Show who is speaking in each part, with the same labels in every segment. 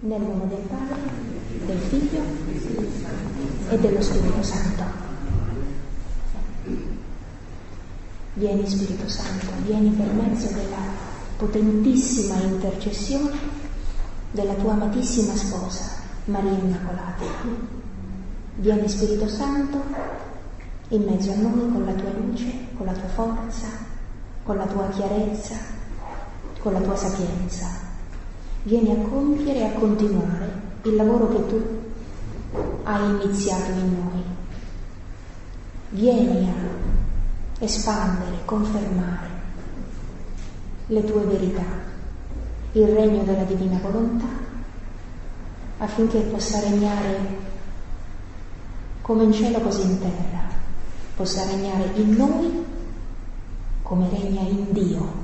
Speaker 1: Nel nome del Padre, del Figlio e dello Spirito Santo. Vieni Spirito Santo, vieni per mezzo della potentissima intercessione della tua amatissima sposa, Maria Immacolata. Vieni Spirito Santo in mezzo a noi con la tua luce, con la tua forza, con la tua chiarezza, con la tua sapienza. Vieni a compiere e a continuare il lavoro che tu hai iniziato in noi. Vieni a espandere, confermare le tue verità, il regno della divina volontà, affinché possa regnare come in cielo così in terra, possa regnare in noi come regna in Dio.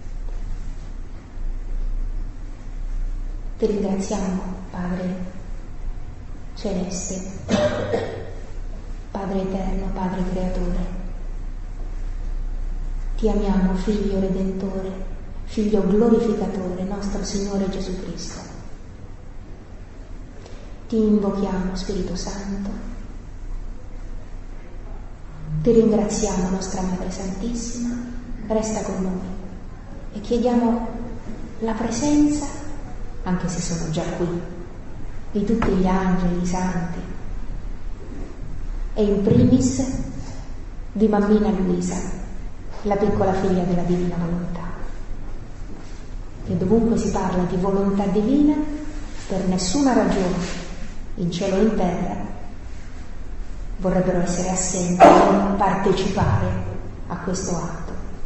Speaker 1: Ti ringraziamo, Padre Celeste, Padre Eterno, Padre Creatore. Ti amiamo, Figlio Redentore, Figlio Glorificatore, nostro Signore Gesù Cristo. Ti invochiamo, Spirito Santo. Ti ringraziamo, nostra Madre Santissima, resta con noi e chiediamo la presenza, anche se sono già qui, di tutti gli angeli, i santi, e in primis di mammina Luisa, la piccola figlia della Divina Volontà. E dovunque si parla di volontà divina, per nessuna ragione, in cielo e in terra, vorrebbero essere assenti e non partecipare a questo atto.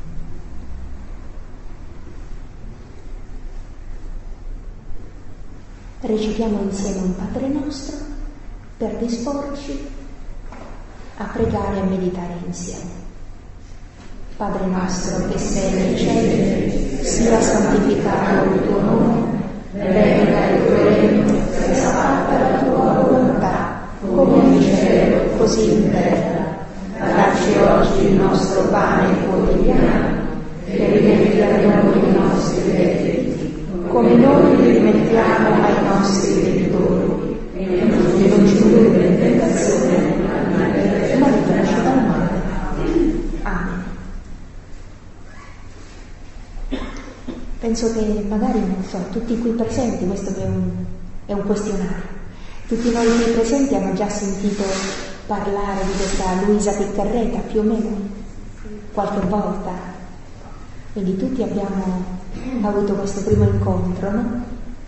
Speaker 1: Recitiamo insieme un Padre Nostro per disporci a pregare e a meditare insieme. Padre nostro che sei nei cieli, sia santificato il tuo nome, venga il tuo regno, sia fatta la tua volontà, come in cielo, così in terra. Dacci oggi il nostro pane quotidiano, e rimetti a noi i nostri debiti, come noi li rimettiamo ai nostri debitori, e non ci indurre in tentazione, ma liberaci dal male. Amen. Penso che magari, non so, tutti qui presenti, questo è un questionario, tutti noi qui presenti hanno già sentito parlare di questa Luisa Piccarreta, più o meno, qualche volta. Quindi tutti abbiamo avuto questo primo incontro, no?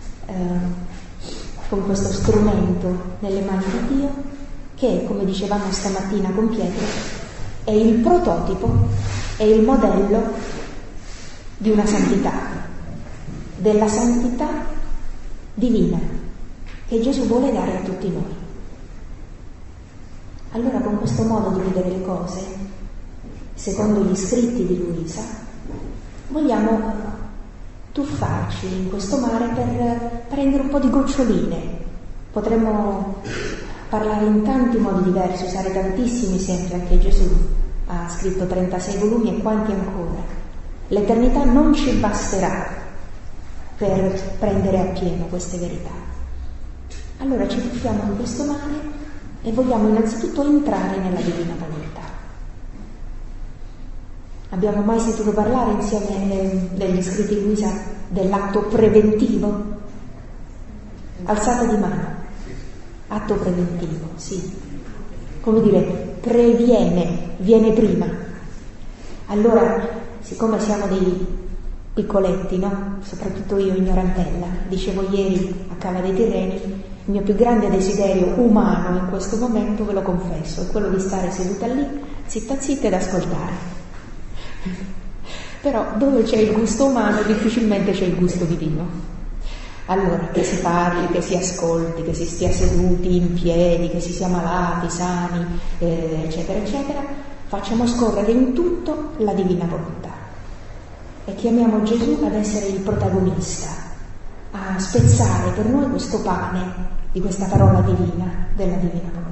Speaker 1: Con questo strumento nelle mani di Dio, che, come dicevamo stamattina con Pietro, è il prototipo, è il modello di una santità, della santità divina che Gesù vuole dare a tutti noi. Allora, con questo modo di vedere le cose, secondo gli scritti di Luisa, vogliamo tuffarci in questo mare per prendere un po' di goccioline. Potremmo parlare in tanti modi diversi, usare tantissimi esempi, anche Gesù ha scritto 36 volumi e quanti ancora. L'eternità non ci basterà per prendere appieno queste verità. Allora ci tuffiamo in questo mare e vogliamo innanzitutto entrare nella Divina Volontà. Abbiamo mai sentito parlare insieme degli scritti di Luisa dell'atto preventivo? Alzata di mano. Atto preventivo, sì. Come dire, previene, viene prima. Allora, siccome siamo dei piccoletti, no? Soprattutto io ignorantella, dicevo ieri a Cava dei Tirreni, il mio più grande desiderio umano in questo momento, ve lo confesso, è quello di stare seduta lì, zitta zitta ed ascoltare. Però dove c'è il gusto umano difficilmente c'è il gusto divino. Allora, che si parli, che si ascolti, che si stia seduti in piedi, che si sia malati, sani, eccetera, eccetera, facciamo scorrere in tutto la Divina Volontà e chiamiamo Gesù ad essere il protagonista, a spezzare per noi questo pane di questa parola divina, della Divina Volontà.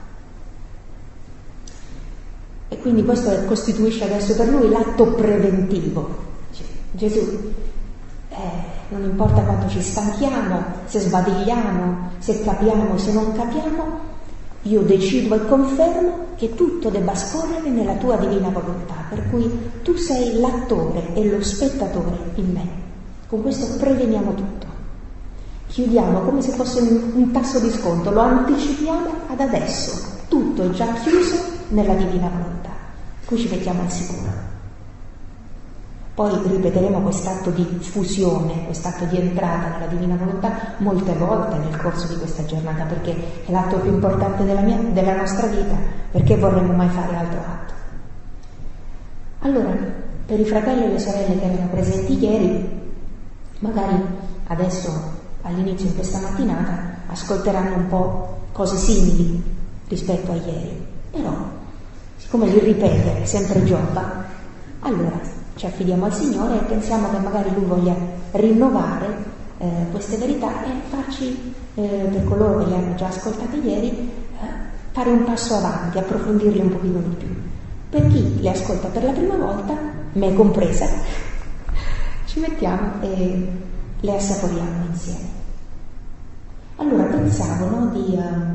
Speaker 1: E quindi questo costituisce adesso per lui l'atto preventivo. Gesù non importa quanto ci stanchiamo, se sbadigliamo, se capiamo, se non capiamo, io decido e confermo che tutto debba scorrere nella tua divina volontà, per cui tu sei l'attore e lo spettatore in me. Con questo preveniamo tutto. Chiudiamo come se fosse un tasso di sconto, lo anticipiamo ad adesso, tutto è già chiuso nella divina volontà. Qui ci mettiamo al sicuro. Poi ripeteremo quest'atto di fusione, quest'atto di entrata nella divina volontà molte volte nel corso di questa giornata, perché è l'atto più importante della nostra vita, perché vorremmo mai fare altro atto. Allora, per i fratelli e le sorelle che erano presenti ieri, magari adesso all'inizio di questa mattinata ascolteranno un po' cose simili rispetto a ieri, però siccome il ripetere sempre giova, allora ci affidiamo al Signore e pensiamo che magari Lui voglia rinnovare queste verità e farci, per coloro che le hanno già ascoltate ieri, fare un passo avanti, approfondirle un pochino di più. Per chi le ascolta per la prima volta, me compresa, ci mettiamo e le assaporiamo insieme. Allora pensavo di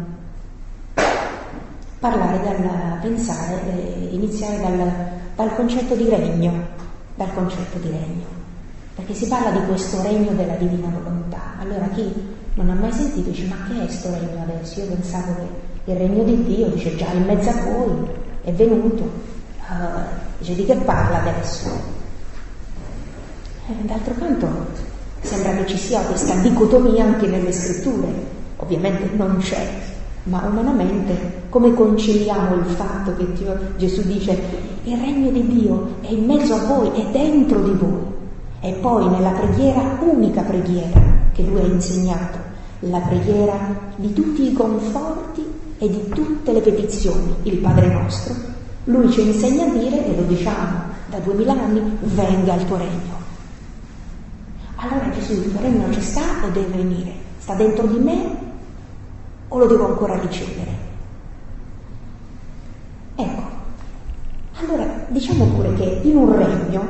Speaker 1: iniziare dal concetto di regno, perché si parla di questo regno della divina volontà. Allora chi non ha mai sentito dice: ma che è sto regno adesso? Io pensavo che il regno di Dio, dice, già in mezzo a voi è venuto, dice, di che parla adesso? D'altro canto sembra che ci sia questa dicotomia anche nelle scritture. Ovviamente non c'è, ma umanamente come conciliamo il fatto che Gesù dice il regno di Dio è in mezzo a voi, è dentro di voi, e poi nella preghiera, unica preghiera che Lui ha insegnato, la preghiera di tutti i conforti e di tutte le petizioni, il Padre nostro, Lui ci insegna a dire, e lo diciamo da 2000 anni, venga il tuo regno. Allora Gesù, il tuo regno ci sta o deve venire? Sta dentro di me o lo devo ancora ricevere? Ecco, allora diciamo pure che in un regno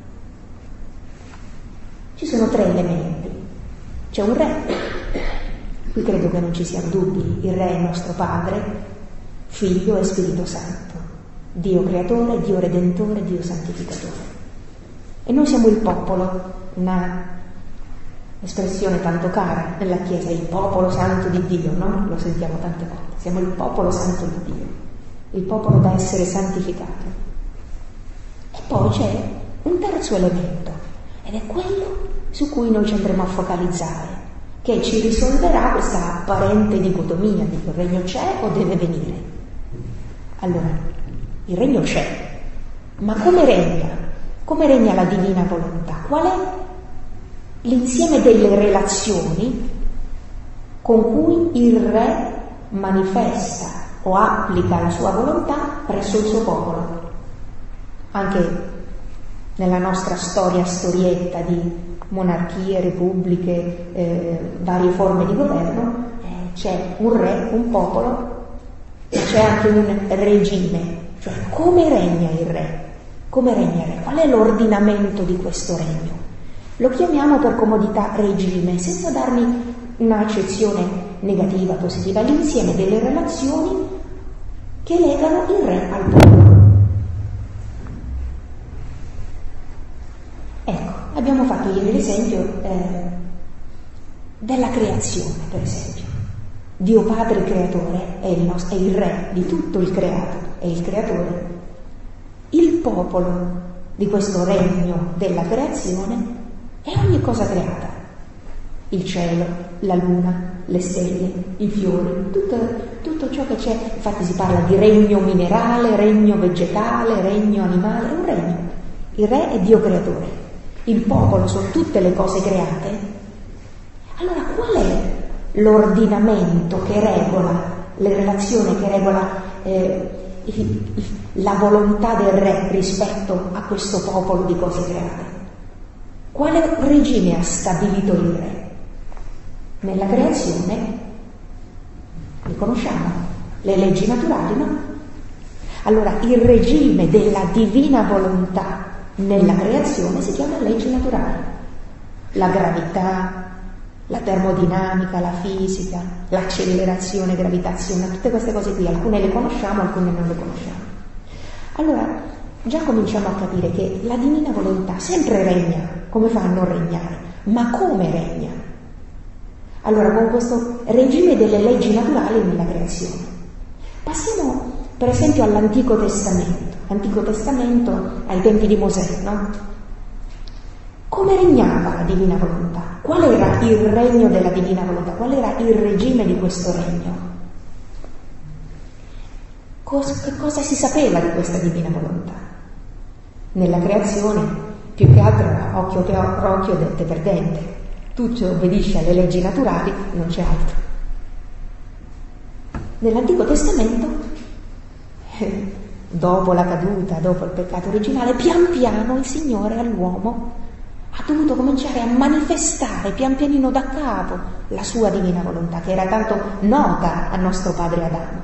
Speaker 1: ci sono 3 elementi. C'è un re, qui credo che non ci siano dubbi, il re è nostro Padre, Figlio e Spirito Santo, Dio creatore, Dio redentore, Dio santificatore. E noi siamo il popolo, una espressione tanto cara nella Chiesa, il popolo santo di Dio, no? Lo sentiamo tante volte, siamo il popolo santo di Dio, il popolo da essere santificato. E poi c'è un terzo elemento, ed è quello su cui noi ci andremo a focalizzare, che ci risolverà questa apparente dicotomia di che il regno c'è o deve venire. Allora, il regno c'è, ma come regna? Come regna la divina volontà? Qual è l'insieme delle relazioni con cui il re manifesta o applica la sua volontà presso il suo popolo? Anche nella nostra storietta di monarchie, repubbliche, varie forme di governo, c'è un re, un popolo, e c'è anche un regime, cioè come regna il re? Come regna il re? Qual è l'ordinamento di questo regno? Lo chiamiamo per comodità regime, senza darmi un'accezione negativa, positiva, l'insieme delle relazioni che legano il re al popolo. Ecco, abbiamo fatto ieri l'esempio della creazione, per esempio. Dio Padre creatore è il re di tutto il creato, è il creatore. Il popolo di questo regno della creazione è ogni cosa creata, il cielo, la luna, le stelle, i fiori, tutto ciò che c'è. Infatti si parla di regno minerale, regno vegetale, regno animale, è un regno. Il re è Dio creatore, il popolo sono tutte le cose create. Allora qual è l'ordinamento che regola le relazioni, che regola la volontà del re rispetto a questo popolo di cose create? Quale regime ha stabilito il re? Nella creazione li conosciamo, le leggi naturali, no? Allora il regime della divina volontà nella creazione si chiama leggi naturali. la gravità, la termodinamica, la fisica, l'accelerazione gravitazionale, tutte queste cose qui, alcune le conosciamo, alcune non le conosciamo. Allora, già cominciamo a capire che la divina volontà sempre regna. Come fa a non regnare? Ma come regna? Allora, con questo regime delle leggi naturali nella creazione. Passiamo per esempio all'Antico Testamento. Antico Testamento ai tempi di Mosè, no? Come regnava la divina volontà? Qual era il regno della divina volontà? Qual era il regime di questo regno? Che cosa si sapeva di questa divina volontà? Nella creazione, più che altro, occhio che occhio, dente per dente. Tutto obbedisce alle leggi naturali, non c'è altro. Nell'Antico Testamento, dopo la caduta, dopo il peccato originale, pian piano il Signore all'uomo ha dovuto cominciare a manifestare pian pianino da capo la sua divina volontà, che era tanto nota al nostro padre Adamo.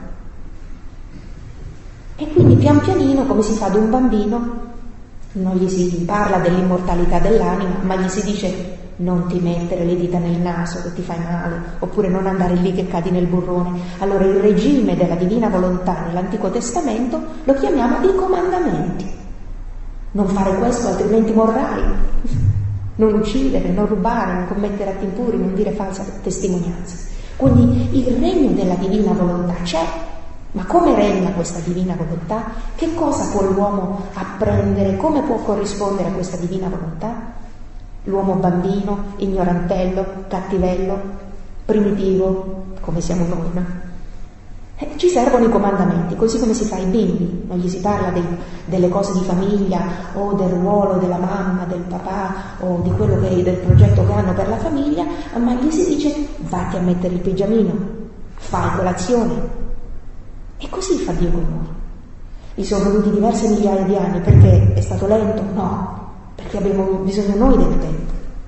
Speaker 1: E quindi pian pianino, come si fa ad un bambino, non gli si parla dell'immortalità dell'anima, ma gli si dice: non ti mettere le dita nel naso che ti fai male, oppure non andare lì che cadi nel burrone. Allora il regime della divina volontà nell'Antico Testamento lo chiamiamo i comandamenti. Non fare questo altrimenti morrai, non uccidere, non rubare, non commettere atti impuri, non dire falsa testimonianza. Quindi il regno della divina volontà c'è, ma come regna questa divina volontà? Che cosa può l'uomo apprendere? Come può corrispondere a questa divina volontà? L'uomo bambino, ignorantello, cattivello, primitivo, come siamo noi, no? Ci servono i comandamenti, così come si fa ai bimbi, non gli si parla delle cose di famiglia o del ruolo della mamma, del papà o di quello del progetto che hanno per la famiglia, ma gli si dice: vatti a mettere il pigiamino, fai colazione. E così fa Dio con noi. Gli sono voluti diverse migliaia di anni, perché è stato lento? No, perché abbiamo bisogno noi del tempo.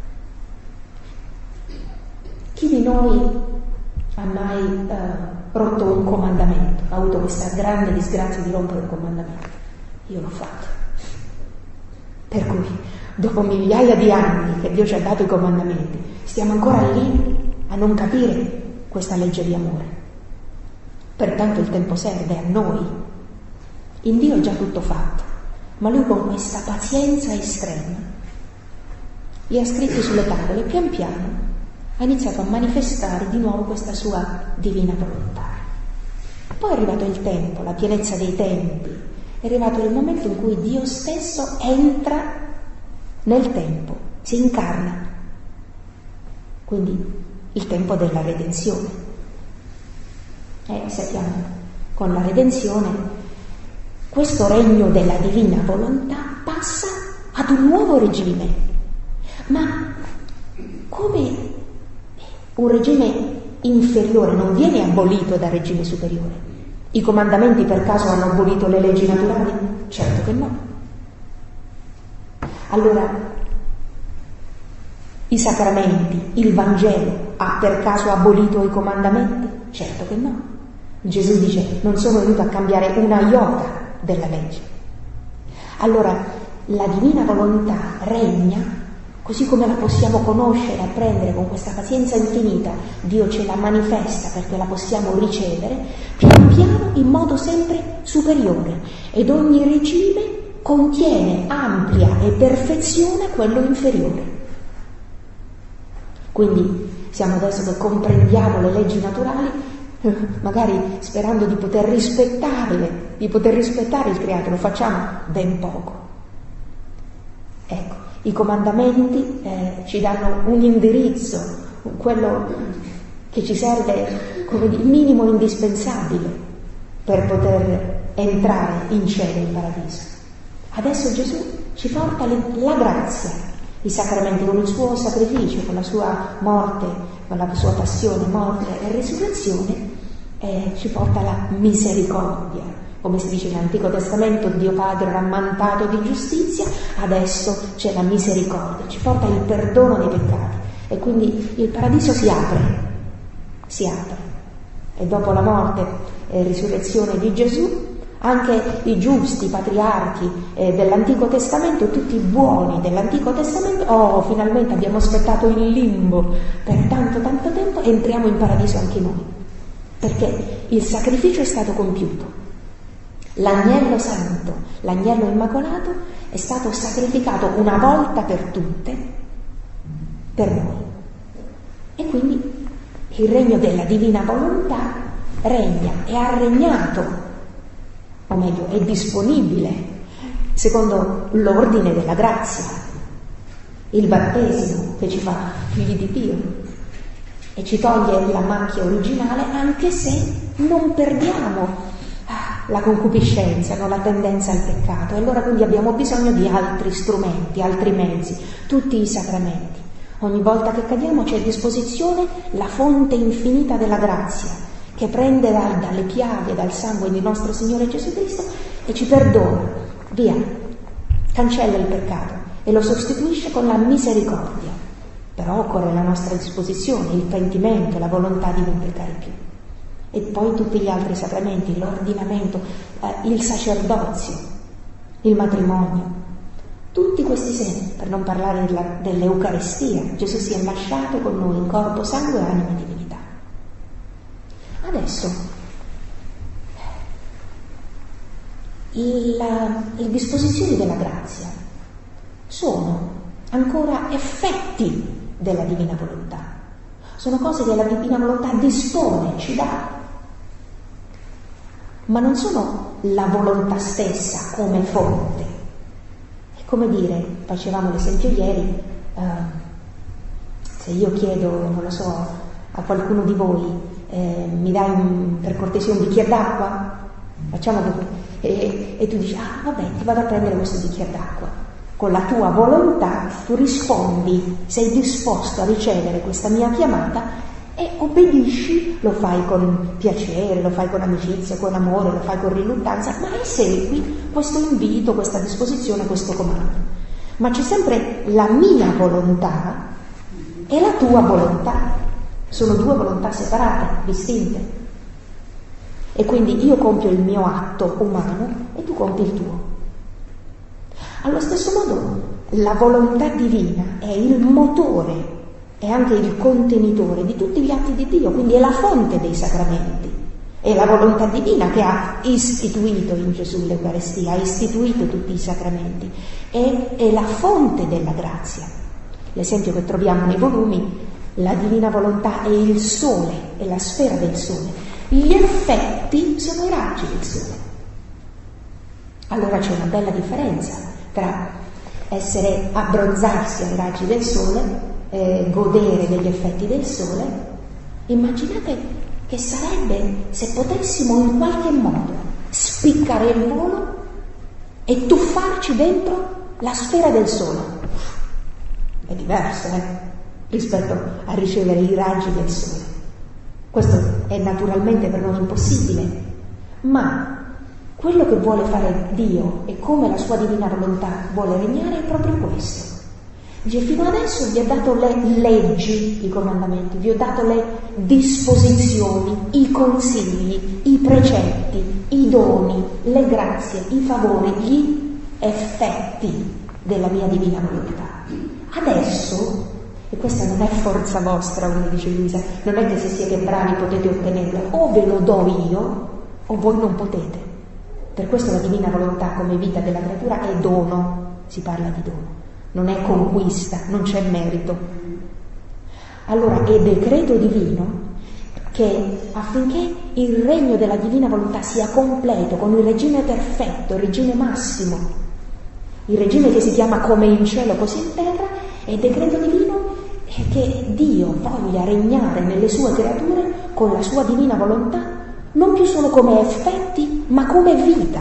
Speaker 1: Chi di noi ha mai rotto un comandamento? Ha avuto questa grande disgrazia di rompere un comandamento? Io l'ho fatto. Per cui, dopo migliaia di anni che Dio ci ha dato i comandamenti, stiamo ancora lì a non capire questa legge di amore. Pertanto il tempo serve a noi. In Dio è già tutto fatto, ma Lui con questa pazienza estrema li ha scritti sulle tavole, pian piano ha iniziato a manifestare di nuovo questa sua divina volontà. Poi è arrivato il tempo, la pienezza dei tempi, è arrivato il momento in cui Dio stesso entra nel tempo, si incarna. Quindi il tempo della redenzione. Sappiamo, con la redenzione questo regno della divina volontà passa ad un nuovo regime, ma come un regime inferiore non viene abolito dal regime superiore. I comandamenti per caso hanno abolito le leggi naturali? Certo che no. Allora, i sacramenti, il Vangelo ha per caso abolito i comandamenti? Certo che no. Gesù dice: non sono venuto a cambiare una iota della legge. Allora, la divina volontà regna così come la possiamo conoscere, apprendere con questa pazienza infinita. Dio ce la manifesta perché la possiamo ricevere pian piano in modo sempre superiore, ed ogni regime contiene, amplia e perfeziona quello inferiore. Quindi siamo adesso che comprendiamo le leggi naturali, magari sperando di poter rispettarle, di poter rispettare il creato, lo facciamo ben poco. Ecco, i comandamenti ci danno un indirizzo, quello che ci serve come il minimo indispensabile per poter entrare in cielo, in paradiso. Adesso Gesù ci porta la grazia, i sacramenti con il suo sacrificio, con la sua morte, con la sua passione, morte e risurrezione, ci porta la misericordia. Come si dice nell'Antico Testamento, Dio Padre rammantato di giustizia, adesso c'è la misericordia, ci porta il perdono dei peccati, e quindi il paradiso si apre, e dopo la morte e risurrezione di Gesù Anche i giusti, i patriarchi dell'Antico Testamento, tutti i buoni dell'Antico Testamento, finalmente abbiamo aspettato in limbo per tanto tempo e entriamo in paradiso anche noi, perché il sacrificio è stato compiuto. L'agnello santo, l'agnello immacolato è stato sacrificato una volta per tutte per noi. E quindi il regno della divina volontà regna e ha regnato, o meglio, è disponibile secondo l'ordine della grazia, il battesimo che ci fa figli di Dio e ci toglie la macchia originale, anche se non perdiamo la concupiscenza, no? La tendenza al peccato. E allora quindi abbiamo bisogno di altri strumenti, altri mezzi, tutti i sacramenti. Ogni volta che cadiamo c'è a disposizione la fonte infinita della grazia, che prende dalle piaghe, dal sangue di nostro Signore Gesù Cristo e ci perdona, via, cancella il peccato e lo sostituisce con la misericordia. Però occorre la nostra disposizione, il pentimento, la volontà di non peccare più. E poi tutti gli altri sacramenti, l'ordinamento, il sacerdozio, il matrimonio, tutti questi segni, per non parlare dell'Eucaristia. Gesù si è lasciato con noi in corpo, sangue, anima e divinità. Adesso le disposizioni della grazia sono ancora effetti della divina volontà, sono cose che la divina volontà dispone, ci dà, ma non sono la volontà stessa come fonte. È come dire, facevamo l'esempio ieri, se io chiedo, non lo so, a qualcuno di voi, mi dai per cortesia un bicchiere d'acqua? Facciamo che e tu dici, vabbè, ti vado a prendere questo bicchiere d'acqua. Con la tua volontà tu rispondi, sei disposto a ricevere questa mia chiamata e obbedisci, lo fai con piacere, lo fai con amicizia, con amore, lo fai con riluttanza, ma esegui questo invito, questa disposizione, questo comando. Ma c'è sempre la mia volontà e la tua volontà. Sono due volontà separate, distinte. E quindi io compio il mio atto umano e tu compi il tuo. Allo stesso modo, la volontà divina è il motore, è anche il contenitore di tutti gli atti di Dio, quindi è la fonte dei sacramenti. È la volontà divina che ha istituito in Gesù l'Eucaristia, ha istituito tutti i sacramenti. È la fonte della grazia. L'esempio che troviamo nei volumi: la divina volontà è il sole, è la sfera del sole. Gli effetti sono i raggi del sole. Allora c'è una bella differenza tra abbronzarsi ai raggi del sole, godere degli effetti del sole. Immaginate che sarebbe se potessimo in qualche modo spiccare il volo e tuffarci dentro la sfera del sole. È diverso, rispetto a ricevere i raggi del sole. Questo è naturalmente per noi impossibile, ma quello che vuole fare Dio e come la sua divina volontà vuole regnare è proprio questo. Dice: fino adesso vi ho dato le leggi, i comandamenti, vi ho dato le disposizioni, i consigli, i precetti, i doni, le grazie, i favori, gli effetti della mia divina volontà. Adesso, e questa non è forza vostra, come dice Luisa, non è che se siete bravi potete ottenerlo, o ve lo do io o voi non potete. Per questo la divina volontà come vita della creatura è dono, si parla di dono, non è conquista, non c'è merito. Allora è decreto divino che affinché il regno della divina volontà sia completo, con il regime perfetto, il regime massimo, il regime che si chiama come in cielo così in terra, è decreto divino che Dio voglia regnare nelle sue creature con la sua divina volontà, non più solo come effetti, ma come vita.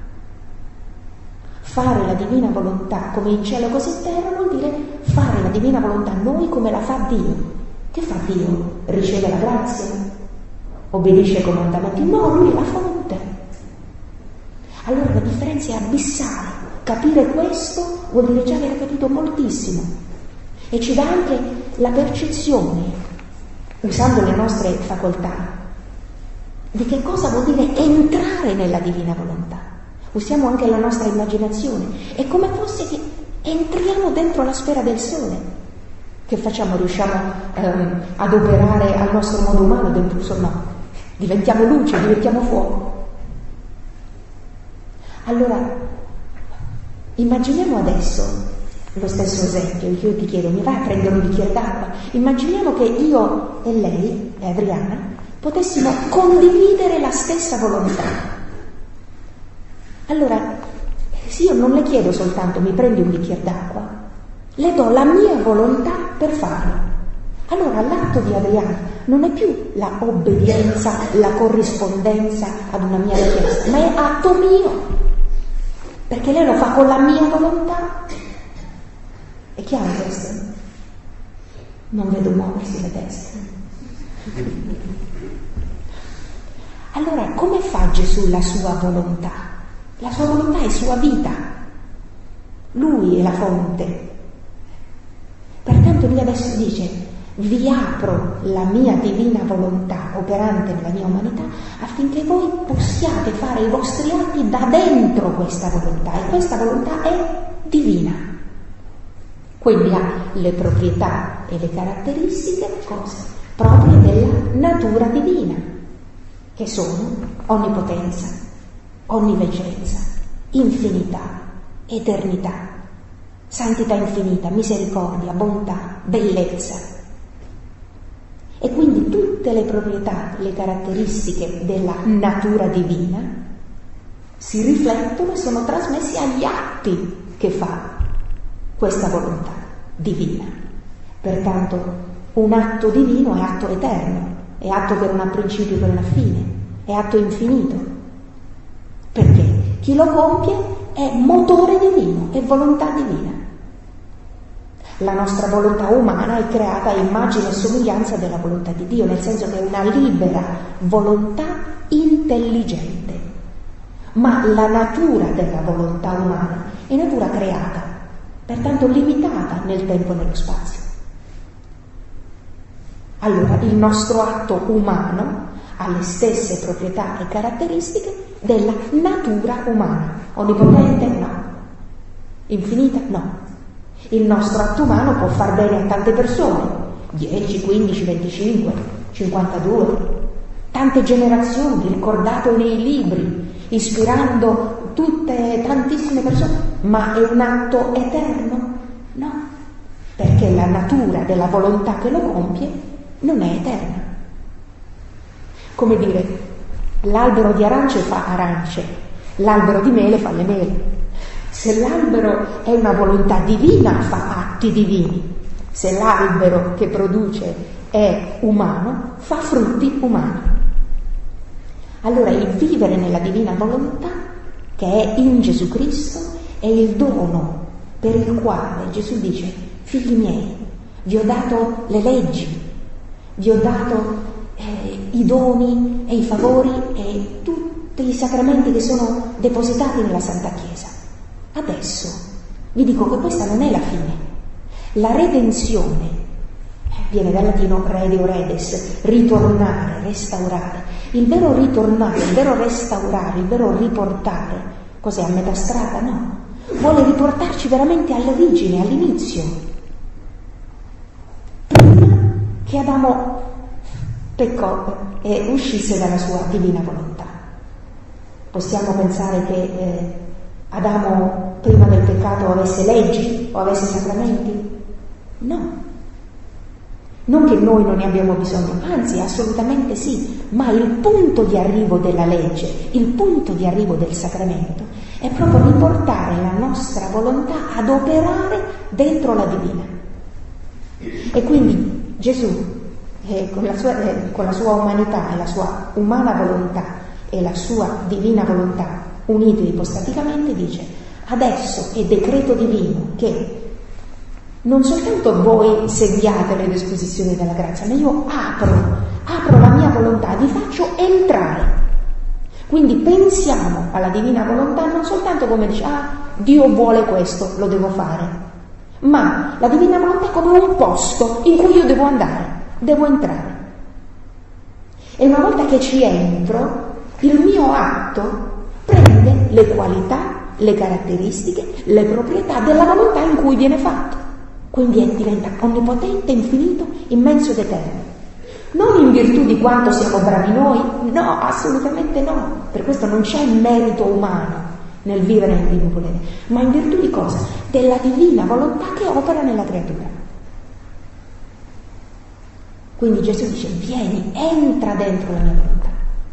Speaker 1: Fare la divina volontà come in cielo così in terra vuol dire fare la divina volontà noi come la fa Dio. Che fa Dio? Riceve la grazia? Obbedisce ai comandamenti? No, lui è la fonte. Allora la differenza è abissale. Capire questo vuol dire già aver capito moltissimo e ci dà anche la percezione, usando le nostre facoltà, di che cosa vuol dire entrare nella divina volontà. Usiamo anche la nostra immaginazione. È come fosse che entriamo dentro la sfera del sole. Che facciamo? Riusciamo ad operare al nostro modo umano dentro il sole? No. Diventiamo luce, diventiamo fuoco. Allora, immaginiamo adesso lo stesso esempio. Io ti chiedo, mi vai a prendere un bicchiere d'acqua? Immaginiamo che io e lei, e Adriana, potessimo condividere la stessa volontà. Allora, se io non le chiedo soltanto mi prendi un bicchiere d'acqua, le do la mia volontà per farlo. Allora l'atto di Adriana non è più la obbedienza, la corrispondenza ad una mia richiesta, ma è atto mio, perché lei lo fa con la mia volontà. È chiaro questo? Non vedo muoversi le teste. Allora, come fa Gesù la sua volontà? La sua volontà è sua vita. Lui è la fonte. Pertanto lui adesso dice: vi apro la mia divina volontà operante nella mia umanità affinché voi possiate fare i vostri atti da dentro questa volontà, e questa volontà è divina. Quindi ha le proprietà e le caratteristiche proprie della natura divina, che sono onnipotenza, onniveggenza, infinità, eternità, santità infinita, misericordia, bontà, bellezza. E quindi tutte le proprietà, le caratteristiche della natura divina si riflettono e sono trasmessi agli atti che fa questa volontà divina. Pertanto un atto divino è atto eterno, è atto che non ha principio, che non ha fine, è atto infinito. Perché chi lo compie è motore divino, è volontà divina. La nostra volontà umana è creata a immagine e somiglianza della volontà di Dio, nel senso che è una libera volontà intelligente. Ma la natura della volontà umana è natura creata, pertanto limitata nel tempo e nello spazio. Allora, il nostro atto umano ha le stesse proprietà e caratteristiche della natura umana. Onnipotente? No. Infinita? No. Il nostro atto umano può far bene a tante persone, 10, 15, 25, 52, tante generazioni, ricordato nei libri, ispirando tantissime persone, ma è un atto eterno? No, perché la natura della volontà che lo compie non è eterna. Come dire, l'albero di arance fa arance, l'albero di mele fa le mele. Se l'albero è una volontà divina, fa atti divini. Se l'albero che produce è umano, fa frutti umani. Allora il vivere nella divina volontà, che è in Gesù Cristo, è il dono per il quale Gesù dice: figli miei, vi ho dato le leggi, vi ho dato i doni e i favori e tutti i sacramenti che sono depositati nella Santa Chiesa. Adesso vi dico che questa non è la fine. La redenzione viene dal latino redeo redes, ritornare, restaurare. Il vero ritornare, il vero restaurare, il vero riportare, cos'è, a metà strada? No. Vuole riportarci veramente all'origine, all'inizio. Prima che Adamo peccò e uscisse dalla sua divina volontà. Possiamo pensare che Adamo prima del peccato avesse leggi o avesse sacramenti? No. Non che noi non ne abbiamo bisogno, anzi assolutamente sì, ma il punto di arrivo della legge, il punto di arrivo del sacramento è proprio riportare la nostra volontà ad operare dentro la divina. E quindi Gesù, con la sua umanità e la sua umana volontà e la sua divina volontà unite ipostaticamente, dice: adesso è decreto divino che non soltanto voi seguiate le disposizioni della grazia, ma io apro la mia volontà, vi faccio entrare. Quindi pensiamo alla divina volontà non soltanto come dice: Dio vuole questo, lo devo fare, ma la divina volontà come un posto in cui io devo andare, devo entrare. E una volta che ci entro, il mio atto prende le qualità, le caratteristiche, le proprietà della volontà in cui viene fatto. Quindi diventa onnipotente, infinito, immenso ed eterno. Non in virtù di quanto siamo bravi noi, no, assolutamente no. Per questo non c'è merito umano nel vivere nel divino volere, ma in virtù di cosa? Della divina volontà che opera nella creatura. Quindi Gesù dice: vieni, entra dentro la mia volontà.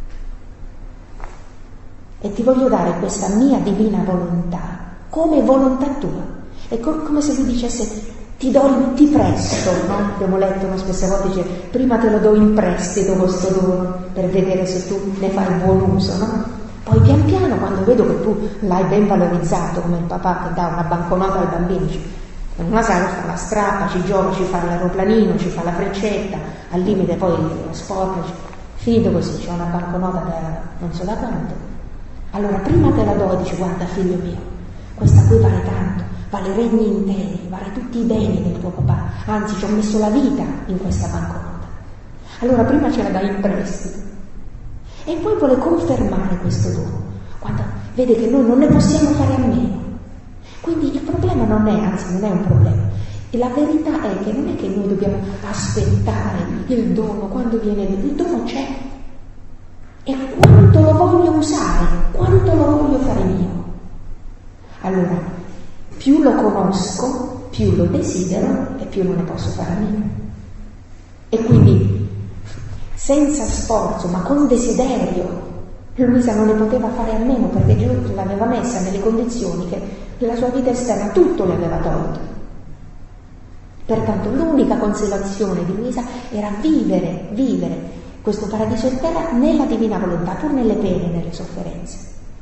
Speaker 1: E ti voglio dare questa mia divina volontà come volontà tua. È come se lui dicesse: ti presto, no? Abbiamo letto, no? Spesse volte dice: prima te lo do in prestito questo dono per vedere se tu ne fai buon uso, no? Poi pian piano, quando vedo che tu l'hai ben valorizzato, come il papà che dà una banconota al bambino, in una sala fa la strappa, ci gioca, ci fa l'aeroplanino, ci fa la freccetta, al limite poi la sporca, finito così, c'è una banconota da non so da quanto. Allora prima te la do e dici: guarda figlio mio, questa qui vale tanto, vale regni interi, vale tutti i beni del tuo papà, anzi ci ho messo la vita in questa banconota. Allora prima ce la dai in prestito e poi vuole confermare questo dono, quando vede che noi non ne possiamo fare a meno. Quindi il problema non è, anzi non è un problema, e la verità è che non è che noi dobbiamo aspettare il dono, quando viene il dono c'è, e quanto lo voglio usare, quanto lo voglio fare mio. Allora, più lo conosco, più lo desidero e più non ne posso fare a meno. E quindi, senza sforzo, ma con desiderio, Luisa non ne poteva fare a meno, perché Gesù l'aveva messa nelle condizioni che la sua vita esterna tutto le aveva tolto. Pertanto l'unica consolazione di Luisa era vivere questo paradiso in terra nella divina volontà, pur nelle pene e nelle sofferenze.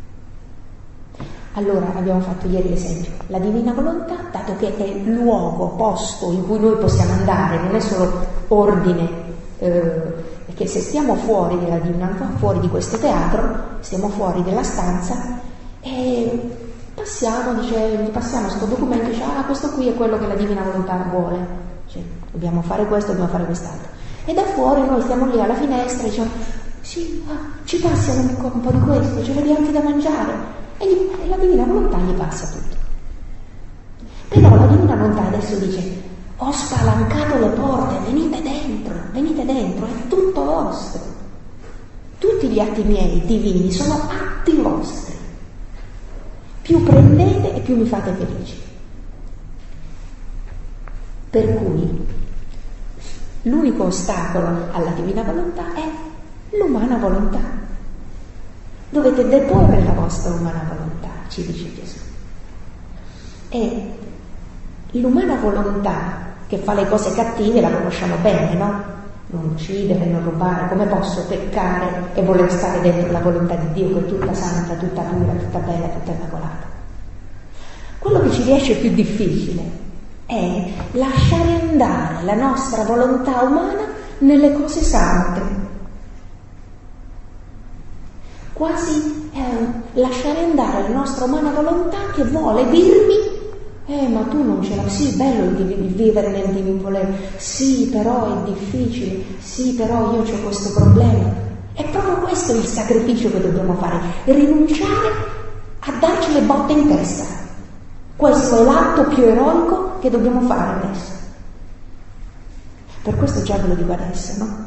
Speaker 1: Allora abbiamo fatto ieri l'esempio, la divina volontà, dato che è luogo, posto in cui noi possiamo andare, non è solo ordine, perché se stiamo fuori della divina volontà, fuori di questo teatro, stiamo fuori della stanza e passiamo questo documento, dice: ah, questo qui è quello che la divina volontà vuole, cioè, dobbiamo fare questo, dobbiamo fare quest'altro. E da fuori noi stiamo lì alla finestra e diciamo: sì, ci passi un po' di questo, ce l'abbiamo anche da mangiare. E la divina volontà gli passa tutto. Però la divina volontà adesso dice: ho spalancato le porte, venite dentro, è tutto vostro. Tutti gli atti miei divini sono atti vostri. Più prendete e più mi fate felici. Per cui l'unico ostacolo alla divina volontà è l'umana volontà. Dovete deporre la vostra umana volontà, ci dice Gesù. E l'umana volontà che fa le cose cattive la conosciamo bene, no? Non uccidere, non rubare. Come posso peccare e voler stare dentro la volontà di Dio, che è tutta santa, tutta pura, tutta bella, tutta immacolata? Quello che ci riesce più difficile è lasciare andare la nostra volontà umana nelle cose sante. Quasi lasciare andare la nostra umana volontà che vuole dirmi: ma tu non ce l'hai, sì, bello il vivere nel divino volere, sì, però è difficile, sì, però io ho questo problema. È proprio questo il sacrificio che dobbiamo fare, rinunciare a darci le botte in testa. Questo è l'atto più eroico che dobbiamo fare adesso. Per questo già ve lo dico adesso, no?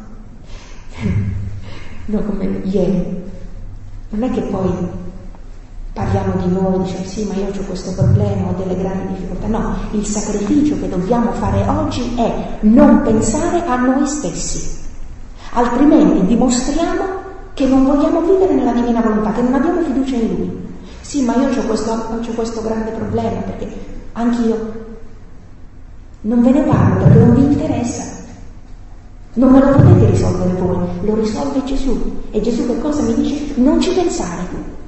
Speaker 1: No, come ieri. Non è che poi parliamo di noi, diciamo sì, ma io ho questo problema, ho delle grandi difficoltà. No, il sacrificio che dobbiamo fare oggi è non pensare a noi stessi, altrimenti dimostriamo che non vogliamo vivere nella divina volontà, che non abbiamo fiducia in Lui. Sì, ma io ho questo grande problema, perché anch'io. Non ve ne parlo perché non vi interessa. Non me lo potete risolvere voi, lo risolve Gesù. E Gesù che cosa mi dice? Non ci pensare.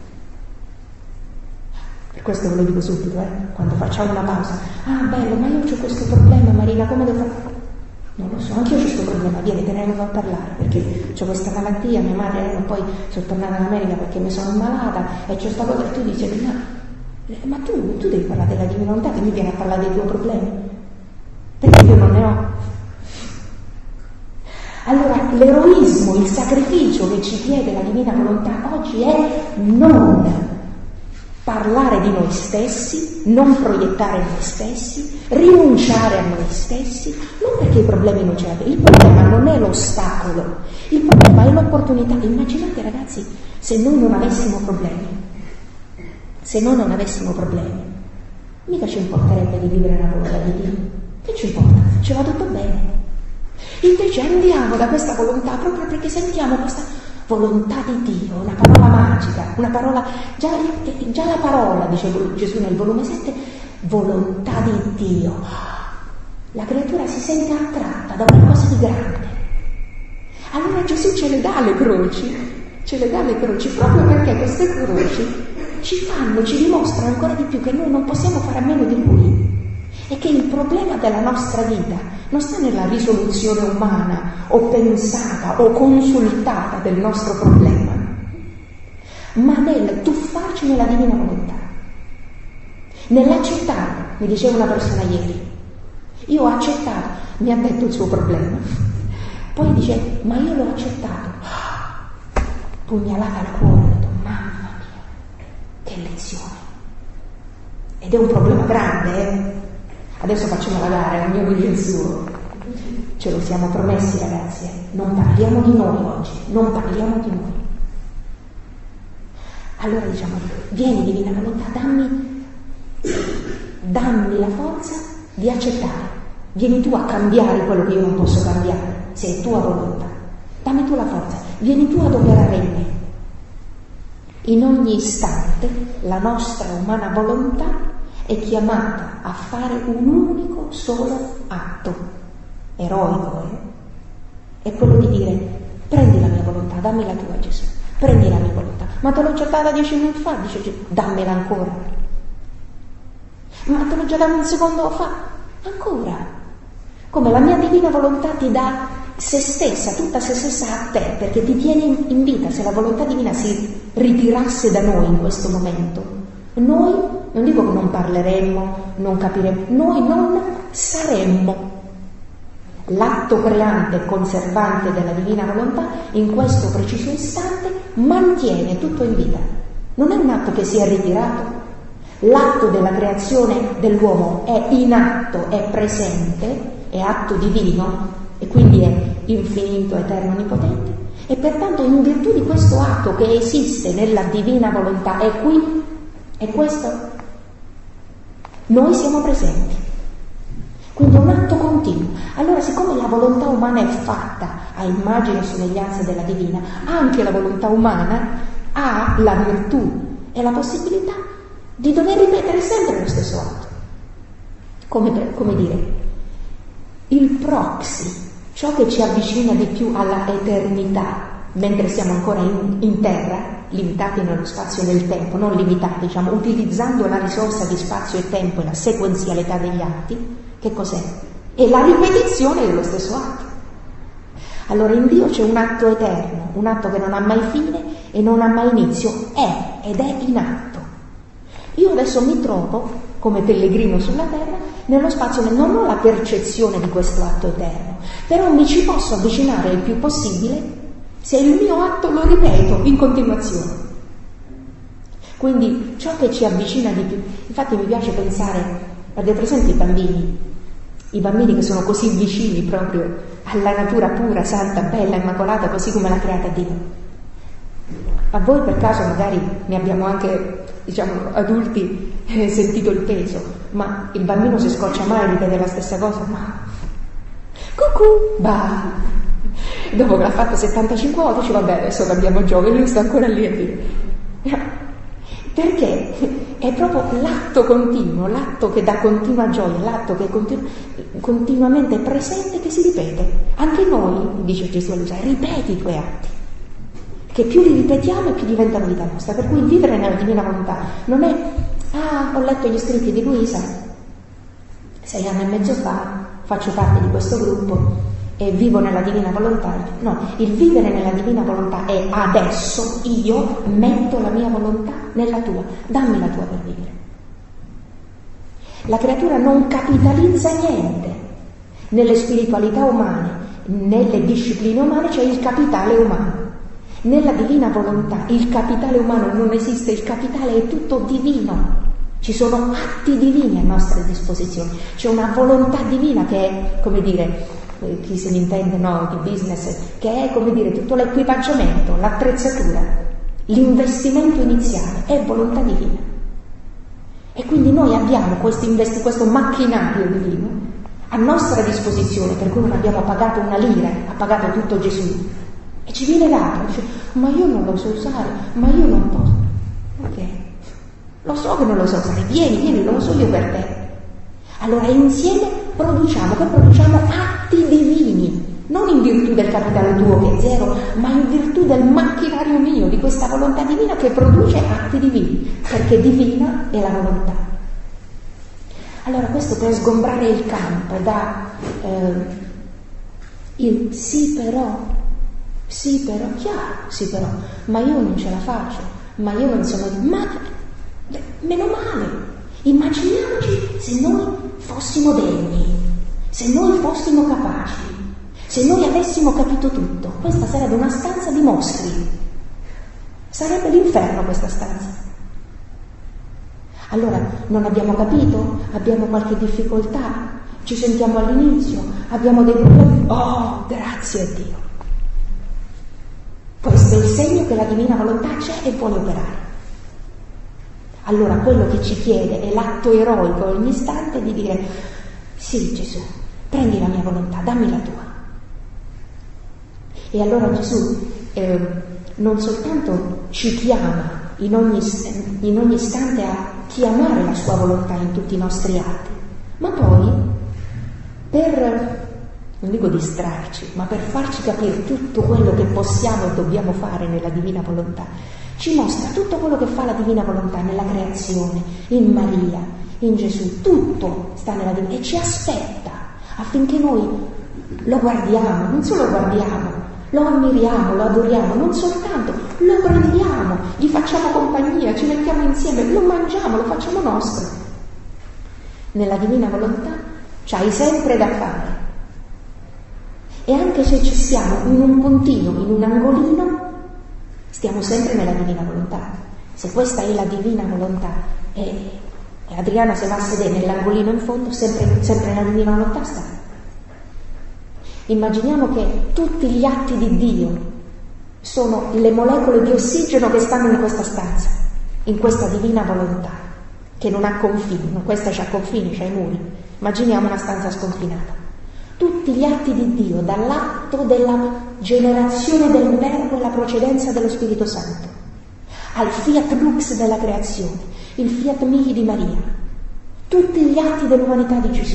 Speaker 1: Per questo ve lo dico subito, quando facciamo una pausa. Ah, bello, ma io ho questo problema, Marina, come devo fare? Non lo so, anche io ho questo problema, vieni, te ne vengo a parlare, perché ho questa malattia, mia madre, poi sono tornata in America perché mi sono ammalata, e c'è questa cosa, e tu dici: ma tu devi parlare della divina volontà, che mi viene a parlare dei tuoi problemi, perché io non ne ho. Allora, l'eroismo, il sacrificio che ci chiede la divina volontà oggi è non parlare di noi stessi, non proiettare noi stessi, rinunciare a noi stessi, non perché i problemi non ce l'abbiamo, il problema non è l'ostacolo, il problema è l'opportunità. Immaginate ragazzi, se noi non avessimo problemi, mica ci importerebbe di vivere la volontà di Dio, che ci importa? Ce va tutto bene. Invece andiamo da questa volontà proprio perché sentiamo questa volontà di Dio, una parola magica, una parola, già la parola, dice Gesù nel volume 7, volontà di Dio. La creatura si sente attratta da qualcosa di grande. Allora Gesù ce le dà le croci proprio perché queste croci ci dimostrano ancora di più che noi non possiamo fare a meno di Lui e che il problema della nostra vita non sta nella risoluzione umana o pensata o consultata del nostro problema, ma nel tuffarci nella divina volontà, nell'accettare. Mi diceva una persona ieri, io ho accettato, mi ha detto il suo problema, poi dice, ma io l'ho accettato, pugnalata al cuore, ho detto, mamma mia, che lezione, ed è un problema grande, Adesso facciamo la gara, ognuno dice il suo. Ce lo siamo promessi, ragazzi, non parliamo di noi oggi, non parliamo di noi. Allora diciamo, vieni divina volontà, dammi la forza di accettare. Vieni tu a cambiare quello che io non posso cambiare, se è tua volontà. Dammi tu la forza, vieni tu ad operare in me. In ogni istante la nostra umana volontà è chiamata a fare un unico solo atto, eroico, è quello di dire: prendi la mia volontà, dammi la tua, Gesù, prendi la mia volontà. Ma te l'ho già data 10 minuti fa, dice Gesù, dammela ancora. Ma te l'ho già data un secondo fa, ancora. Come la mia divina volontà ti dà se stessa, tutta se stessa a te, perché ti tiene in vita. Se la volontà divina si ritirasse da noi in questo momento, noi, non dico che non parleremmo, non capiremmo, noi non saremmo. L'atto creante e conservante della divina volontà in questo preciso istante mantiene tutto in vita. Non è un atto che si è ritirato. L'atto della creazione dell'uomo è in atto, è presente, è atto divino e quindi è infinito, eterno, onnipotente, e pertanto in virtù di questo atto che esiste nella divina volontà è qui, è questo, noi siamo presenti. Quindi è un atto continuo. Allora, siccome la volontà umana è fatta a immagine e somiglianza della divina, anche la volontà umana ha la virtù e la possibilità di dover ripetere sempre lo stesso atto. Come dire, il proxy, ciò che ci avvicina di più alla eternità, mentre siamo ancora in terra, limitati nello spazio e nel tempo, non limitati, diciamo, utilizzando la risorsa di spazio e tempo e la sequenzialità degli atti. Che cos'è? È la ripetizione dello stesso atto. Allora in Dio c'è un atto eterno, un atto che non ha mai fine e non ha mai inizio, ed è in atto. Io adesso mi trovo, come pellegrino sulla terra, nello spazio, non ho la percezione di questo atto eterno, però mi ci posso avvicinare il più possibile se il mio atto lo ripeto in continuazione. Quindi ciò che ci avvicina di più, infatti mi piace pensare, avete presente i bambini che sono così vicini proprio alla natura pura, santa, bella, immacolata, così come l'ha creata Dio. A voi per caso magari ne abbiamo anche, diciamo, adulti sentito il peso, ma il bambino si scoccia mai di ripete la stessa cosa, ma cucù, bah, dopo che l'ha fatto 75 volte dice vabbè adesso cambiamo gioco, e lui sta ancora lì a dire, perché è proprio l'atto continuo, l'atto che dà continua gioia, l'atto che è continuamente presente, che si ripete. Anche noi, dice Gesù, ripeti i tuoi atti, che più li ripetiamo e più diventano vita nostra. Per cui vivere nella divina volontà non è ho letto gli scritti di Luisa 6 anni e mezzo fa, faccio parte di questo gruppo e vivo nella divina volontà. No, il vivere nella divina volontà è adesso io metto la mia volontà nella tua, dammi la tua per vivere. La creatura non capitalizza niente nelle spiritualità umane nelle discipline umane c'è il capitale umano. Nella divina volontà il capitale umano non esiste, il capitale è tutto divino. Ci sono atti divini a nostra disposizione, c'è una volontà divina che è, come dire, chi se ne intende, no, di business, che è, come dire, tutto l'equipaggiamento, l'attrezzatura, l'investimento iniziale, è volontà divina. E quindi noi abbiamo questo macchinario divino a nostra disposizione, per cui non abbiamo pagato una lira, ha pagato tutto Gesù. E ci viene dato, dice, ma io non lo so usare, ma io non posso. Ok, lo so che non lo so usare, vieni, lo so io per te. Allora insieme produciamo atti divini, non in virtù del capitale tuo che è zero, ma in virtù del macchinario mio, di questa volontà divina che produce atti divini, perché divina è la volontà. Allora questo per sgombrare il campo da il sì però, chiaro, sì però, ma io non ce la faccio, ma io non sono, ma meno male, immaginiamoci se noi fossimo degni, se noi fossimo capaci, se noi avessimo capito tutto, questa sarebbe una stanza di mostri, sarebbe l'inferno questa stanza. Allora, non abbiamo capito? Abbiamo qualche difficoltà? Ci sentiamo all'inizio? Abbiamo dei problemi? Oh, grazie a Dio! Questo è il segno che la divina volontà c'è e vuole operare. Allora quello che ci chiede è l'atto eroico ogni istante di dire sì Gesù, prendi la mia volontà, dammi la tua. E allora Gesù non soltanto ci chiama in ogni istante a chiamare la sua volontà in tutti i nostri atti, ma poi per, non dico distrarci, ma per farci capire tutto quello che possiamo e dobbiamo fare nella divina volontà, ci mostra tutto quello che fa la divina volontà nella creazione, in Maria, in Gesù, tutto sta nella divina e ci aspetta affinché noi lo guardiamo, non solo lo guardiamo, lo ammiriamo, lo adoriamo, non soltanto, lo prendiamo, gli facciamo compagnia, ci mettiamo insieme, lo mangiamo, lo facciamo nostro. Nella divina volontà c'hai sempre da fare. E anche se ci stiamo in un puntino, in un angolino, stiamo sempre nella divina volontà. Se questa è la divina volontà e Adriana se va a sedere nell'angolino in fondo, sempre nella divina volontà sta. Immaginiamo che tutti gli atti di Dio sono le molecole di ossigeno che stanno in questa stanza, in questa divina volontà, che non ha confini, questa c'ha confini, c'ha i muri. Immaginiamo una stanza sconfinata. Tutti gli atti di Dio, dall'atto della generazione del Verbo e la procedenza dello Spirito Santo, al fiat lux della creazione, il fiat mihi di Maria, tutti gli atti dell'umanità di Gesù,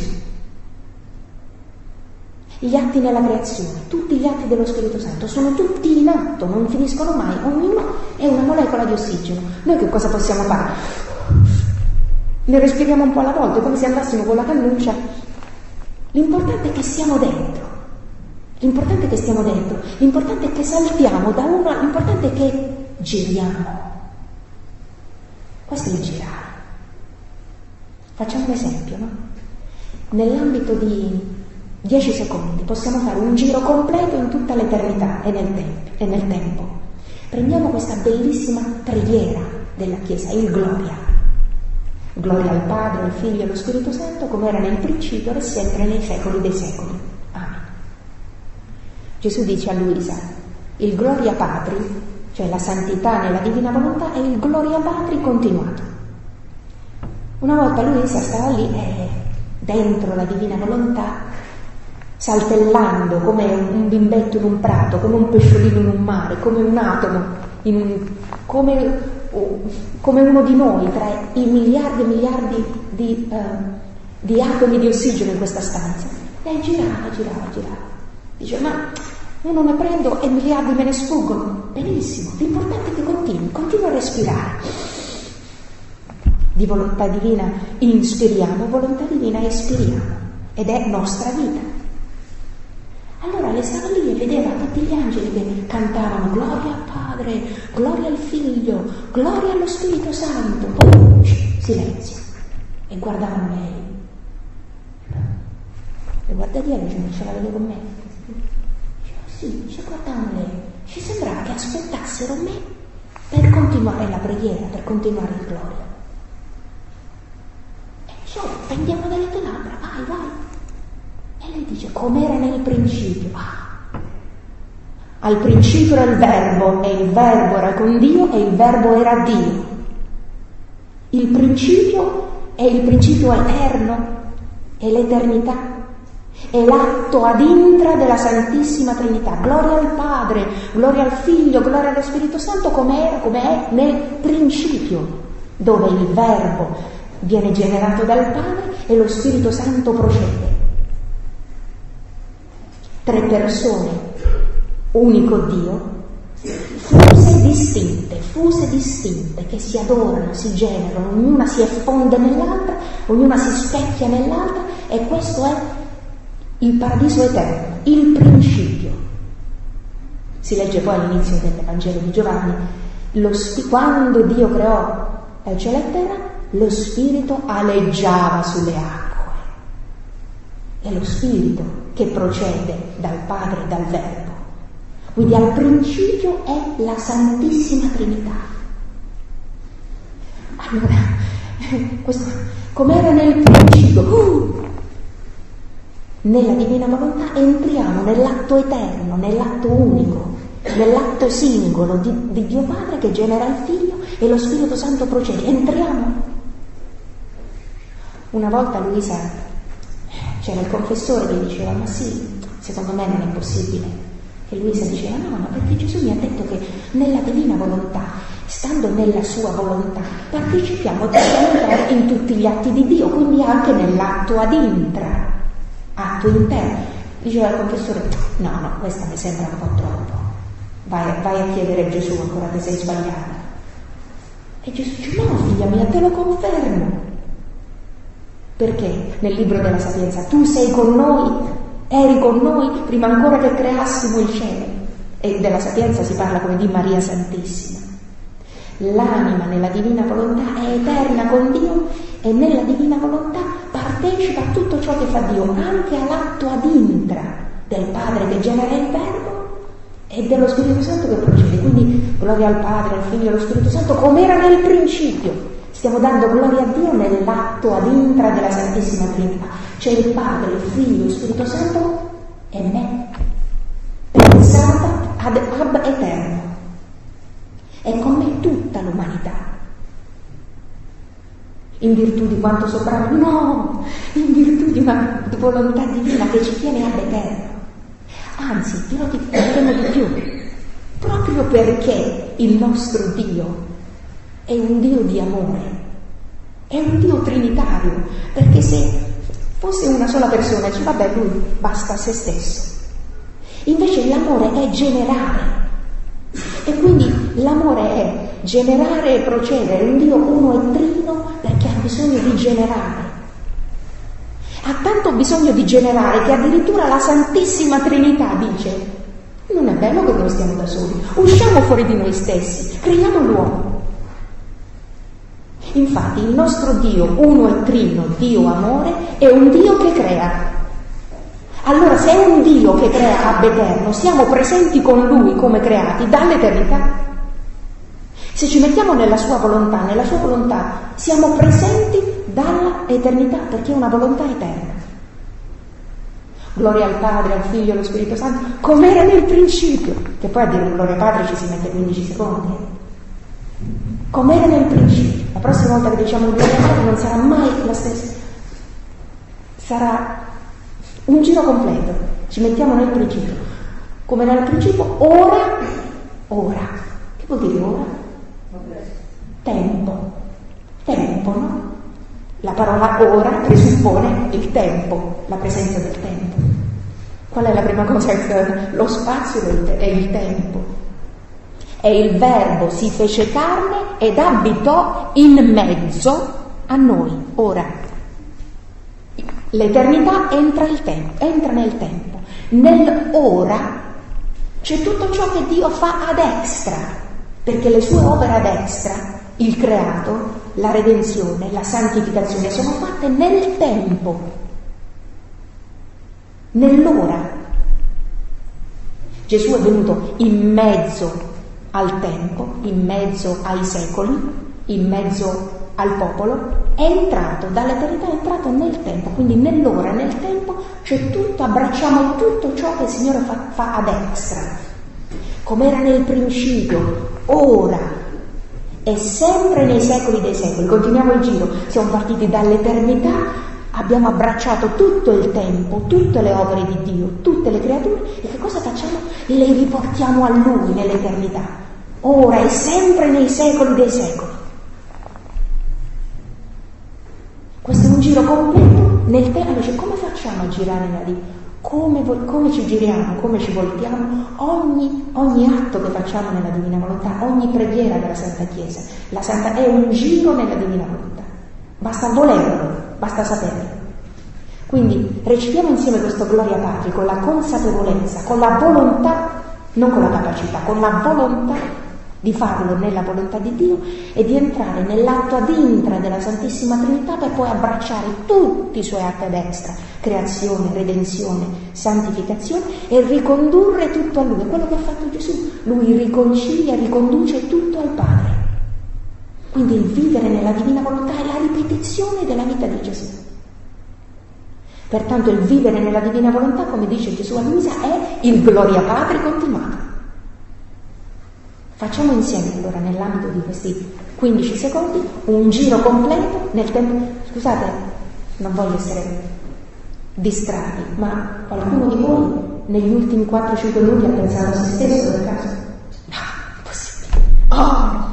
Speaker 1: gli atti nella creazione, tutti gli atti dello Spirito Santo, sono tutti in atto, non finiscono mai, ognuno è una molecola di ossigeno. Noi che cosa possiamo fare? Ne respiriamo un po' alla volta, come se andassimo con la cannuccia. L'importante è che siamo dentro, l'importante è che saltiamo da uno, l'importante è che giriamo. Questo è il girare. Facciamo un esempio, no? Nell'ambito di 10 secondi possiamo fare un giro completo in tutta l'eternità e nel tempo. Prendiamo questa bellissima preghiera della Chiesa, il Gloria. Gloria al Padre, al Figlio e allo Spirito Santo, come era nel principio e sempre nei secoli dei secoli. Amen. Gesù dice a Luisa, il Gloria Patri, cioè la santità nella divina volontà, è il Gloria Patri continuato. Una volta Luisa stava lì dentro la divina volontà, saltellando come un bimbetto in un prato, come un pesciolino in un mare, come un atomo, come uno di noi tra i miliardi e miliardi di atomi di ossigeno in questa stanza. Lei girava. Dice, ma uno ne prendo e miliardi me ne sfuggono. Benissimo, l'importante è che continua a respirare. Di volontà divina inspiriamo, volontà divina espiriamo, ed è nostra vita. Allora lei stava lì e vedeva tutti gli angeli che cantavano gloria al Padre, gloria al Figlio, gloria allo Spirito Santo. Poi silenzio. E guardavano lei. E guarda Dio, non ce la vede con me. Sì, ci guardavano lei. Ci sembrava che aspettassero me per continuare la preghiera, per continuare il gloria. E dice, oh, prendiamo dalle tue labbra, vai, vai. E lei dice, com'era nel principio. Al principio era il Verbo, e il Verbo era con Dio, e il Verbo era Dio. Il principio è il principio eterno, è l'eternità, è l'atto ad intra della Santissima Trinità. Gloria al Padre, gloria al Figlio, gloria allo Spirito Santo, come è nel principio, dove il Verbo viene generato dal Padre e lo Spirito Santo procede. 3 persone, unico Dio, fuse distinte, che si adorano, si generano, ognuna si effonde nell'altra, ognuna si specchia nell'altra, e questo è il paradiso eterno, il principio. Si legge poi all'inizio del Vangelo di Giovanni, quando Dio creò il cielo e terra, lo Spirito aleggiava sulle acque. È lo Spirito che procede dal Padre e dal Verbo. Quindi al principio è la Santissima Trinità. Allora, com'era nel principio, nella Divina Volontà entriamo nell'atto eterno, nell'atto unico, nell'atto singolo di Dio Padre che genera il Figlio e lo Spirito Santo procede. Entriamo. Una volta Luisa, c'era il confessore che diceva, ma sì, secondo me non è possibile. E Luisa diceva, no, perché Gesù mi ha detto che nella Divina Volontà, stando nella sua volontà, partecipiamo direttamente in tutti gli atti di Dio, quindi anche nell'atto ad intra, atto interno. Diceva il confessore, no, questa mi sembra un po' troppo, vai a chiedere a Gesù, ancora che sei sbagliata. E Gesù dice, no figlia mia, te lo confermo. Perché nel libro della Sapienza, tu sei con noi, eri con noi prima ancora che creassimo il cielo, e della Sapienza si parla come di Maria Santissima. L'anima nella Divina Volontà è eterna con Dio e nella Divina Volontà partecipa a tutto ciò che fa Dio, anche all'atto ad intra del Padre che genera il Verbo e dello Spirito Santo che procede. Quindi gloria al Padre, al Figlio e allo Spirito Santo, come era nel principio. Stiamo dando gloria a Dio nell'atto ad intra della Santissima Trinità. C'è il Padre, il Figlio, lo Spirito Santo e me, pensata ad eterno. È con me tutta l'umanità. In virtù di quanto soprano? No, in virtù di una volontà divina che ci tiene ad eterno. Anzi, diremo di più, proprio perché il nostro Dio è un Dio di amore, è un Dio trinitario, perché se fosse una sola persona, dice vabbè, lui basta a se stesso. Invece l'amore è generare, e quindi l'amore è generare e procedere, un Dio uno e trino perché ha bisogno di generare. Ha tanto bisogno di generare che addirittura la Santissima Trinità dice, non è bello che noi stiamo da soli, usciamo fuori di noi stessi, creiamo l'uomo. Infatti il nostro Dio, uno e trino, Dio amore, è un Dio che crea. Allora se è un Dio che crea ab eterno, siamo presenti con Lui come creati dall'eternità. Se ci mettiamo nella sua volontà siamo presenti dalla eternità, perché è una volontà eterna. Gloria al Padre, al Figlio e allo Spirito Santo, come era nel principio, che poi a dire gloria al Padre ci si mette 15 secondi. Come era nel principio. La prossima volta che diciamo gloria al Padre non sarà mai la stessa. Sarà un giro completo. Ci mettiamo nel principio. Come era nel principio, ora. Che vuol dire ora? Tempo, no? La parola ora presuppone il tempo, la presenza del tempo. Qual è la prima cosa? Lo spazio e il tempo. E il Verbo si fece carne ed abitò in mezzo a noi. Ora, l'eternità entra nel tempo. Nell'ora c'è tutto ciò che Dio fa ad extra, perché le sue opere ad extra, il creato, la redenzione, la santificazione, sono fatte nel tempo, nell'ora. Gesù è venuto in mezzo al tempo, in mezzo ai secoli, in mezzo al popolo, è entrato dall'eternità, è entrato nel tempo, quindi nell'ora, nel tempo c'è tutto, abbracciamo tutto ciò che il Signore fa ad extra, come era nel principio, ora e sempre nei secoli dei secoli. Continuiamo il giro, siamo partiti dall'eternità, abbiamo abbracciato tutto il tempo, tutte le opere di Dio, tutte le creature, e che cosa facciamo? Le riportiamo a Lui nell'eternità, ora e sempre nei secoli dei secoli. Questo è un giro completo nel tempo. Cioè, come facciamo a girare nella vita? Come ci giriamo, come ci voltiamo? Ogni atto che facciamo nella Divina Volontà, ogni preghiera della Santa Chiesa, la Santa è un giro nella Divina Volontà. Basta volerlo, basta saperlo. Quindi recitiamo insieme questo Gloria Patri con la consapevolezza, con la volontà, non con la capacità, con la volontà di farlo nella volontà di Dio e di entrare nell'atto ad intra della Santissima Trinità per poi abbracciare tutti i suoi atti ad extra, creazione, redenzione, santificazione, e ricondurre tutto a Lui. È quello che ha fatto Gesù. Lui riconcilia, riconduce tutto al Padre. Quindi il vivere nella Divina Volontà è la ripetizione della vita di Gesù. Pertanto il vivere nella Divina Volontà, come dice Gesù a Luisa, è il Gloria Patri continuato. Facciamo insieme allora, nell'ambito di questi 15 secondi, un giro completo nel tempo. Scusate, non voglio essere distratti, ma qualcuno di voi negli ultimi 4-5 minuti ha pensato a se stesso per caso? No, è possibile. Oh!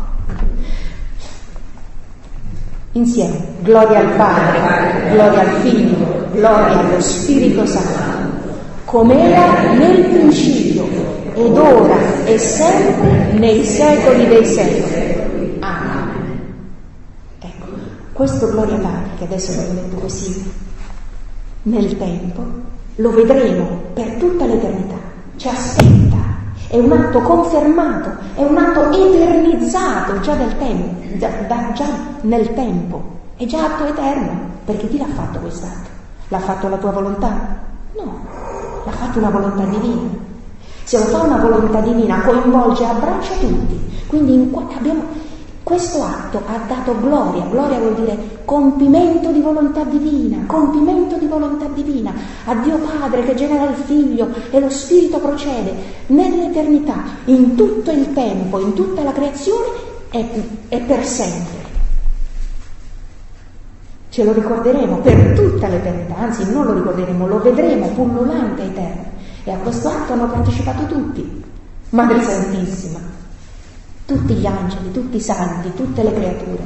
Speaker 1: Insieme, gloria al Padre, gloria al Figlio, gloria allo Spirito Santo, come era nel principio, ed ora e sempre nei secoli dei secoli. Amen. Ecco, questo Gloria Patri, che adesso abbiamo detto così, nel tempo, lo vedremo per tutta l'eternità. Ci aspetta, è un atto confermato, è un atto eternizzato già dal tempo, già nel tempo, è già atto eterno, perché chi l'ha fatto quest'atto? L'ha fatto la tua volontà? No, l'ha fatto una volontà divina. Se lo fa una volontà divina, coinvolge, abbraccia tutti. Quindi questo atto ha dato gloria. Gloria vuol dire compimento di volontà divina, compimento di volontà divina a Dio Padre che genera il Figlio e lo Spirito procede nell'eternità, in tutto il tempo, in tutta la creazione e per sempre. Ce lo ricorderemo per tutta l'eternità, anzi non lo ricorderemo, lo vedremo pullulante eterno. E a questo atto hanno partecipato tutti, Madre Santissima, tutti gli angeli, tutti i santi, tutte le creature.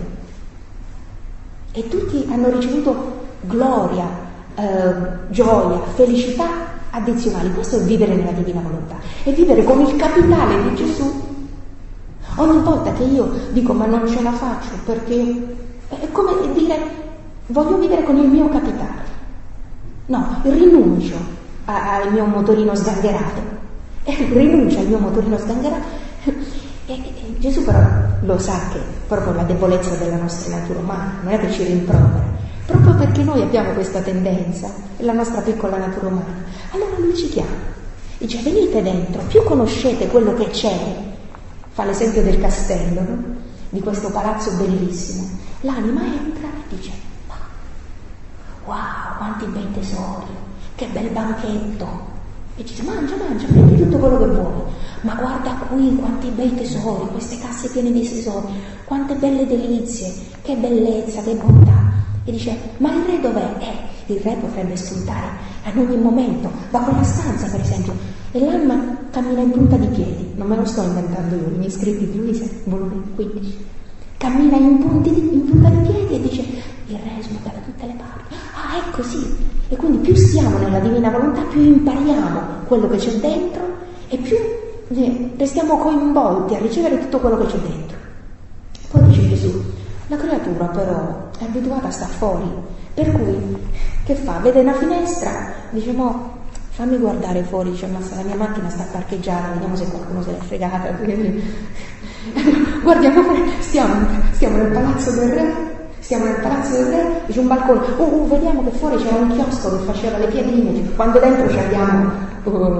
Speaker 1: E tutti hanno ricevuto gloria, gioia, felicità addizionali. Questo è vivere nella Divina Volontà, è vivere con il capitale di Gesù. Ogni volta che io dico ma non ce la faccio perché è come dire voglio vivere con il mio capitale. No, rinuncio al mio motorino sgangherato, rinuncia al mio motorino sgangherato e Gesù però lo sa che proprio la debolezza della nostra natura umana non è che ci rimprovera, proprio perché noi abbiamo questa tendenza, la nostra piccola natura umana. Allora lui ci chiama, dice venite dentro, più conoscete quello che c'è, fa l'esempio del castello, no? Di questo palazzo bellissimo, l'anima entra e dice wow, quanti bei tesori, che bel banchetto, e dice mangia, prendi tutto quello che vuoi, ma guarda qui quanti bei tesori, queste casse piene di tesori, quante belle delizie, che bellezza, che bontà. E dice ma il re dov'è? Il re potrebbe spuntare ad ogni momento da quella stanza per esempio, e l'anima cammina in punta di piedi, non me lo sto inventando io, gli scritti di Luisa, volume 15, cammina in punta di piedi e dice il re smuta da tutte le parti. Ah, è così. E quindi più stiamo nella Divina Volontà, più impariamo quello che c'è dentro e più restiamo coinvolti a ricevere tutto quello che c'è dentro. Poi dice Gesù, la creatura però è abituata a star fuori, per cui che fa? Vede una finestra, dice no, fammi guardare fuori, dice ma la mia macchina sta parcheggiata, vediamo se qualcuno se l'è fregata. Guardiamo fuori, stiamo nel palazzo del re. Siamo nel palazzo del re, c'è un balcone, vediamo che fuori c'era un chiosco che faceva le piadine, quando dentro ci abbiamo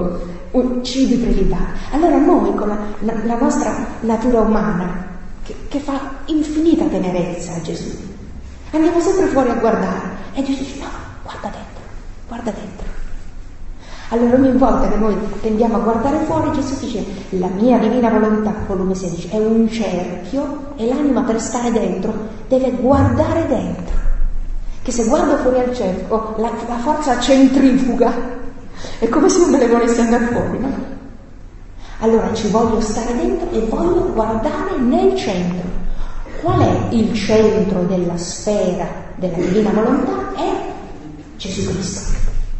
Speaker 1: cibi prelibati. Allora noi con la nostra natura umana, che fa infinita tenerezza a Gesù, andiamo sempre fuori a guardare e Gesù dice: no, guarda dentro. Allora ogni volta che noi tendiamo a guardare fuori, Gesù dice: la mia divina volontà, volume 16, è un cerchio e l'anima per stare dentro deve guardare dentro. Che se guardo fuori al cerchio, la forza centrifuga è come se non me ne volessi andare fuori, no? Allora ci voglio stare dentro e voglio guardare nel centro. Qual è il centro della sfera della divina volontà? È Gesù Cristo.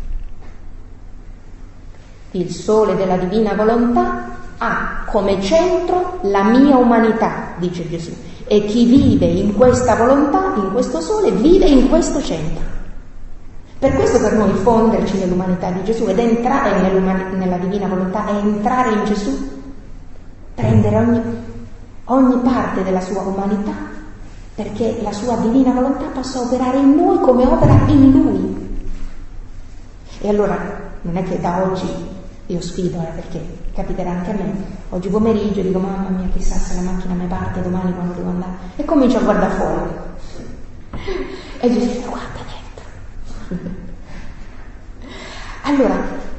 Speaker 1: Il sole della divina volontà ha come centro la mia umanità, dice Gesù, e chi vive in questa volontà, in questo sole, vive in questo centro. Per questo per noi fonderci nell'umanità di Gesù ed entrare nella divina volontà è entrare in Gesù, prendere ogni parte della sua umanità, perché la sua divina volontà possa operare in noi come opera in Lui. E allora non è che da oggi io sfido, perché capiterà anche a me, oggi pomeriggio dico: mamma mia, chissà se la macchina mi parte domani quando devo andare, e comincio a guardare fuori e Gesù dice: guarda dentro. Allora,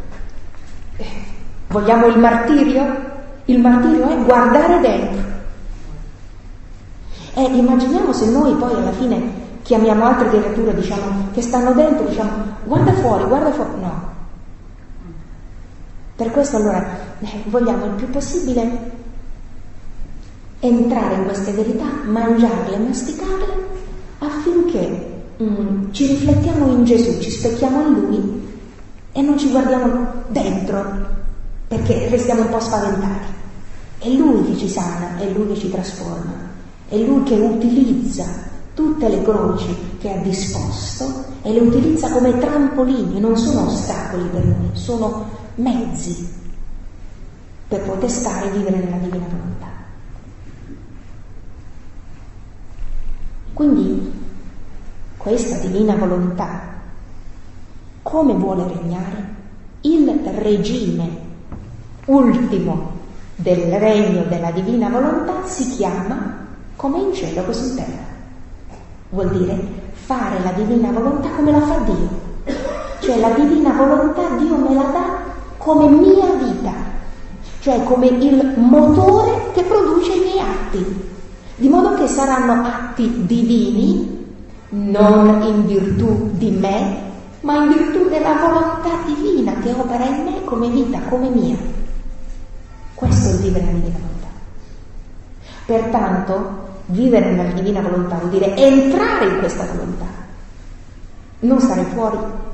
Speaker 1: vogliamo il martirio? Il martirio è guardare dentro. E immaginiamo se noi poi alla fine chiamiamo altre creature, diciamo, che stanno dentro, diciamo: guarda fuori, no. Per questo allora vogliamo il più possibile entrare in queste verità, mangiarle, masticarle, affinché ci riflettiamo in Gesù, ci specchiamo in Lui e non ci guardiamo dentro, perché restiamo un po' spaventati. È Lui che ci sana, è Lui che ci trasforma, è Lui che utilizza tutte le croci che ha disposto e le utilizza come trampolini, non sono ostacoli per noi, sono mezzi per poter stare e vivere nella divina volontà. Quindi questa divina volontà come vuole regnare? Il regime ultimo del regno della divina volontà si chiama come in cielo così in terra. Vuol dire fare la divina volontà come la fa Dio. Cioè la divina volontà Dio me la dà come mia vita, cioè come il motore che produce i miei atti, di modo che saranno atti divini, non in virtù di me, ma in virtù della volontà divina che opera in me come vita, come mia. Questo è il vivere nella divina volontà. Pertanto, vivere nella divina volontà vuol dire entrare in questa volontà, non stare fuori,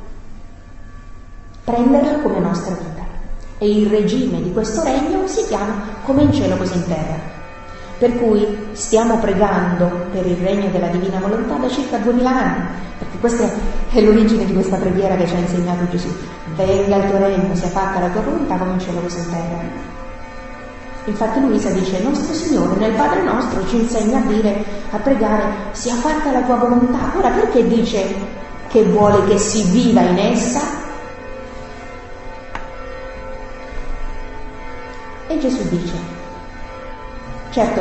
Speaker 1: prenderla come nostra vita. E il regime di questo regno si chiama come in cielo così in terra. Per cui stiamo pregando per il regno della divina volontà da circa 2000 anni, perché questa è l'origine di questa preghiera che ci ha insegnato Gesù: venga il tuo regno, sia fatta la tua volontà come in cielo così in terra. Infatti Luisa dice: nostro Signore nel Padre nostro ci insegna a pregare sia fatta la tua volontà. Ora perché dice che vuole che si viva in essa? E Gesù dice: certo,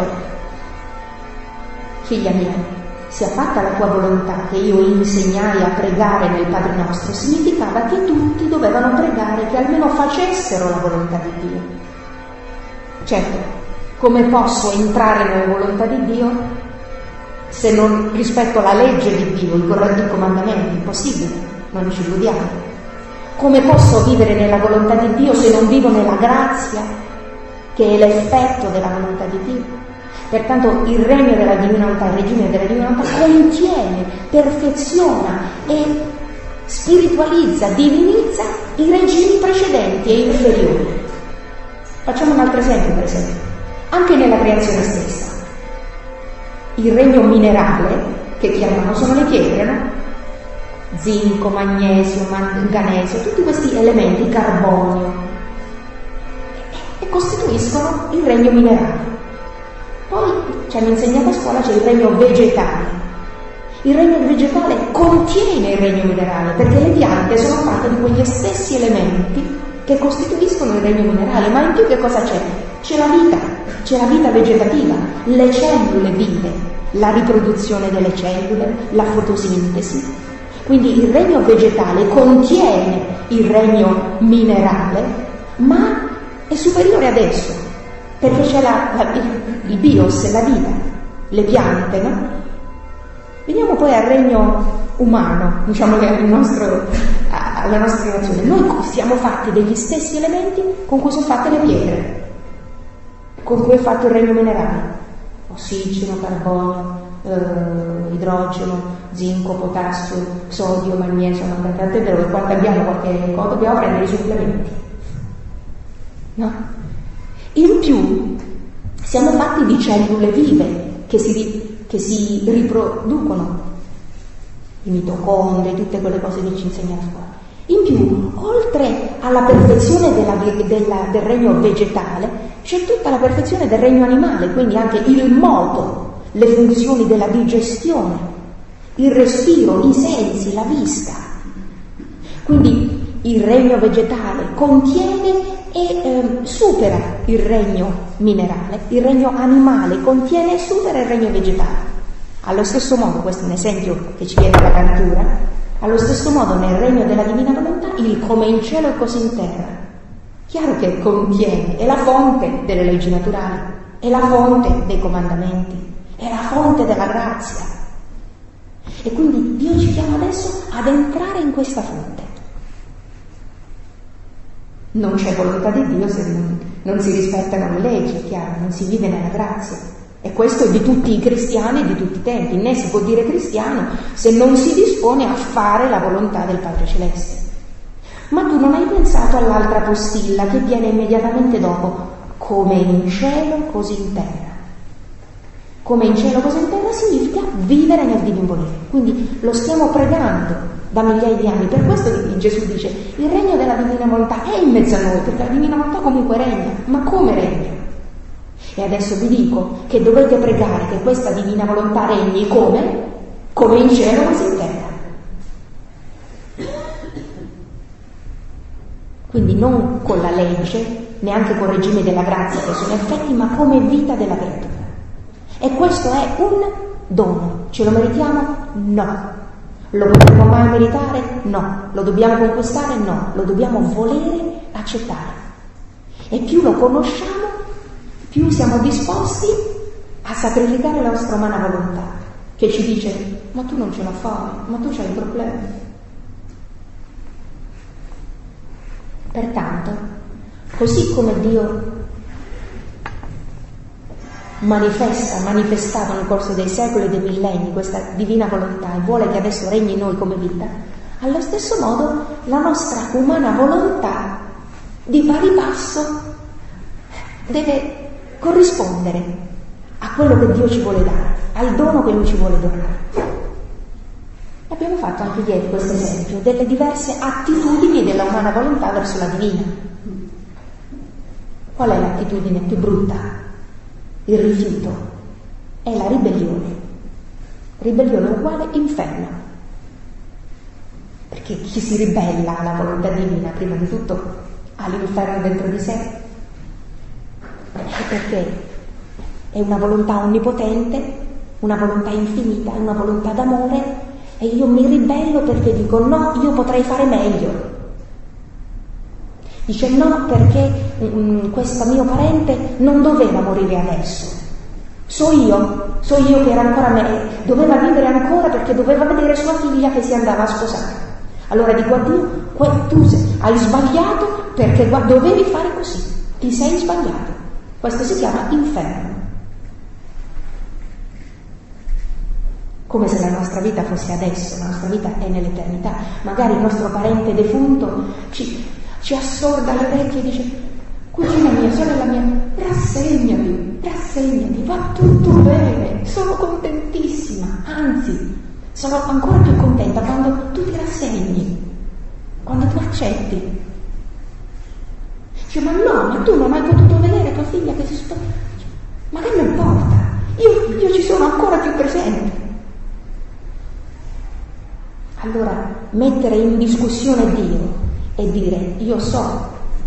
Speaker 1: figlia mia, sia fatta la tua volontà, che io insegnai a pregare nel Padre nostro, significava che tutti dovevano pregare che almeno facessero la volontà di Dio. Certo, come posso entrare nella volontà di Dio se non rispetto la legge di Dio, i comandamenti? Impossibile, non ci illudiamo. Come posso vivere nella volontà di Dio se non vivo nella grazia, che è l'effetto della volontà di Dio? Pertanto il regno della divina volontà, il regime della divina volontà contiene, perfeziona e spiritualizza, divinizza i regimi precedenti e inferiori. Facciamo un altro esempio, per esempio. Anche nella creazione stessa. Il regno minerale, che chiamano, sono le pietre, no? Zinco, magnesio, manganesio, tutti questi elementi, carbonio, e costituiscono il regno minerale. Poi ci hanno insegnato a scuola c'è il regno vegetale. Il regno vegetale contiene il regno minerale, perché le piante sono fatte di quegli stessi elementi che costituiscono il regno minerale, ma in più che cosa c'è? C'è la vita vegetativa, le cellule vive, la riproduzione delle cellule, la fotosintesi. Quindi il regno vegetale contiene il regno minerale, ma è superiore ad esso, perché c'è il bios, la vita, le piante, no? Veniamo poi al regno umano, diciamo che è alla nostra creazione. Noi siamo fatti degli stessi elementi con cui sono fatte le pietre, con cui è fatto il regno minerale: ossigeno, carbonio, idrogeno, zinco, potassio, sodio, magnesio. Tant'è vero che quando abbiamo qualche cosa dobbiamo prendere i supplementi, no? In più siamo fatti di cellule vive che si riproducono, i mitocondri, tutte quelle cose che ci insegna la scuola. In più, oltre alla perfezione del regno vegetale, c'è tutta la perfezione del regno animale, quindi anche il moto, le funzioni della digestione, il respiro, i sensi, la vista. Quindi il regno vegetale contiene e supera il regno minerale, il regno animale contiene e supera il regno vegetale. Allo stesso modo, questo è un esempio che ci viene dalla natura, allo stesso modo nel regno della divina volontà il come in cielo e così in terra, chiaro che contiene, è la fonte delle leggi naturali, è la fonte dei comandamenti, è la fonte della grazia. E quindi Dio ci chiama adesso ad entrare in questa fonte. Non c'è volontà di Dio se non si rispettano le leggi, è chiaro, non si vive nella grazia. E questo è di tutti i cristiani di tutti i tempi. Né si può dire cristiano se non si dispone a fare la volontà del Padre Celeste. Ma tu non hai pensato all'altra postilla che viene immediatamente dopo: come in cielo così in terra. Come in cielo così in terra significa vivere nel divino volere. Quindi lo stiamo pregando da migliaia di anni. Per questo Gesù dice: il regno della divina volontà è in mezzo a noi, perché la divina volontà comunque regna. Ma come regna? E adesso vi dico che dovete pregare che questa divina volontà regni come in cielo così in terra. Quindi non con la legge, neanche col regime della grazia che sono effetti, ma come vita della creatura. E questo è un dono. Ce lo meritiamo? No. Lo potremo mai meritare? No. Lo dobbiamo conquistare? No. Lo dobbiamo volere accettare. E più lo conosciamo, più siamo disposti a sacrificare la nostra umana volontà, che ci dice: ma tu non ce la fai, ma tu c'hai problemi. Pertanto, così come Dio manifestava nel corso dei secoli e dei millenni questa divina volontà e vuole che adesso regni in noi come vita, allo stesso modo la nostra umana volontà di pari passo deve corrispondere a quello che Dio ci vuole dare, al dono che Lui ci vuole donare. Abbiamo fatto anche ieri questo esempio delle diverse attitudini della umana volontà verso la divina. Qual è l'attitudine più brutta? Il rifiuto, è la ribellione. Ribellione uguale inferno. Perché chi si ribella alla volontà divina, prima di tutto, ha l'inferno dentro di sé. Perché è una volontà onnipotente, una volontà infinita, una volontà d'amore, e io mi ribello perché dico: no, io potrei fare meglio. Dice: no, perché questo mio parente non doveva morire adesso. So io che era ancora doveva vivere ancora, perché doveva vedere sua figlia che si andava a sposare. Allora dico a Dio: tu hai sbagliato perché dovevi fare così, ti sei sbagliato. Questo si chiama inferno. Come se la nostra vita fosse adesso, la nostra vita è nell'eternità. Magari il nostro parente defunto ci assorda le orecchie e dice: cugina mia, sorella mia, rassegnati, va tutto bene, sono contentissima, anzi, sono ancora più contenta quando tu ti rassegni, quando tu accetti. Dice: ma no, ma tu non hai potuto vedere tua figlia che si sposa? Ma che mi importa? Io ci sono ancora più presente. Allora, mettere in discussione Dio e dire: io so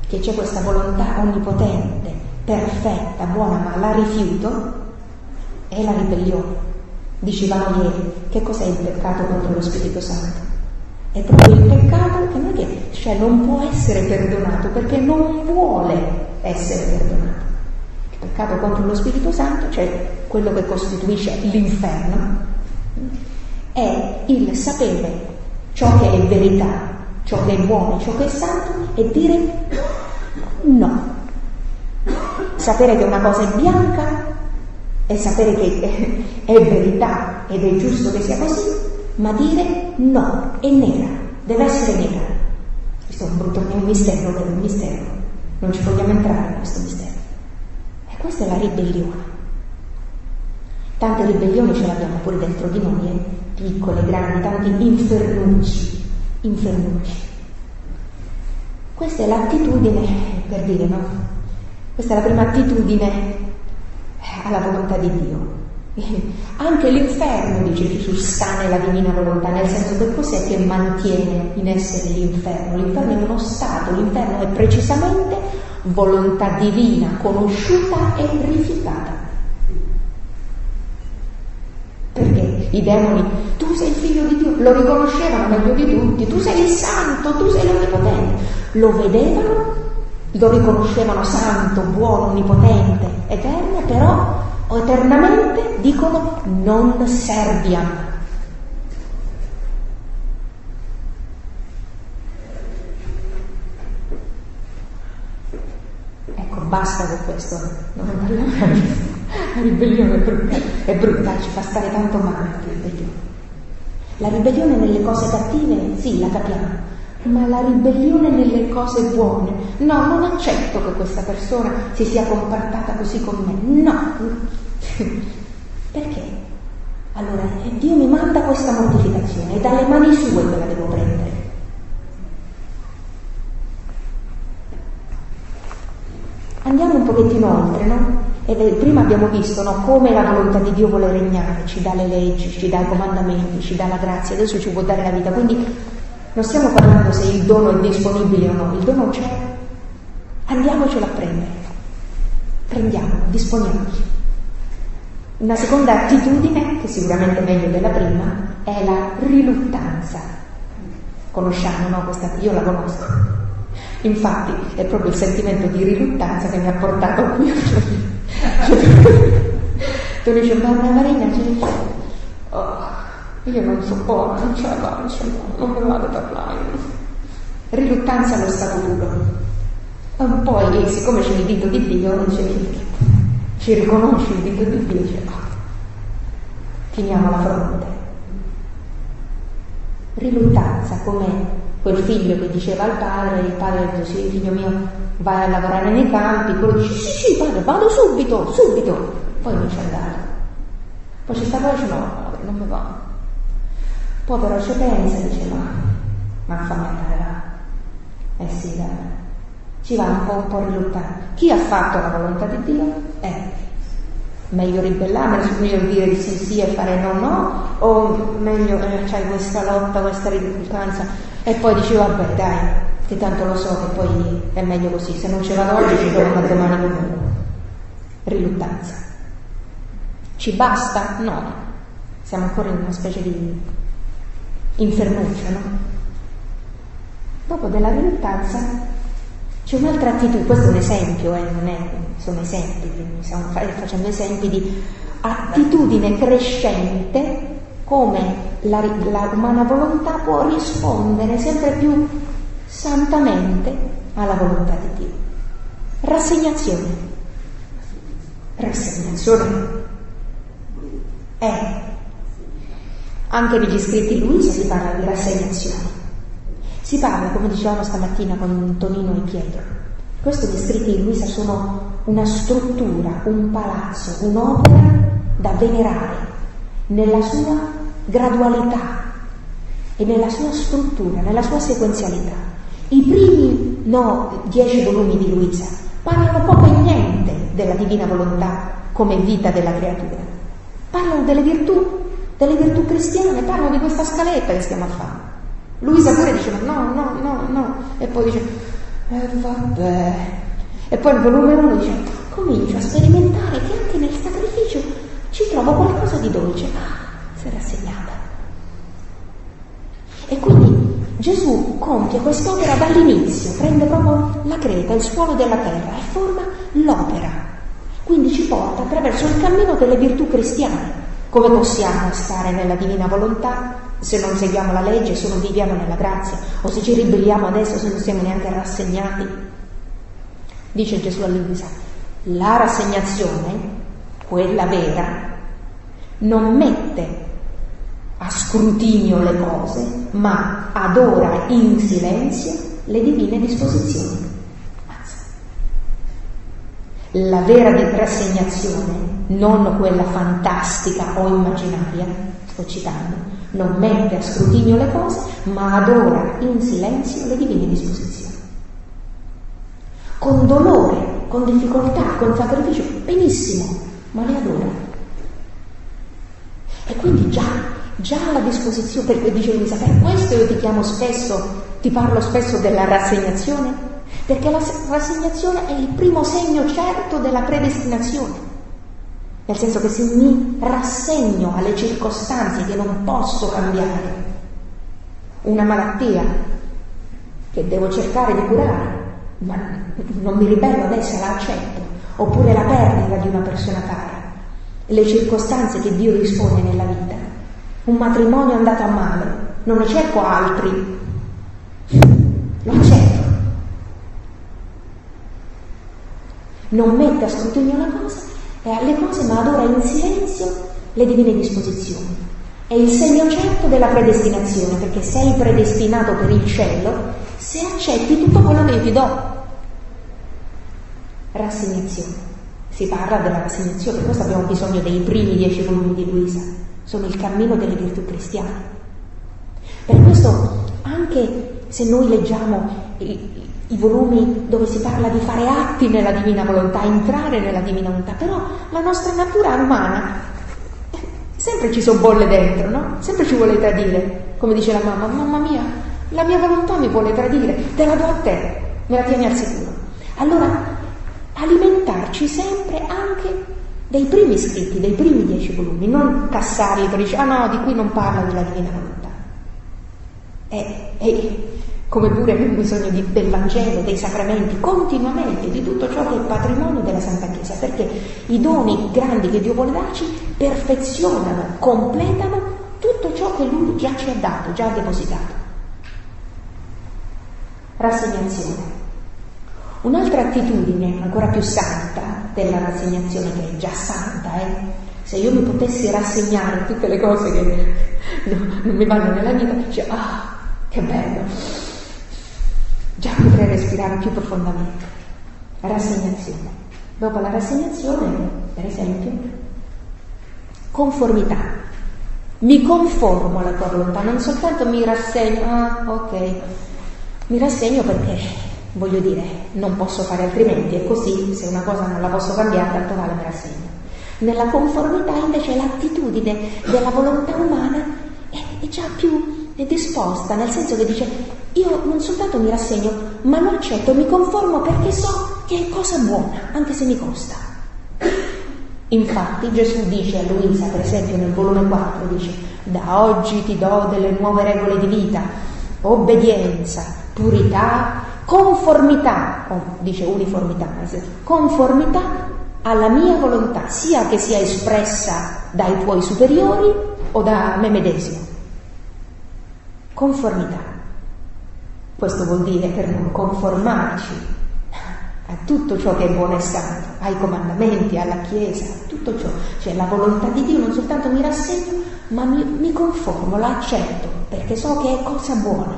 Speaker 1: che c'è questa volontà onnipotente, perfetta, buona, ma la rifiuto, è la ribellione. Dicevamo ieri, che cos'è il peccato contro lo Spirito Santo? È proprio il peccato che non può essere perdonato perché non vuole essere perdonato. Il peccato contro lo Spirito Santo, cioè quello che costituisce l'inferno, è il sapere ciò che è verità, ciò che è buono, ciò che è santo, e dire no. Sapere che una cosa è bianca e sapere che è verità ed è giusto che sia così, ma dire no, è nera, deve essere nera. Questo è un mistero, è un mistero. Non ci vogliamo entrare in questo mistero. E questa è la ribellione. Tante ribellioni ce l'abbiamo pure dentro di noi, piccole, grandi, tanti infernucci. Questa è l'attitudine, per dire, no? Questa è la prima attitudine alla volontà di Dio. Anche l'inferno, dice Gesù, sta nella divina volontà, nel senso che cos'è che mantiene in essere l'inferno? L'inferno è uno stato, l'inferno è precisamente volontà divina, conosciuta e rifiutata. Perché i demoni, tu sei il figlio di Dio, lo riconoscevano meglio di tutti, tu sei il santo, tu sei l'onnipotente, lo vedevano, lo riconoscevano santo, buono, onnipotente, eterno, però eternamente dicono non serviam. Ecco, basta con questo, non parliamo. La ribellione è brutta, ci fa stare tanto male la ribellione. La ribellione nelle cose cattive, sì, la capiamo, ma la ribellione nelle cose buone, no, non accetto che questa persona si sia comportata così con me, no. Perché? Allora, Dio mi manda questa mortificazione e dalle mani sue che la devo prendere. Andiamo un pochettino oltre, no? Prima abbiamo visto, no, come la volontà di Dio vuole regnare, ci dà le leggi, ci dà i comandamenti, ci dà la grazia, adesso ci può dare la vita, quindi non stiamo parlando se il dono è disponibile o no, il dono c'è, andiamocelo a prendere, prendiamo, disponiamoci. Una seconda attitudine, che sicuramente è meglio della prima, è la riluttanza. Conosciamo, no? Questa, io la conosco. Infatti è proprio il sentimento di riluttanza che mi ha portato qui. Tu dici, Mamma Marina, io non so buona, non ce la faccio, non me vado a parlare. Riluttanza allo stato puro. Poi, siccome c'è il dito di Dio, ci riconosce il dito di Dio, dice, finiamo la fronte. Riluttanza, come quel figlio che diceva al padre, il padre ha detto, sì, figlio mio, vai a lavorare nei campi, quello dice, sì, padre, vado subito, poi non c'è andato. Poi c'è stato, dice, no, padre, non mi va. Poi però ci pensa, dice, ma fammi andare là. Sì, dai, ci va un po' riluttante. Chi ha fatto la volontà di Dio? Meglio ribellarmi, meglio dire di sì e fare no, o meglio c'hai questa lotta, questa riluttanza, e poi dici, vabbè, dai, che tanto lo so che poi è meglio così, se non ci vado oggi ci torno domani comunque. Riluttanza. Ci basta? No, siamo ancora in una specie di infernuccia, no? Dopo della riluttanza c'è un'altra attitudine, questo è un esempio, non è, sono esempi, stiamo facendo esempi di attitudine crescente, come la umana volontà può rispondere sempre più santamente alla volontà di Dio. Rassegnazione. Anche negli scritti di Luisa si parla di rassegnazione. Si parla, come dicevamo stamattina con Tonino e Pietro, questi scritti di Luisa sono una struttura, un palazzo, un'opera da venerare nella sua gradualità e nella sua struttura, nella sua sequenzialità. I primi 10 volumi di Luisa parlano poco e niente della divina volontà come vita della creatura, parlano delle virtù cristiane, parlano di questa scaletta che stiamo a fare. Luisa pure dice no, e poi dice vabbè. E poi il volume 1 dice, comincio a sperimentare che anche nel sacrificio ci trovo qualcosa di dolce. Si è rassegnata. E quindi Gesù compie quest'opera dall'inizio, prende proprio la creta, il suolo della terra e forma l'opera. Quindi ci porta attraverso il cammino delle virtù cristiane. Come possiamo stare nella divina volontà se non seguiamo la legge, se non viviamo nella grazia, o se ci ribelliamo adesso, se non siamo neanche rassegnati? Dice Gesù a Luisa, la rassegnazione, quella vera, non mette a scrutinio le cose, ma adora in silenzio le divine disposizioni. La vera rassegnazione, non quella fantastica o immaginaria, sto citando, non mette a scrutinio le cose, ma adora in silenzio le divine disposizioni. Con dolore, con difficoltà, con sacrificio, benissimo, ma le adora. E quindi già la disposizione, perché dice Luisa, per questo io ti parlo spesso della rassegnazione, perché la rassegnazione è il primo segno certo della predestinazione, nel senso che se mi rassegno alle circostanze che non posso cambiare, una malattia che devo cercare di curare, ma non mi ribello ad essa, la accetto, oppure la perdita di una persona cara, le circostanze che Dio dispone nella vita, un matrimonio è andato a male, non ne cerco altri, lo accetto. Non mette a scrutinio le cose, ma adora in silenzio le divine disposizioni. È il segno certo della predestinazione, perché sei predestinato per il cielo se accetti tutto quello che io ti do. Rassegnazione. Si parla della rassegnazione, per questo abbiamo bisogno dei primi 10 volumi di Luisa. Sono il cammino delle virtù cristiane. Per questo, anche se noi leggiamo i volumi dove si parla di fare atti nella divina volontà, entrare nella divina volontà, però la nostra natura umana sempre ci sobbolle dentro, no? Sempre ci vuole tradire, come dice la mamma mia, la mia volontà mi vuole tradire, te la do a te, me la tieni al sicuro. Allora, alimentarci sempre anche dei primi scritti, dei primi 10 volumi, non cassarli per dire, no, di qui non parla della divina volontà. Come pure abbiamo bisogno del Vangelo, dei sacramenti, continuamente, di tutto ciò che è patrimonio della Santa Chiesa, perché i doni grandi che Dio vuole darci perfezionano, completano tutto ciò che Lui già ci ha dato, già ha depositato. Rassegnazione. Un'altra attitudine ancora più santa della rassegnazione, che è già santa, se io mi potessi rassegnare a tutte le cose che non mi vanno nella vita, dice, che bello! Già potrei respirare più profondamente. Rassegnazione. Dopo la rassegnazione, per esempio, conformità. Mi conformo alla tua volontà, non soltanto mi rassegno, ok, mi rassegno perché, voglio dire, non posso fare altrimenti, è così, se una cosa non la posso cambiare, tanto vale mi rassegno. Nella conformità invece l'attitudine della volontà umana è già più disposta, nel senso che dice, io non soltanto mi rassegno, ma lo accetto, mi conformo perché so che è cosa buona, anche se mi costa. Infatti Gesù dice a Luisa, per esempio nel volume 4, dice, da oggi ti do delle nuove regole di vita, obbedienza, purità, conformità, dice uniformità, conformità alla mia volontà, sia che sia espressa dai tuoi superiori o da me medesimo. Conformità. Questo vuol dire per non conformarci a tutto ciò che è buono e santo, ai comandamenti, alla Chiesa, tutto ciò. Cioè la volontà di Dio non soltanto mi rassegno, ma mi conformo, la accetto, perché so che è cosa buona.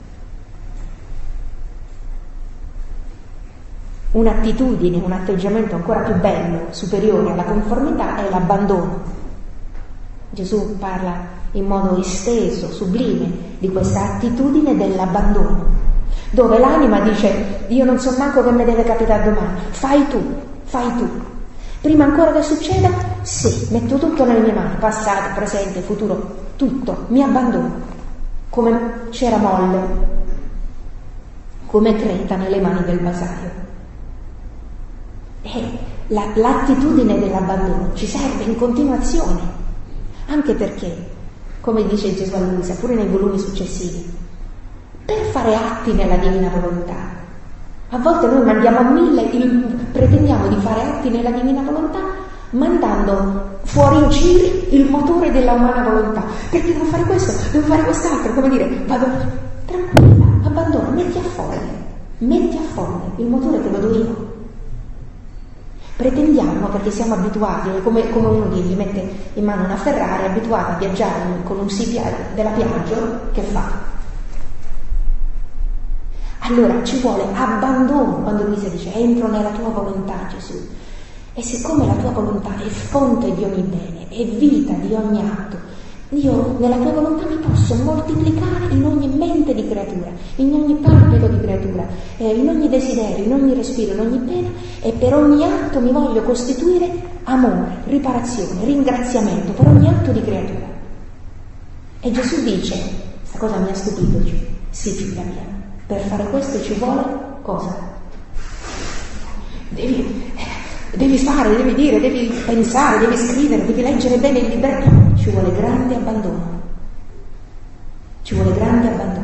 Speaker 1: Un'attitudine, un atteggiamento ancora più bello, superiore alla conformità, è l'abbandono. Gesù parla in modo esteso, sublime, di questa attitudine dell'abbandono, dove l'anima dice, io non so manco che mi deve capitare domani, fai tu. Prima ancora che succeda, sì, metto tutto nelle mie mani, passato, presente, futuro, tutto, mi abbandono, come c'era molle. come creta nelle mani del vasaio. E l'attitudine dell'abbandono ci serve in continuazione, anche perché, come dice Gesù a Luisa, pure nei volumi successivi, per fare atti nella divina volontà, a volte noi mandiamo a 1000, pretendiamo di fare atti nella divina volontà mandando fuori in giri il motore della umana volontà, perché devo fare questo, devo fare quest'altro, come dire, vado tranquilla, abbandona, metti a folle il motore che vedo io. Pretendiamo, perché siamo abituati, come uno gli mette in mano una Ferrari, abituato a viaggiare con un CPI della Piaggio, che fa? Allora ci vuole abbandono, quando Luisa dice entro nella tua volontà, Gesù. E siccome la tua volontà è fonte di ogni bene, è vita di ogni atto, io nella tua volontà mi posso moltiplicare in ogni mente di creatura, in ogni palpito di creatura, in ogni desiderio, in ogni respiro, in ogni pena, e per ogni atto mi voglio costituire amore, riparazione, ringraziamento per ogni atto di creatura. E Gesù dice, questa cosa mi ha stupito, dice, sì figlia mia, per fare questo ci vuole cosa? Devi fare, devi dire, devi pensare, devi scrivere, devi leggere bene il libretto. Ci vuole grande abbandono. Ci vuole grande abbandono.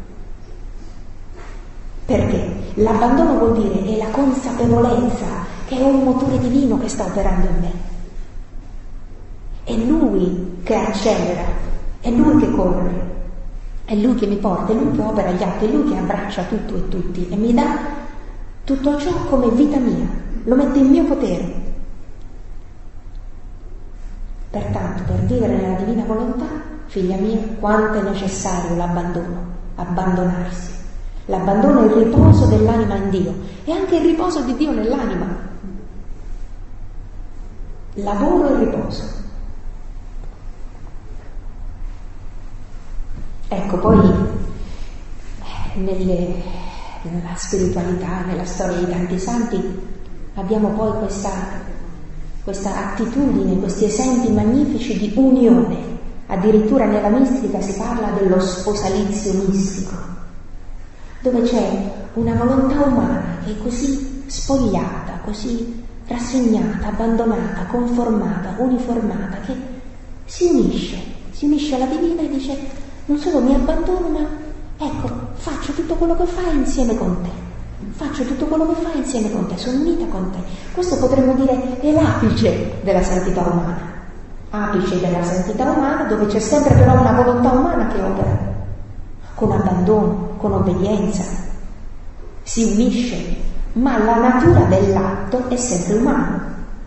Speaker 1: Perché? L'abbandono vuol dire è la consapevolezza che è un motore divino che sta operando in me. È Lui che accelera, è Lui che corre, è Lui che mi porta, è Lui che opera gli atti, è Lui che abbraccia tutto e tutti e mi dà tutto ciò come vita mia. Lo mette in mio potere. Pertanto, per vivere nella divina volontà, figlia mia, quanto è necessario l'abbandono, abbandonarsi. L'abbandono è il riposo dell'anima in Dio e anche il riposo di Dio nell'anima. Lavoro e riposo. Ecco, poi nella spiritualità, nella storia di tanti santi, abbiamo poi questa attitudine, questi esempi magnifici di unione. Addirittura nella mistica si parla dello sposalizio mistico, dove c'è una volontà umana che è così spogliata, così rassegnata, abbandonata, conformata, uniformata, che si unisce alla divina e dice: non solo mi abbandono, ma ecco, faccio tutto quello che fai insieme con te. Faccio tutto quello che fai insieme con te, sono unita con te. Questo potremmo dire è l'apice della santità umana. Apice della santità umana, dove c'è sempre però una volontà umana che opera, con abbandono, con obbedienza. Si unisce, ma la natura dell'atto è sempre umana.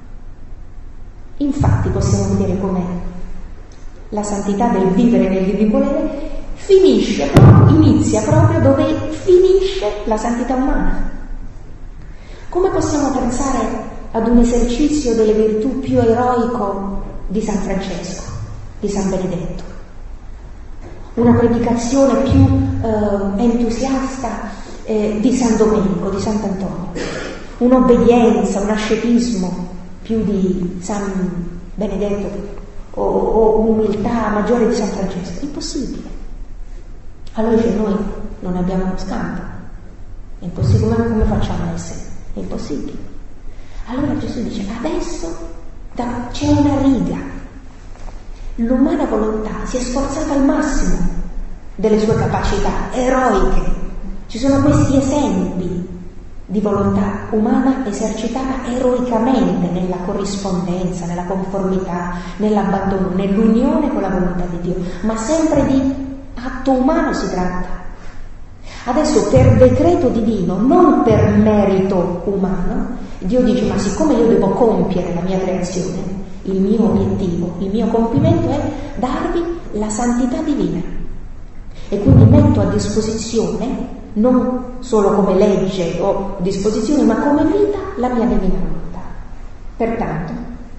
Speaker 1: Infatti possiamo vedere com'è la santità del vivere nel divin volere inizia proprio dove finisce la santità umana. Come possiamo pensare ad un esercizio delle virtù più eroico di San Francesco, di San Benedetto? Una predicazione più entusiasta di San Domenico, di Sant'Antonio? Un'obbedienza, un ascetismo più di San Benedetto o un'umiltà maggiore di San Francesco? Impossibile. Allora dice: noi non abbiamo scampo, è impossibile, come facciamo a essere? È impossibile. Allora Gesù dice: adesso c'è una riga, l'umana volontà si è sforzata al massimo delle sue capacità eroiche, ci sono questi esempi di volontà umana esercitata eroicamente nella corrispondenza, nella conformità, nell'abbandono, nell'unione con la volontà di Dio, ma sempre di atto umano si tratta. Adesso per decreto divino, non per merito umano, Dio dice: ma siccome io devo compiere la mia creazione, il mio obiettivo, il mio compimento è darvi la santità divina, e quindi metto a disposizione non solo come legge o disposizione, ma come vita la mia divina volontà. Pertanto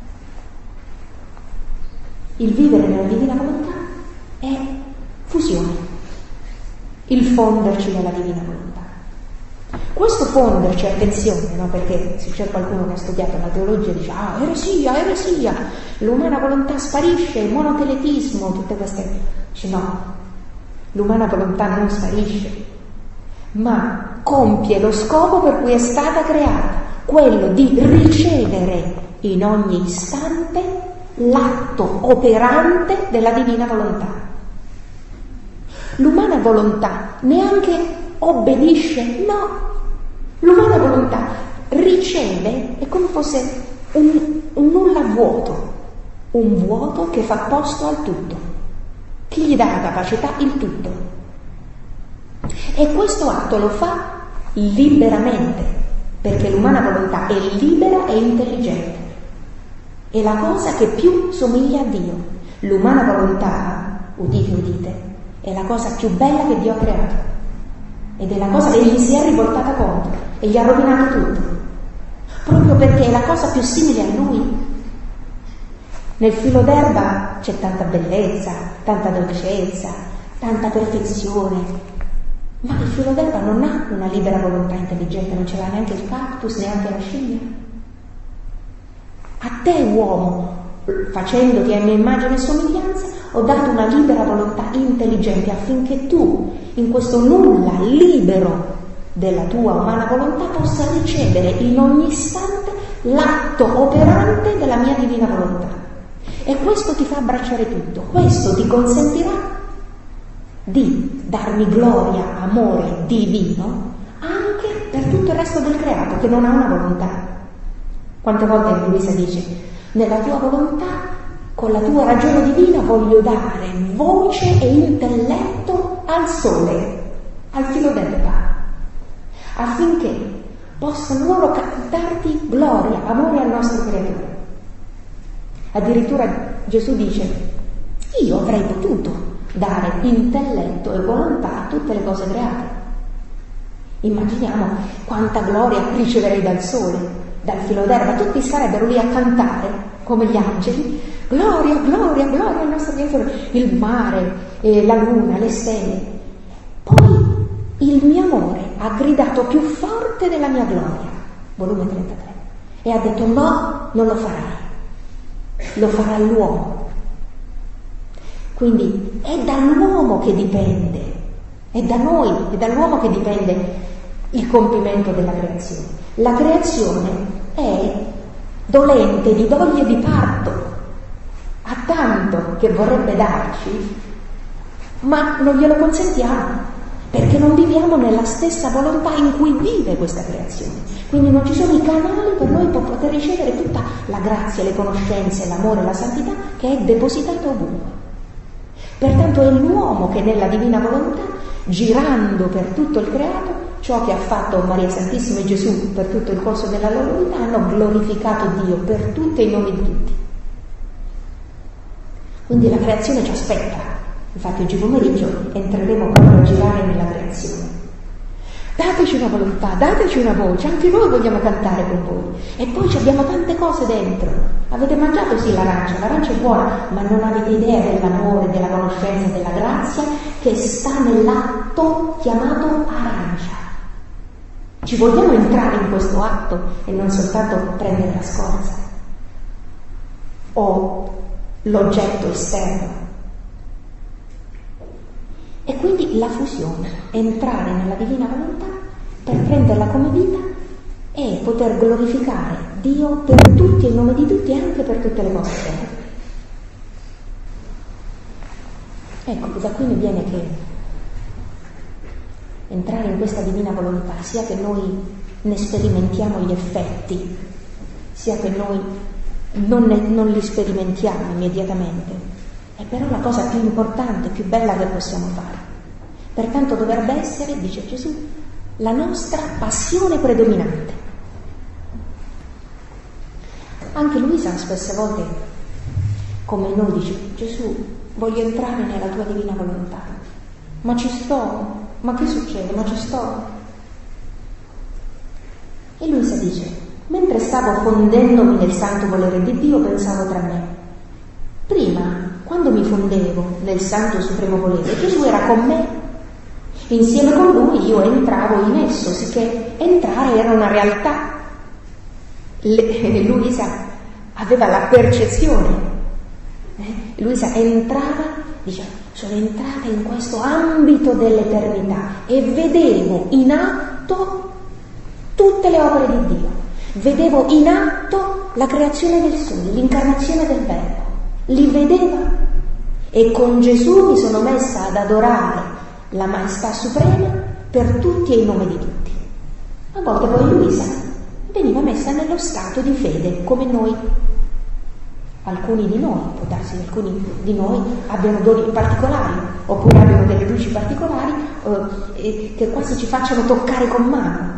Speaker 1: il vivere nella divina volontà è fusione, il fonderci nella divina volontà. Questo fonderci, attenzione, no? Perché se c'è qualcuno che ha studiato la teologia dice: ah, eresia, l'umana volontà sparisce, il monoteletismo, tutte queste. Dice: no, l'umana volontà non sparisce, ma compie lo scopo per cui è stata creata, quello di ricevere in ogni istante l'atto operante della divina volontà. L'umana volontà neanche obbedisce, no, l'umana volontà riceve, è come fosse un nulla vuoto, un vuoto che fa posto al tutto. Chi gli dà la capacità? Il tutto. E questo atto lo fa liberamente, perché l'umana volontà è libera e intelligente. È la cosa che più somiglia a Dio. L'umana volontà, udite, udite, è la cosa più bella che Dio ha creato. Ed è la cosa che gli si è rivoltata contro e gli ha rovinato tutto. Proprio perché è la cosa più simile a Lui. Nel filo d'erba c'è tanta bellezza, tanta dolcezza, tanta perfezione. Ma il filo d'erba non ha una libera volontà intelligente, non ce l'ha neanche il cactus, neanche la scimmia. A te, uomo, facendoti a mia immagine e somiglianza, ho dato una libera volontà intelligente affinché tu, in questo nulla libero della tua umana volontà, possa ricevere in ogni istante l'atto operante della mia divina volontà. E questo ti fa abbracciare tutto, questo ti consentirà di darmi gloria, amore divino anche per tutto il resto del creato che non ha una volontà. Quante volte Luisa dice: nella tua volontà, con la tua ragione divina, voglio dare voce e intelletto al sole, al filo d'erba, affinché possano loro cantarti gloria, amore al nostro creatore. Addirittura Gesù dice: io avrei potuto dare intelletto e volontà a tutte le cose create. Immaginiamo quanta gloria riceverei dal sole, dal filo d'erba, tutti sarebbero lì a cantare come gli angeli: gloria, gloria, gloria al nostro creatore, il mare, la luna, le stelle. Poi il mio amore ha gridato più forte della mia gloria, volume 33, e ha detto: no, non lo farai, lo farà l'uomo. Quindi è dall'uomo che dipende, è da noi, è dall'uomo che dipende il compimento della creazione. La creazione è dolente di doglie di parto, ha tanto che vorrebbe darci, ma non glielo consentiamo, perché non viviamo nella stessa volontà in cui vive questa creazione. Quindi non ci sono i canali per noi per poter ricevere tutta la grazia, le conoscenze, l'amore, la santità che è depositata ovunque. Pertanto è l'uomo che nella divina volontà, girando per tutto il creato, ciò che ha fatto Maria Santissima e Gesù per tutto il corso della loro vita, hanno glorificato Dio per tutte in nome di tutti. Quindi la creazione ci aspetta. Infatti oggi pomeriggio entreremo proprio a girare nella creazione. Dateci una volontà, dateci una voce, anche noi vogliamo cantare con voi. E poi abbiamo tante cose dentro. Avete mangiato sì l'arancia è buona, ma non avete idea dell'amore, della conoscenza, della grazia che sta nell'atto chiamato arancia. Ci vogliamo entrare in questo atto e non soltanto prendere la scorza o l'oggetto esterno. E quindi la fusione, entrare nella divina volontà per prenderla come vita e poter glorificare Dio per tutti, in nome di tutti e anche per tutte le cose create. Ecco, da qui mi viene che entrare in questa divina volontà, sia che noi ne sperimentiamo gli effetti, sia che noi non li sperimentiamo immediatamente, è però la cosa più importante, più bella che possiamo fare. Pertanto dovrebbe essere, dice Gesù, la nostra passione predominante. Anche Luisa spesse volte, come noi, dice: Gesù, voglio entrare nella tua divina volontà, ma ci sto, ma che succede? Ma ci sto. E Luisa dice: mentre stavo fondendomi nel santo volere di Dio, pensavo tra me: prima, quando mi fondevo nel santo supremo volere, Gesù era con me, insieme con lui io entravo in esso, sicché entrare era una realtà. Luisa aveva la percezione, Luisa entrava, dice: sono entrata in questo ambito dell'eternità e vedevo in atto atto tutte le opere di Dio. Vedevo in atto la creazione del sole, l'incarnazione del Verbo. Li vedeva. E con Gesù mi sono messa ad adorare la maestà suprema per tutti e in nome di tutti. A volte poi Luisa veniva messa nello stato di fede, come noi. Alcuni di noi, può darsi che alcuni di noi abbiano doni particolari, oppure abbiano delle luci particolari che quasi ci facciano toccare con mano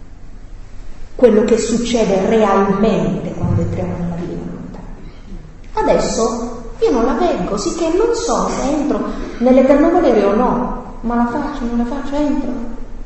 Speaker 1: quello che succede realmente quando entriamo nella divina volontà. Adesso io non la vengo, sicché non so se entro nell'eterno volere o no, ma la faccio, non la faccio, entro.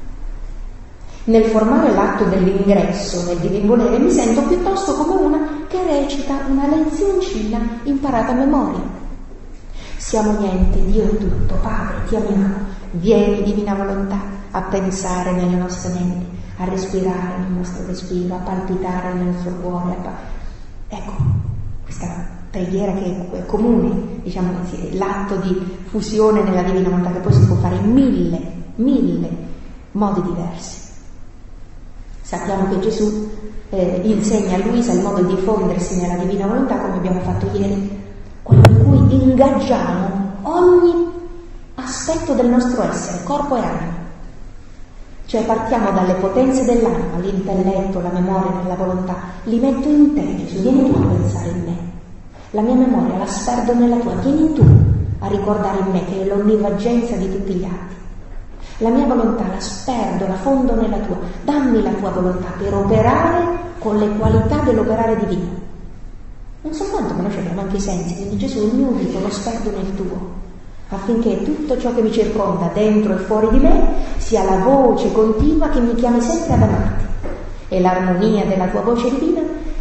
Speaker 1: Nel formare l'atto dell'ingresso nel divin volere mi sento piuttosto come una che recita una lezioncina imparata a memoria. Siamo niente, Dio è tutto, Padre, ti amiamo, vieni divina volontà a pensare nelle nostre menti, a respirare nel nostro respiro, a palpitare nel nostro cuore. Ecco, questa preghiera che è comune, diciamo, l'atto di fusione nella divina volontà, che poi si può fare in mille modi diversi. Sappiamo che Gesù insegna a Luisa il modo di fondersi nella divina volontà, come abbiamo fatto ieri, quello in cui ingaggiamo ogni aspetto del nostro essere, corpo e anima. Cioè partiamo dalle potenze dell'anima, l'intelletto, la memoria, la volontà, li metto in te, Gesù, vieni tu a pensare in me. La mia memoria la sperdo nella tua, vieni tu a ricordare in me che è l'onnivaggenza di tutti gli atti. La mia volontà la sperdo, la fondo nella tua, dammi la tua volontà per operare con le qualità dell'operare divino. Non soltanto che noi abbiamo anche i sensi, quindi Gesù il mio udito lo sperdo nel tuo, affinché tutto ciò che mi circonda dentro e fuori di me sia la voce continua che mi chiami sempre ad amarti, e l'armonia della tua voce divina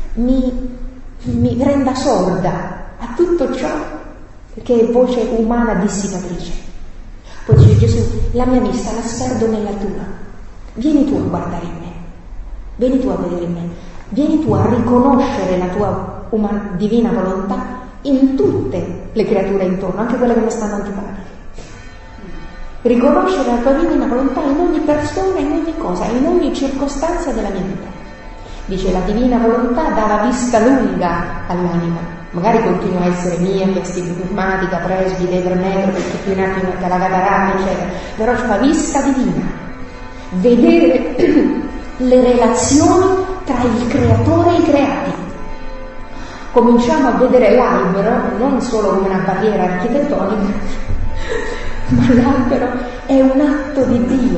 Speaker 1: mi renda sorda a tutto ciò che è voce umana dissipatrice. Poi dice Gesù, la mia vista la sperdo nella tua, vieni tu a guardare in me, vieni tu a vedere in me, vieni tu a riconoscere la tua divina volontà in tutte le creature intorno, anche quelle che mi stanno antipatiche. Riconoscere la tua divina volontà in ogni persona, in ogni cosa, in ogni circostanza della mia vita. Dice, la divina volontà dà la vista lunga all'anima. Magari continua a essere mia, astigmatica, presbite, vermetro, perché più in atto la catarata, eccetera. Però c'è la vista divina. Vedere le relazioni tra il creatore e i creati. Cominciamo a vedere l'albero non solo come una barriera architettonica, ma l'albero è un atto di Dio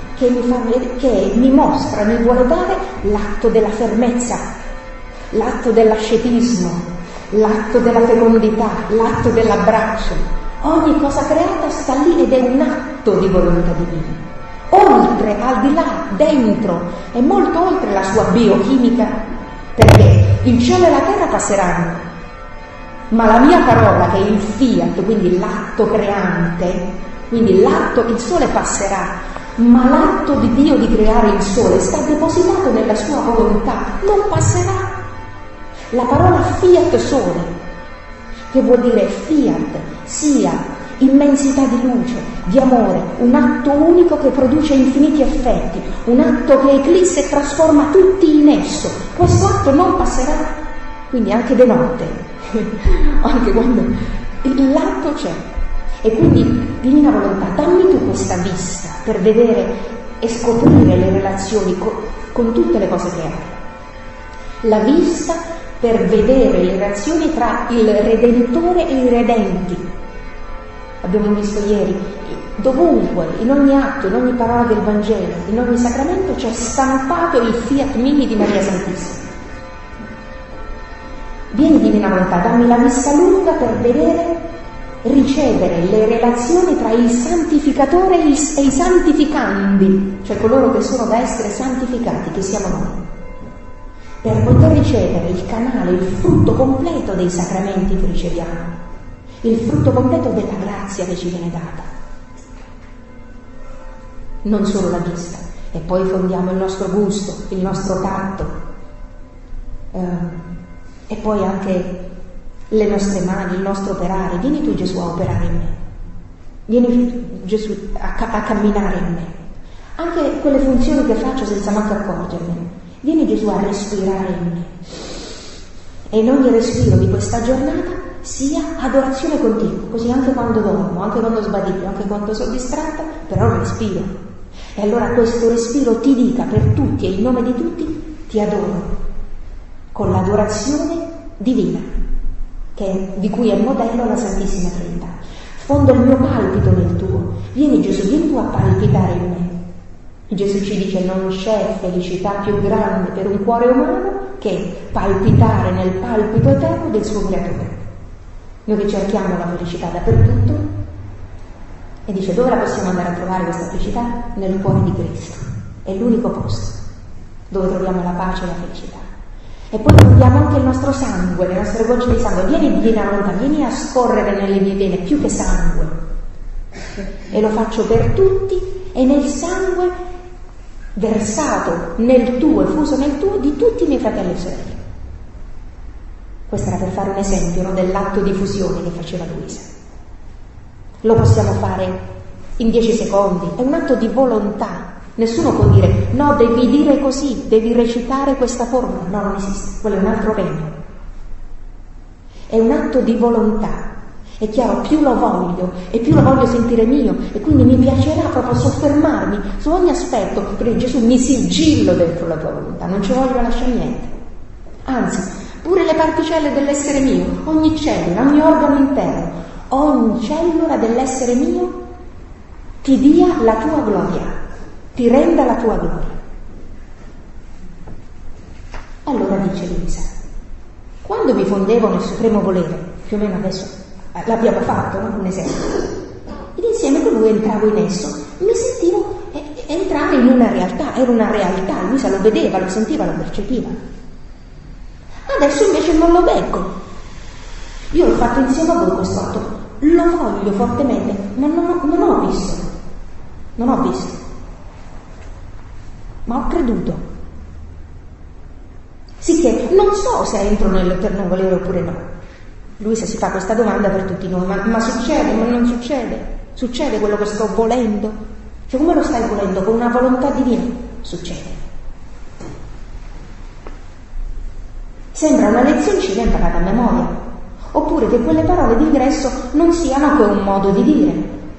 Speaker 1: che mi mostra, mi vuole dare l'atto della fermezza, l'atto dell'ascetismo, l'atto della fecondità, l'atto dell'abbraccio. Ogni cosa creata sta lì ed è un atto di volontà divina. Oltre, al di là, dentro, è molto oltre la sua biochimica, perché il cielo e la terra passeranno, ma la mia parola, che è il fiat, quindi l'atto creante, quindi l'atto, il sole passerà, ma l'atto di Dio di creare il sole sta depositato nella sua volontà, non passerà. La parola fiat sole, che vuol dire fiat, sia immensità di luce, di amore, un atto unico che produce infiniti effetti, un atto che eclissa e trasforma tutti in esso. Questo atto non passerà, quindi anche di notte, anche quando l'atto c'è. E quindi, divina volontà, dammi tu questa vista per vedere e scoprire le relazioni con tutte le cose create. La vista per vedere le relazioni tra il Redentore e i redenti. Abbiamo visto ieri, dovunque, in ogni atto, in ogni parola del Vangelo, in ogni sacramento c'è stampato il fiat mini di Maria Santissima. Vieni divina volontà, dammi la vista lunga per vedere, ricevere le relazioni tra il santificatore e i santificandi, cioè coloro che sono da essere santificati, che siamo noi, per poter ricevere il canale, il frutto completo dei sacramenti che riceviamo, il frutto completo della grazia che ci viene data. Non solo la vista, e poi fondiamo il nostro gusto, il nostro tatto, e poi anche le nostre mani, il nostro operare. Vieni tu Gesù a operare in me, vieni Gesù a camminare in me, anche quelle funzioni che faccio senza manco accorgermene. Vieni Gesù a respirare in me. E in ogni respiro di questa giornata sia adorazione continua, così anche quando dormo, anche quando sbadiglio, anche quando sono distratta, però respiro. E allora questo respiro ti dica per tutti e in nome di tutti ti adoro, con l'adorazione divina, di cui è modello la Santissima Trinità. Fondo il mio palpito nel tuo. Vieni Gesù, vieni tu a palpitare in me. Gesù ci dice: non c'è felicità più grande per un cuore umano che palpitare nel palpito eterno del suo creatore. Noi che cerchiamo la felicità dappertutto, e dice: dove la possiamo andare a trovare questa felicità? Nel cuore di Cristo. È l'unico posto dove troviamo la pace e la felicità. E poi troviamo anche il nostro sangue, le nostre gocce di sangue. Vieni divina volontà, vieni a scorrere nelle mie vene più che sangue. E lo faccio per tutti, e nel sangue versato nel tuo e fuso nel tuo di tutti i miei fratelli e sorelle. Questo era per fare un esempio, no, dell'atto di fusione che faceva Luisa. Lo possiamo fare in 10 secondi, è un atto di volontà. Nessuno può dire: no, devi dire così, devi recitare questa formula. No, non esiste, quello è un altro regno. È un atto di volontà. È chiaro, più lo voglio e più lo voglio sentire mio, e quindi mi piacerà proprio soffermarmi su ogni aspetto, perché Gesù mi sigillo dentro la tua volontà, non ci voglio lasciare niente. Anzi, pure le particelle dell'essere mio, ogni cellula, ogni organo interno, ogni cellula dell'essere mio ti dia la tua gloria, ti renda la tua gloria. Allora dice Luisa: quando mi fondevo nel supremo volere, più o meno adesso l'abbiamo fatto, no? Un esempio. Ed insieme con lui entravo in esso, mi sentivo entrare in una realtà, era una realtà, Luisa lo vedeva, lo sentiva, lo percepiva. Adesso invece non lo vengo. Io l'ho fatto insieme a voi questo atto, lo voglio fortemente, ma non ho visto, ma ho creduto. Sicché non so se entro nell'eterno volere oppure no. Luisa si fa questa domanda per tutti noi: ma succede, ma non succede? Succede quello che sto volendo? Cioè, come lo stai volendo? Con una volontà divina? Succede. Sembra una lezioncina imparata a memoria, oppure che quelle parole d'ingresso non siano che un modo di dire.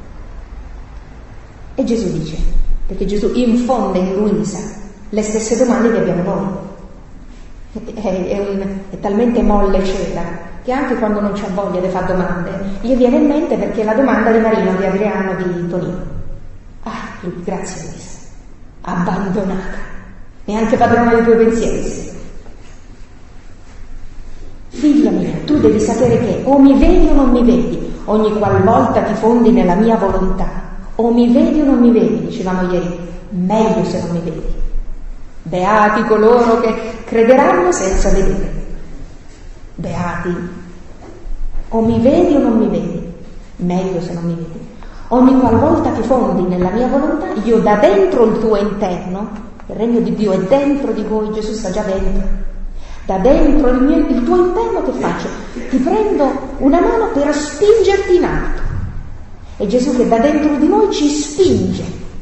Speaker 1: E Gesù dice, perché Gesù infonde in Luisa le stesse domande che abbiamo noi. È talmente molle cera che anche quando non c'ha voglia di fare domande, gli viene in mente, perché la domanda di Marino, di Adriano, di Tonino. Grazie Luisa, abbandonata, neanche padrona dei tuoi pensieri. Figlia mia, tu devi sapere che o mi vedi o non mi vedi, ogni qualvolta ti fondi nella mia volontà, o mi vedi o non mi vedi, dicevamo ieri, meglio se non mi vedi. Beati coloro che crederanno senza vedere. Beati, o mi vedi o non mi vedi, meglio se non mi vedi. Ogni qualvolta ti fondi nella mia volontà, io da dentro il tuo interno, il regno di Dio è dentro di voi, Gesù sta già dentro, da dentro il tuo interno che faccio? Ti prendo una mano per spingerti in alto. E Gesù che da dentro di noi ci spinge,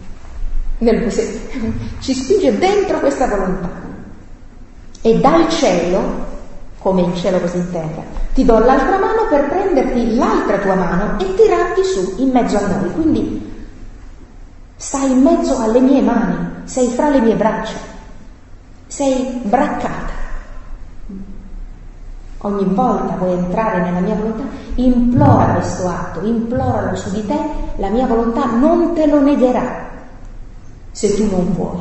Speaker 1: ci spinge dentro questa volontà. E dal cielo, come in cielo così in terra, ti do l'altra mano per prenderti l'altra tua mano e tirarti su in mezzo a noi. Quindi stai in mezzo alle mie mani, sei fra le mie braccia, sei braccata. Ogni volta vuoi entrare nella mia volontà, implora questo atto, imploralo su di te, la mia volontà non te lo negherà se tu non vuoi.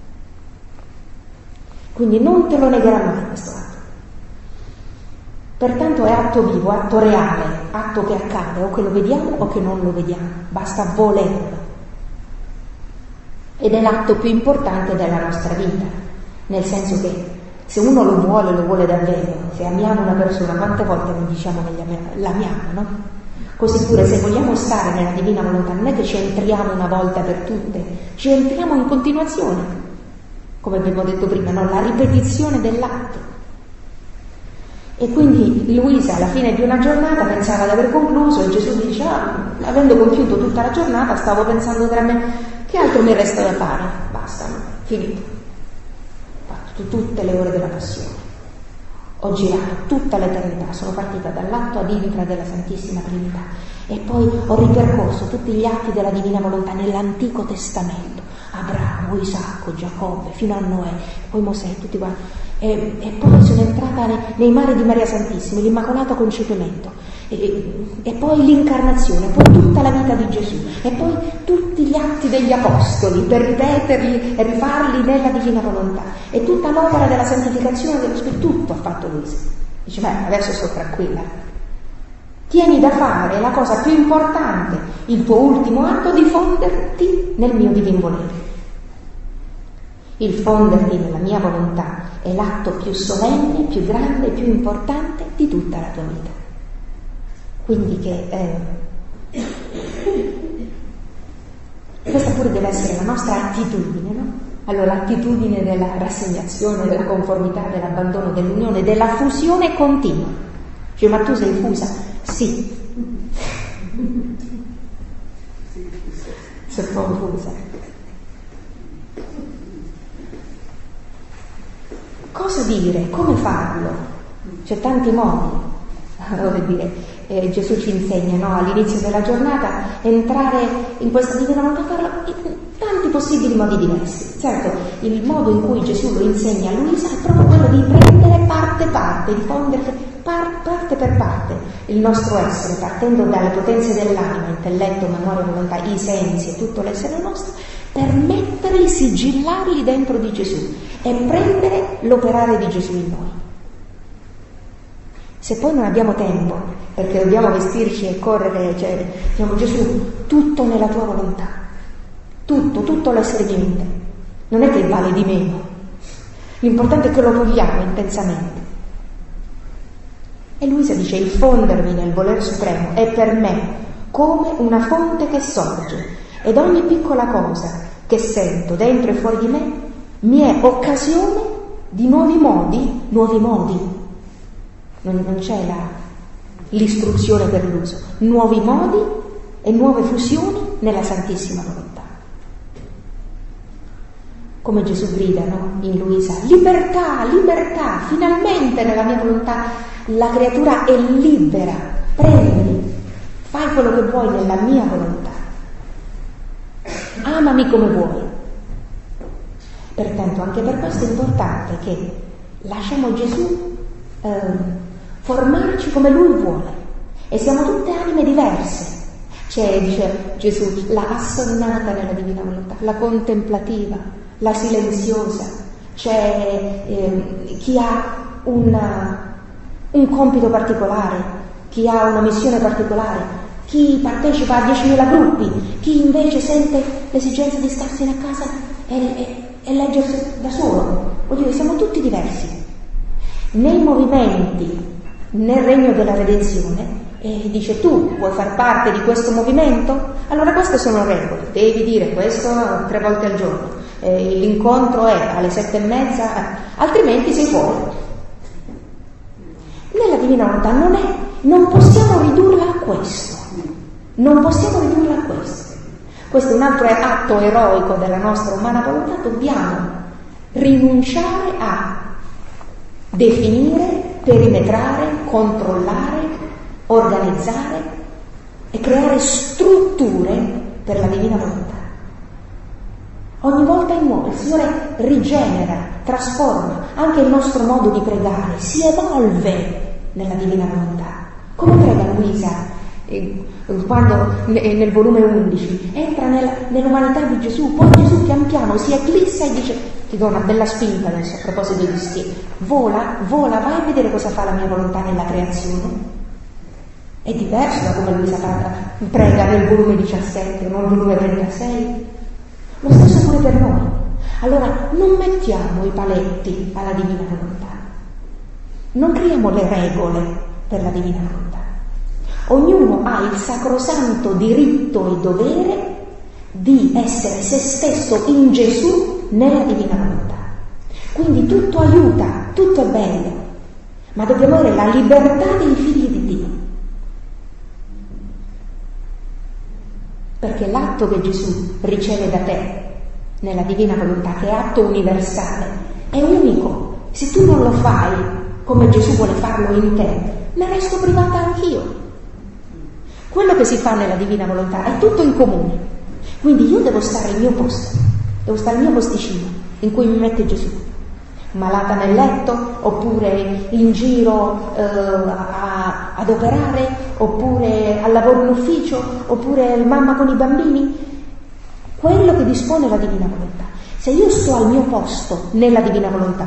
Speaker 1: Quindi non te lo negherà mai questo atto. Pertanto è atto vivo, atto reale, atto che accade, o che lo vediamo o che non lo vediamo, basta volerlo. Ed è l'atto più importante della nostra vita, nel senso che se uno lo vuole davvero, se amiamo una persona, quante volte non diciamo che l'amiamo, no? Così pure se vogliamo stare nella divina volontà, non è che ci entriamo una volta per tutte, ci entriamo in continuazione, come abbiamo detto prima, no? La ripetizione dell'atto. E quindi Luisa alla fine di una giornata pensava di aver concluso e Gesù dice: avendo compiuto tutta la giornata stavo pensando tra me, che Che altro mi resta da fare? Basta, no? Finito. Ho fatto tutte le ore della passione. Ho girato tutta l'eternità, sono partita dall'atto ad infra della Santissima Trinità e poi ho ripercorso tutti gli atti della Divina Volontà nell'Antico Testamento, Abramo, Isacco, Giacobbe, fino a Noè, poi Mosè, tutti quanti, e poi sono entrata nei mari di Maria Santissima, l'Immacolato Concepimento, e poi l'incarnazione, poi tutta la vita di Gesù, e poi tutti gli atti degli Apostoli per ripeterli e rifarli nella Divina Volontà, e tutta l'opera della santificazione dello Spirito, tutto ha fatto Luisa. Dice, beh, adesso sto tranquilla. Tieni da fare la cosa più importante, il tuo ultimo atto, di fonderti nel mio divin volere. Il fonderti nella mia volontà è l'atto più solenne, più grande, più importante di tutta la tua vita. Quindi questa pure deve essere la nostra attitudine, no? Allora, l'attitudine della rassegnazione, della conformità, dell'abbandono, dell'unione, della fusione continua. Cioè, ma tu sei fusa? Sì. Sei proprio fusa. Cosa dire? Come farlo? C'è tanti modi. Vuol dire, Gesù ci insegna, no? All'inizio della giornata entrare in questa divina volontà, farlo in tanti possibili modi diversi. Certo, il modo in cui Gesù lo insegna a Luisa è proprio quello di prendere parte, di fondere parte per parte il nostro essere, partendo dalle potenze dell'anima, intelletto, memoria, volontà, i sensi e tutto l'essere nostro, per metterli, sigillarli dentro di Gesù e prendere l'operare di Gesù in noi. Se poi non abbiamo tempo, perché dobbiamo vestirci e correre, cioè, diciamo, Gesù, tutto nella tua volontà, tutto l'essere di mente, non è che vale di meno, l'importante è che lo vogliamo intensamente. E Luisa dice, il fondermi nel voler supremo è per me come una fonte che sorge, ed ogni piccola cosa che sento dentro e fuori di me mi è occasione di nuovi modi. Non c'è l'istruzione per l'uso, nuovi modi e nuove fusioni nella Santissima Volontà. Come Gesù grida, no? In Luisa, libertà, finalmente nella mia volontà la creatura è libera, prendimi, fai quello che vuoi nella mia volontà, amami come vuoi. Pertanto anche per questo è importante che lasciamo Gesù formarci come Lui vuole, e siamo tutte anime diverse. C'è, dice Gesù, la assonnata nella Divina Volontà, la contemplativa, la silenziosa, c'è chi ha un compito particolare, chi ha una missione particolare, chi partecipa a 10.000 gruppi, chi invece sente l'esigenza di starsene a casa e leggersi da solo. Voglio dire, siamo tutti diversi. Nei movimenti, nel regno della redenzione, dice, tu vuoi far parte di questo movimento? Allora queste sono regole, devi dire questo 3 volte al giorno, l'incontro è alle 7:30, altrimenti sei fuori. Nella Divina Volontà non possiamo ridurla a questo, questo è un altro atto eroico della nostra umana volontà. Dobbiamo rinunciare a definire, perimetrare, controllare, organizzare e creare strutture per la Divina Volontà. Ogni volta è nuovo, il Signore rigenera, trasforma anche il nostro modo di pregare, si evolve nella Divina Volontà. Come prega Luisa quando nel volume 11 entra nell'umanità di Gesù, poi Gesù pian piano si eclissa e dice, ti do una bella spinta adesso a proposito di stile, vola, vai a vedere cosa fa la mia volontà nella creazione. È diverso da come Luisa prega nel volume 17 o nel volume 36. Lo stesso pure per noi. Allora non mettiamo i paletti alla Divina Volontà, non creiamo le regole per la Divina Volontà. Ognuno ha il sacrosanto diritto e dovere di essere se stesso in Gesù nella Divina Volontà. Quindi tutto aiuta, tutto è bello, ma dobbiamo avere la libertà dei figli di Dio. perché l'atto che Gesù riceve da te nella divina volontà, che è atto universale, è unico. Se tu non lo fai come Gesù vuole farlo in te, ne resto privata anch'io. Quello che si fa nella divina volontà è tutto in comune. Quindi io devo stare al mio posto, devo stare al mio posticino in cui mi mette Gesù, malata nel letto, oppure in giro ad operare, oppure al lavoro in ufficio, oppure mamma con i bambini. Quello che dispone la divina volontà. Se io sto al mio posto nella divina volontà,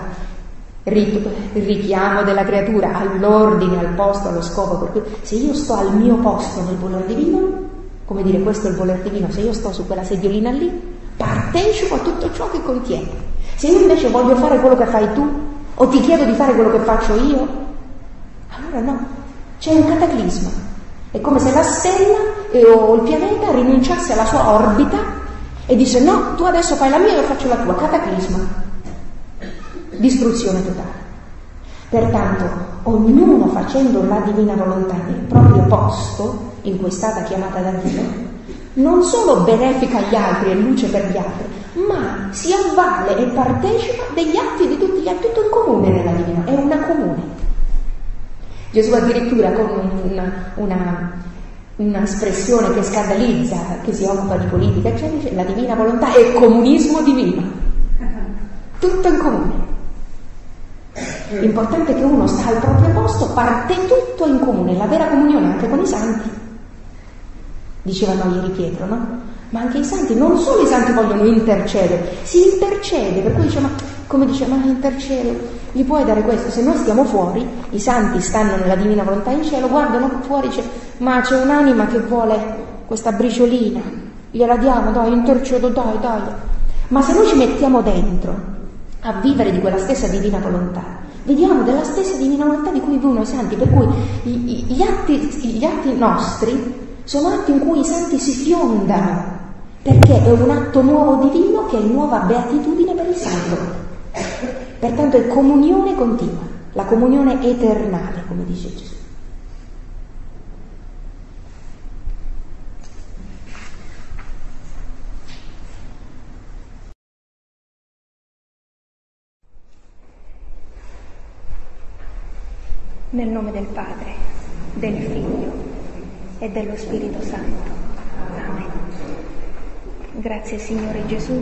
Speaker 1: richiamo della creatura all'ordine, al posto, allo scopo, per cui se io sto al mio posto nel voler divino, come dire, questo è il voler divino, se io sto su quella sediolina lì, partecipo a tutto ciò che contiene. Se io invece voglio fare quello che fai tu, o ti chiedo di fare quello che faccio io, allora no, c'è un cataclisma. È come se la stella o il pianeta rinunciasse alla sua orbita e dice no, tu adesso fai la mia e io faccio la tua. Cataclisma, distruzione totale. Pertanto ognuno facendo la divina volontà nel proprio posto, in cui è stata chiamata da Dio, non solo benefica gli altri e luce per gli altri, ma si avvale e partecipa degli atti di tutti gli altri, tutto in comune nella divina, è una comune. Gesù addirittura con una espressione che scandalizza, che si occupa di politica, cioè dice la divina volontà è comunismo divino, tutto in comune. L'importante è che uno sta al proprio posto, parte tutto in comune, la vera comunione anche con i santi, dicevano ieri Pietro, no? Ma anche i santi, non solo i santi vogliono intercedere, si intercede, per cui dice, come dice, ma intercede, gli puoi dare questo? Se noi stiamo fuori, i santi stanno nella divina volontà in cielo, guardano fuori, dice, ma c'è un'anima che vuole questa briciolina, gliela diamo, dai, intercedo, dai. Ma se noi ci mettiamo dentro a vivere di quella stessa divina volontà, vediamo della stessa divina volontà di cui vivono i santi, per cui gli atti nostri sono atti in cui i santi si fiondano, perché è un atto nuovo divino che è nuova beatitudine per il santo. Pertanto è comunione continua, la comunione eternale, come dice Gesù. Nel nome del Padre, del Figlio e dello Spirito Santo. Amen. Grazie Signore Gesù,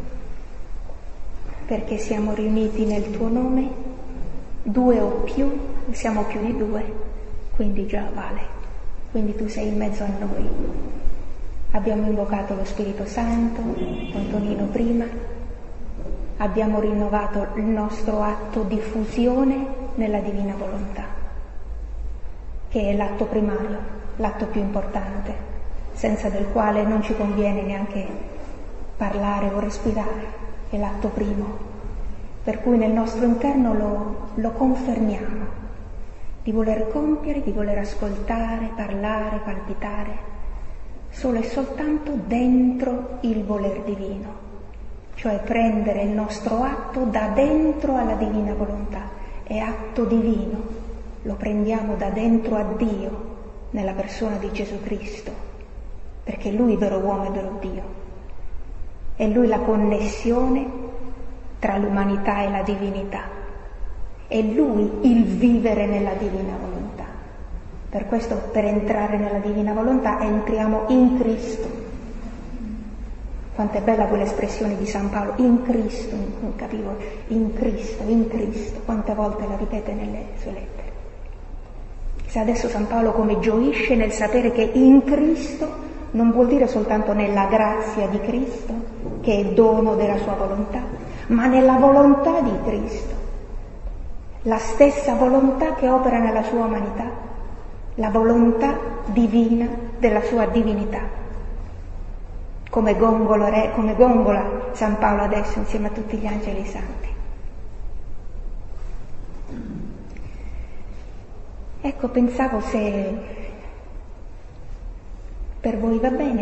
Speaker 1: perché siamo riuniti nel Tuo nome, 2 o più, siamo più di 2, quindi già vale. Quindi Tu sei in mezzo a noi. Abbiamo invocato lo Spirito Santo, con Tonino prima, abbiamo rinnovato il nostro atto di fusione nella divina volontà, che è l'atto primario, l'atto più importante, senza del quale non ci conviene neanche parlare o respirare, è l'atto primo, per cui nel nostro interno lo confermiamo, di voler compiere, di voler ascoltare, parlare, palpitare, solo e soltanto dentro il voler divino, cioè prendere il nostro atto da dentro alla divina volontà, è atto divino, lo prendiamo da dentro a Dio, nella persona di Gesù Cristo, perché Lui è vero uomo e vero Dio. È Lui la connessione tra l'umanità e la divinità. È Lui il vivere nella divina volontà. Per questo, per entrare nella divina volontà, entriamo in Cristo. Quanto è bella quell'espressione di San Paolo, in Cristo, non capivo, in Cristo, quante volte la ripete nelle sue lettere. Se adesso San Paolo come gioisce nel sapere che in Cristo non vuol dire soltanto nella grazia di Cristo, che è dono della sua volontà, ma nella volontà di Cristo, la stessa volontà che opera nella sua umanità, la volontà divina della sua divinità. Come gongola San Paolo adesso insieme a tutti gli angeli santi. Ecco, pensavo se per voi va bene,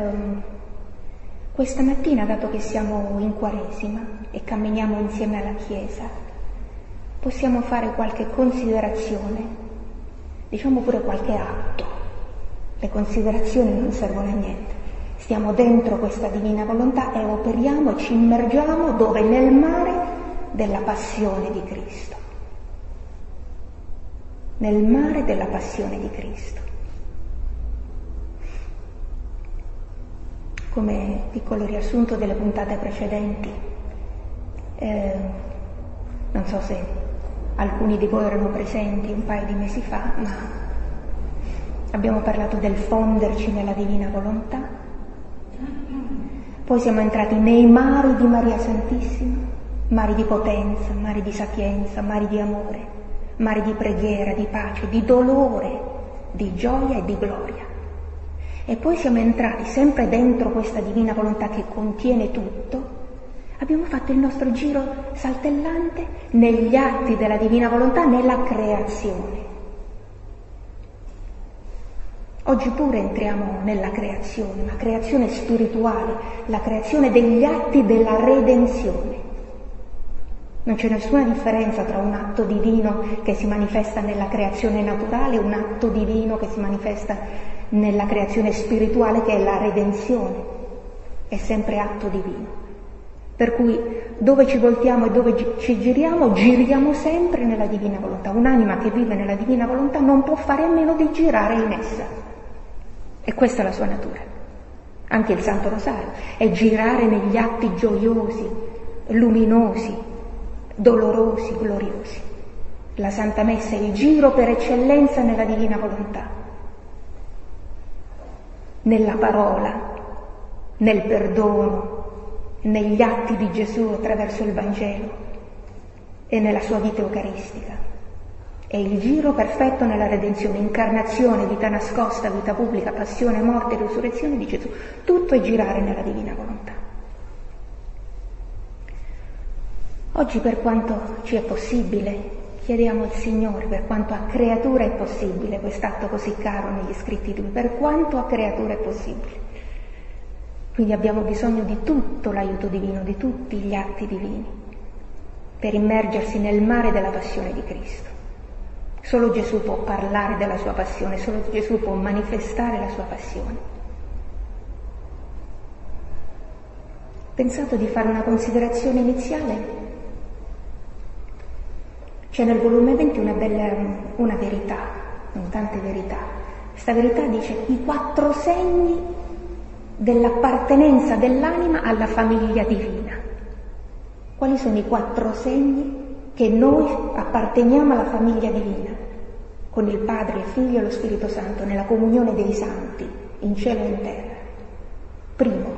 Speaker 1: questa mattina, dato che siamo in Quaresima e camminiamo insieme alla Chiesa, possiamo fare qualche considerazione, diciamo pure qualche atto. Le considerazioni non servono a niente. stiamo dentro questa divina volontà e operiamo e ci immergiamo dove? Nel mare della passione di Cristo. Nel mare della passione di Cristo. Come piccolo riassunto delle puntate precedenti, non so se alcuni di voi erano presenti un paio di mesi fa, ma abbiamo parlato del fonderci nella divina volontà, poi siamo entrati nei mari di Maria Santissima, mari di potenza, mari di sapienza, mari di amore, mari di preghiera, di pace, di dolore, di gioia e di gloria. E poi siamo entrati sempre dentro questa divina volontà che contiene tutto. Abbiamo fatto il nostro giro saltellante negli atti della divina volontà, nella creazione. Oggi pure entriamo nella creazione, una creazione spirituale, la creazione degli atti della redenzione. Non c'è nessuna differenza tra un atto divino che si manifesta nella creazione naturale e un atto divino che si manifesta nella creazione spirituale, che è la redenzione. È sempre atto divino. Per cui dove ci voltiamo e dove ci giriamo sempre nella divina volontà. Un'anima che vive nella divina volontà non può fare a meno di girare in essa. E questa è la sua natura. Anche il Santo Rosario è girare negli atti gioiosi, luminosi, dolorosi, gloriosi. La Santa Messa è il giro per eccellenza nella divina volontà. Nella parola, nel perdono, negli atti di Gesù attraverso il Vangelo e nella sua vita eucaristica. È il giro perfetto nella redenzione, incarnazione, vita nascosta, vita pubblica, passione, morte e risurrezione di Gesù. Tutto è girare nella divina volontà. Oggi, per quanto ci è possibile, chiediamo al Signore, per quanto a creatura è possibile, quest'atto così caro negli scritti di Lui, per quanto a creatura è possibile. Quindi abbiamo bisogno di tutto l'aiuto divino, di tutti gli atti divini, per immergersi nel mare della passione di Cristo. Solo Gesù può parlare della sua passione, solo Gesù può manifestare la sua passione. Ho pensato di fare una considerazione iniziale. C'è nel volume 20 una verità, non tante verità. Questa verità dice i 4 segni dell'appartenenza dell'anima alla famiglia divina. Quali sono i 4 segni che noi apparteniamo alla famiglia divina, con il Padre, il Figlio e lo Spirito Santo, nella comunione dei santi, in cielo e in terra? Primo,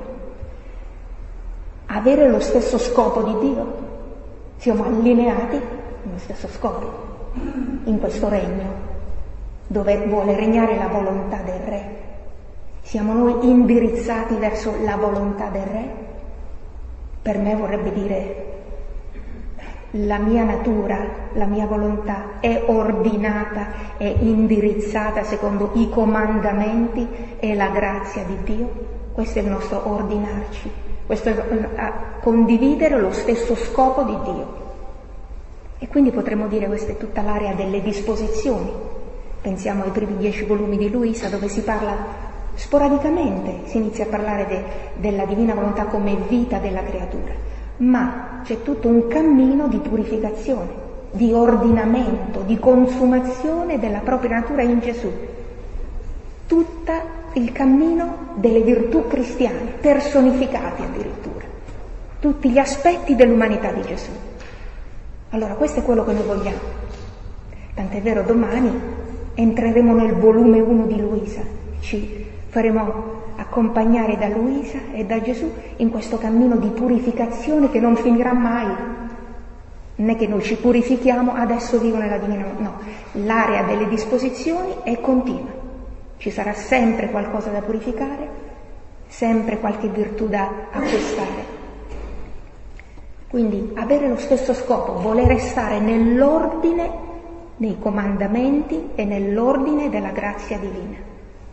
Speaker 1: avere lo stesso scopo di Dio. Siamo allineati nello stesso scopo, in questo regno, dove vuole regnare la volontà del Re. Siamo noi indirizzati verso la volontà del Re? Per me vorrebbe dire la mia natura, la mia volontà è ordinata e indirizzata secondo i comandamenti e la grazia di Dio. Questo è il nostro ordinarci, questo è condividere lo stesso scopo di Dio. E quindi potremmo dire questa è tutta l'area delle disposizioni. Pensiamo ai primi 10 volumi di Luisa, dove si parla sporadicamente, si inizia a parlare della divina volontà come vita della creatura. Ma c'è tutto un cammino di purificazione, di ordinamento, di consumazione della propria natura in Gesù. Tutto il cammino delle virtù cristiane, personificate addirittura. Tutti gli aspetti dell'umanità di Gesù. Allora, questo è quello che noi vogliamo. Tant'è vero, domani entreremo nel volume 1 di Luisa, ci faremo accompagnare da Luisa e da Gesù in questo cammino di purificazione che non finirà mai. Non è che noi ci purifichiamo, adesso vivo nella divina volontà. No, l'area delle disposizioni è continua. Ci sarà sempre qualcosa da purificare, sempre qualche virtù da acquistare. Quindi avere lo stesso scopo, volere stare nell'ordine, nei comandamenti e nell'ordine della grazia divina.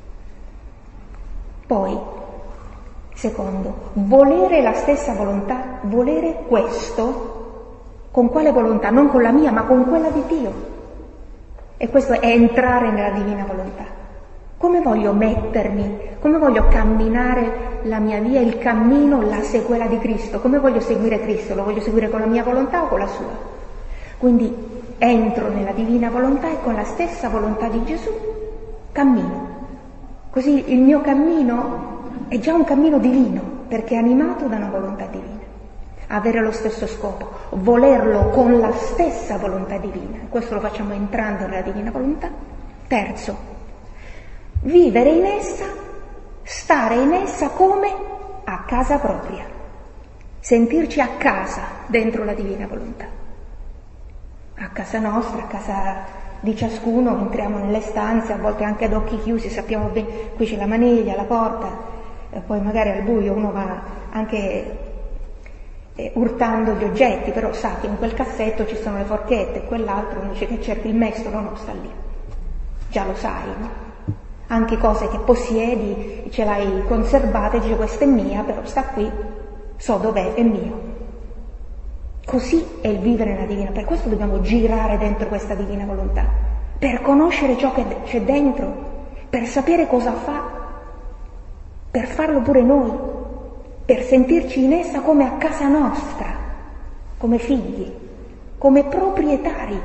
Speaker 1: Poi, secondo, volere la stessa volontà, volere questo, con quale volontà? Non con la mia, ma con quella di Dio. E questo è entrare nella divina volontà. Come voglio mettermi, come voglio camminare la mia via, il cammino, la sequela di Cristo? Come voglio seguire Cristo? Lo voglio seguire con la mia volontà o con la sua? Quindi entro nella divina volontà e con la stessa volontà di Gesù cammino. Così il mio cammino è già un cammino divino, perché è animato da una volontà divina. Avere lo stesso scopo, volerlo con la stessa volontà divina. Questo lo facciamo entrando nella divina volontà. Terzo, vivere in essa, stare in essa come a casa propria. Sentirci a casa dentro la divina volontà. A casa nostra, a casa di ciascuno, entriamo nelle stanze, a volte anche ad occhi chiusi, sappiamo bene, qui c'è la maniglia, la porta, poi magari al buio uno va anche urtando gli oggetti, però sa che in quel cassetto ci sono le forchette, quell'altro uno dice che cerchi il mestolo, no, sta lì. Già lo sai, no? Anche cose che possiedi, ce l'hai conservate, dice questa è mia, però sta qui, so dov'è, è mio. Così è il vivere nella divina, per questo dobbiamo girare dentro questa divina volontà, per conoscere ciò che c'è dentro, per sapere cosa fa, per farlo pure noi, per sentirci in essa come a casa nostra, come figli, come proprietari.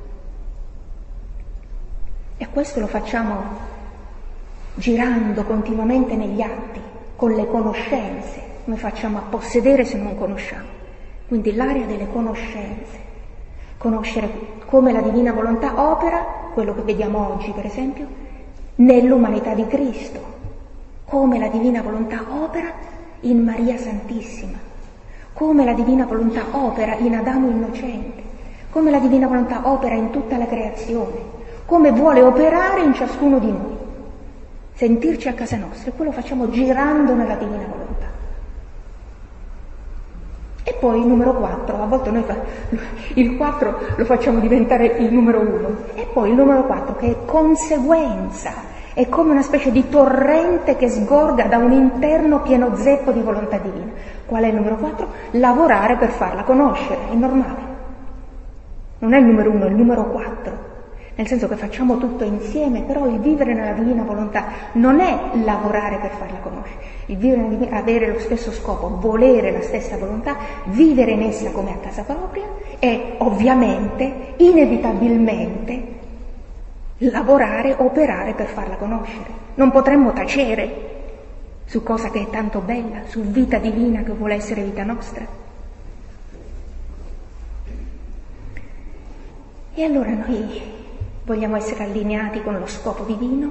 Speaker 1: E questo lo facciamo girando continuamente negli atti, con le conoscenze, come facciamo a possedere se non conosciamo. Quindi l'area delle conoscenze, conoscere come la divina volontà opera, quello che vediamo oggi per esempio, nell'umanità di Cristo, come la divina volontà opera in Maria Santissima, come la divina volontà opera in Adamo innocente, come la divina volontà opera in tutta la creazione, come vuole operare in ciascuno di noi, sentirci a casa nostra, e quello facciamo girando nella divina volontà. E poi il numero 4, a volte noi il 4 lo facciamo diventare il numero 1, e poi il numero 4 che è conseguenza, è come una specie di torrente che sgorga da un interno pieno zeppo di volontà divina. Qual è il numero 4? Lavorare per farla conoscere, è normale. Non è il numero 1, è il numero 4, nel senso che facciamo tutto insieme, però il vivere nella divina volontà non è lavorare per farla conoscere, il vivere nella divina, avere lo stesso scopo, volere la stessa volontà, vivere in essa come a casa propria e ovviamente, inevitabilmente, lavorare, operare per farla conoscere. Non potremmo tacere su cosa che è tanto bella, su vita divina che vuole essere vita nostra. E allora noi vogliamo essere allineati con lo scopo divino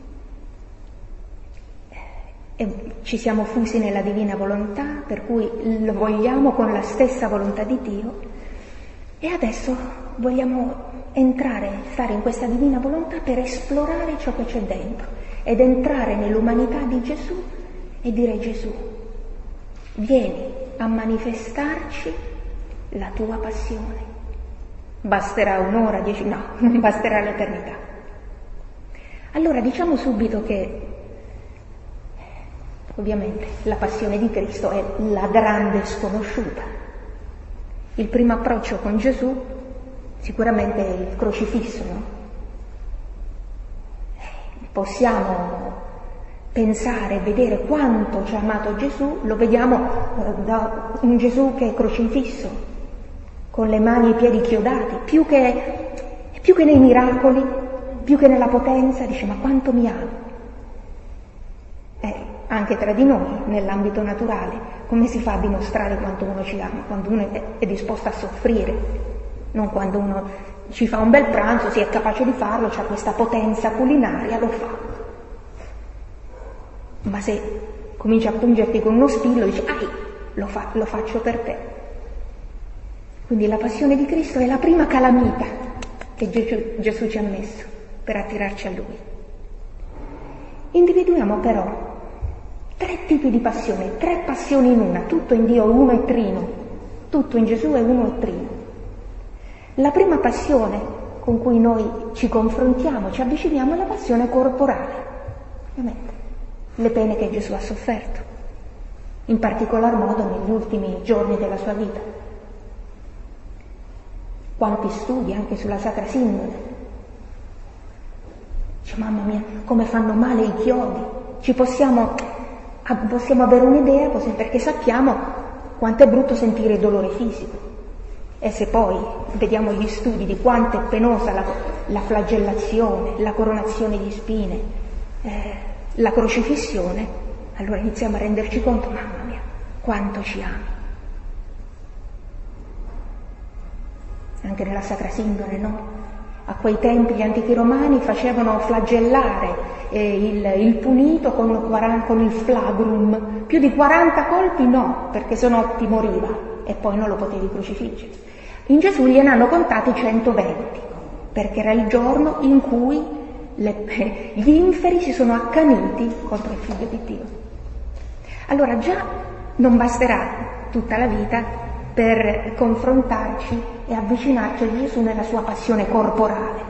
Speaker 1: e ci siamo fusi nella divina volontà, per cui lo vogliamo con la stessa volontà di Dio, e adesso vogliamo entrare, stare in questa divina volontà per esplorare ciò che c'è dentro ed entrare nell'umanità di Gesù e dire: Gesù, vieni a manifestarci la tua passione. Basterà un'ora, 10? No, non basterà l'eternità. Allora diciamo subito che ovviamente la passione di Cristo è la grande sconosciuta. Il primo approccio con Gesù sicuramente è il crocifisso, no? Possiamo pensare, vedere quanto ci ha amato Gesù, lo vediamo da un Gesù che è crocifisso, con le mani e i piedi chiodati, più che nei miracoli, più che nella potenza, dice: ma quanto mi ama. Anche tra di noi, nell'ambito naturale, come si fa a dimostrare quanto uno ci ama? Quando uno è disposto a soffrire, non quando uno ci fa un bel pranzo, si è capace di farlo, c'ha questa potenza culinaria, lo fa. Ma se cominci a pungerti con uno spillo, dici: lo faccio per te. Quindi la passione di Cristo è la prima calamita che Gesù ci ha messo per attirarci a Lui. Individuiamo però 3 tipi di passione, 3 passioni in una, tutto in Dio uno e trino, tutto in Gesù è uno e trino. La prima passione con cui noi ci confrontiamo, ci avviciniamo, è la passione corporale, ovviamente, le pene che Gesù ha sofferto, in particolar modo negli ultimi giorni della sua vita. Quanti studi anche sulla Sacra Sindone Dice, mamma mia, come fanno male i chiodi. Possiamo avere un'idea, perché sappiamo quanto è brutto sentire il dolore fisico. E se poi vediamo gli studi di quanto è penosa la flagellazione, la coronazione di spine, la crocifissione, allora iniziamo a renderci conto, mamma mia, quanto ci ami. Anche nella Sacra Sindone, no? A quei tempi gli antichi romani facevano flagellare il punito con il flagrum. Più di 40 colpi no, perché sennò ti moriva e poi non lo potevi crocifiggere. In Gesù gliene hanno contati 120, perché era il giorno in cui gli inferi si sono accaniti contro il Figlio di Dio. Allora già non basterà tutta la vita per confrontarci e avvicinarci a Gesù nella sua passione corporale.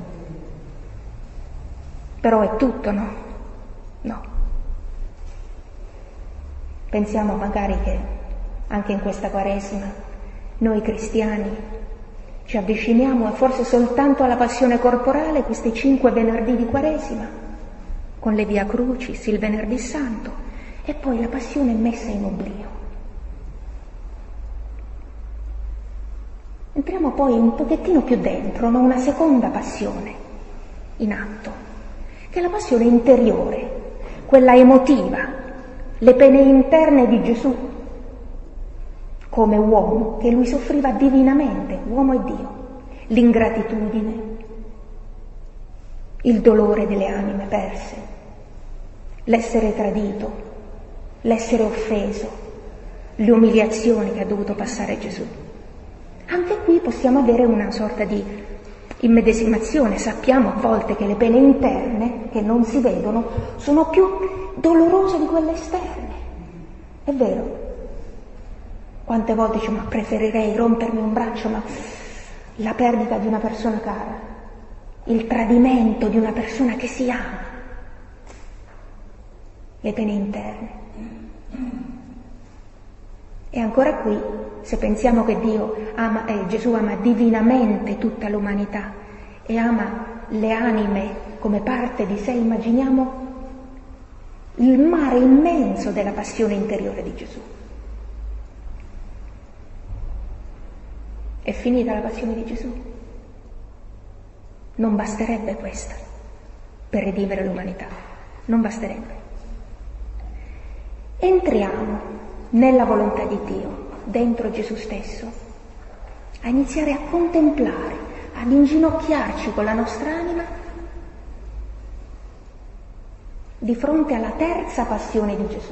Speaker 1: Però è tutto, no? No. Pensiamo magari che anche in questa Quaresima noi cristiani ci avviciniamo forse soltanto alla passione corporale questi 5 venerdì di Quaresima, con le Via Crucis, il Venerdì Santo, e poi la passione è messa in oblio. Entriamo poi un pochettino più dentro, ma una seconda passione in atto, che è la passione interiore, quella emotiva, le pene interne di Gesù come uomo, che lui soffriva divinamente, uomo e Dio, l'ingratitudine, il dolore delle anime perse, l'essere tradito, l'essere offeso, le umiliazioni che ha dovuto passare Gesù. Anche qui possiamo avere una sorta di immedesimazione. Sappiamo a volte che le pene interne, che non si vedono, sono più dolorose di quelle esterne. È vero. Quante volte dice, ma preferirei rompermi un braccio, ma la perdita di una persona cara, il tradimento di una persona che si ama, le pene interne. E ancora qui, se pensiamo che Gesù ama divinamente tutta l'umanità e ama le anime come parte di sé, immaginiamo il mare immenso della passione interiore di Gesù. È finita la passione di Gesù? Non basterebbe questa per redimere l'umanità, non basterebbe. Entriamo nella volontà di Dio, dentro Gesù stesso, a iniziare a contemplare, ad inginocchiarci con la nostra anima di fronte alla terza passione di Gesù.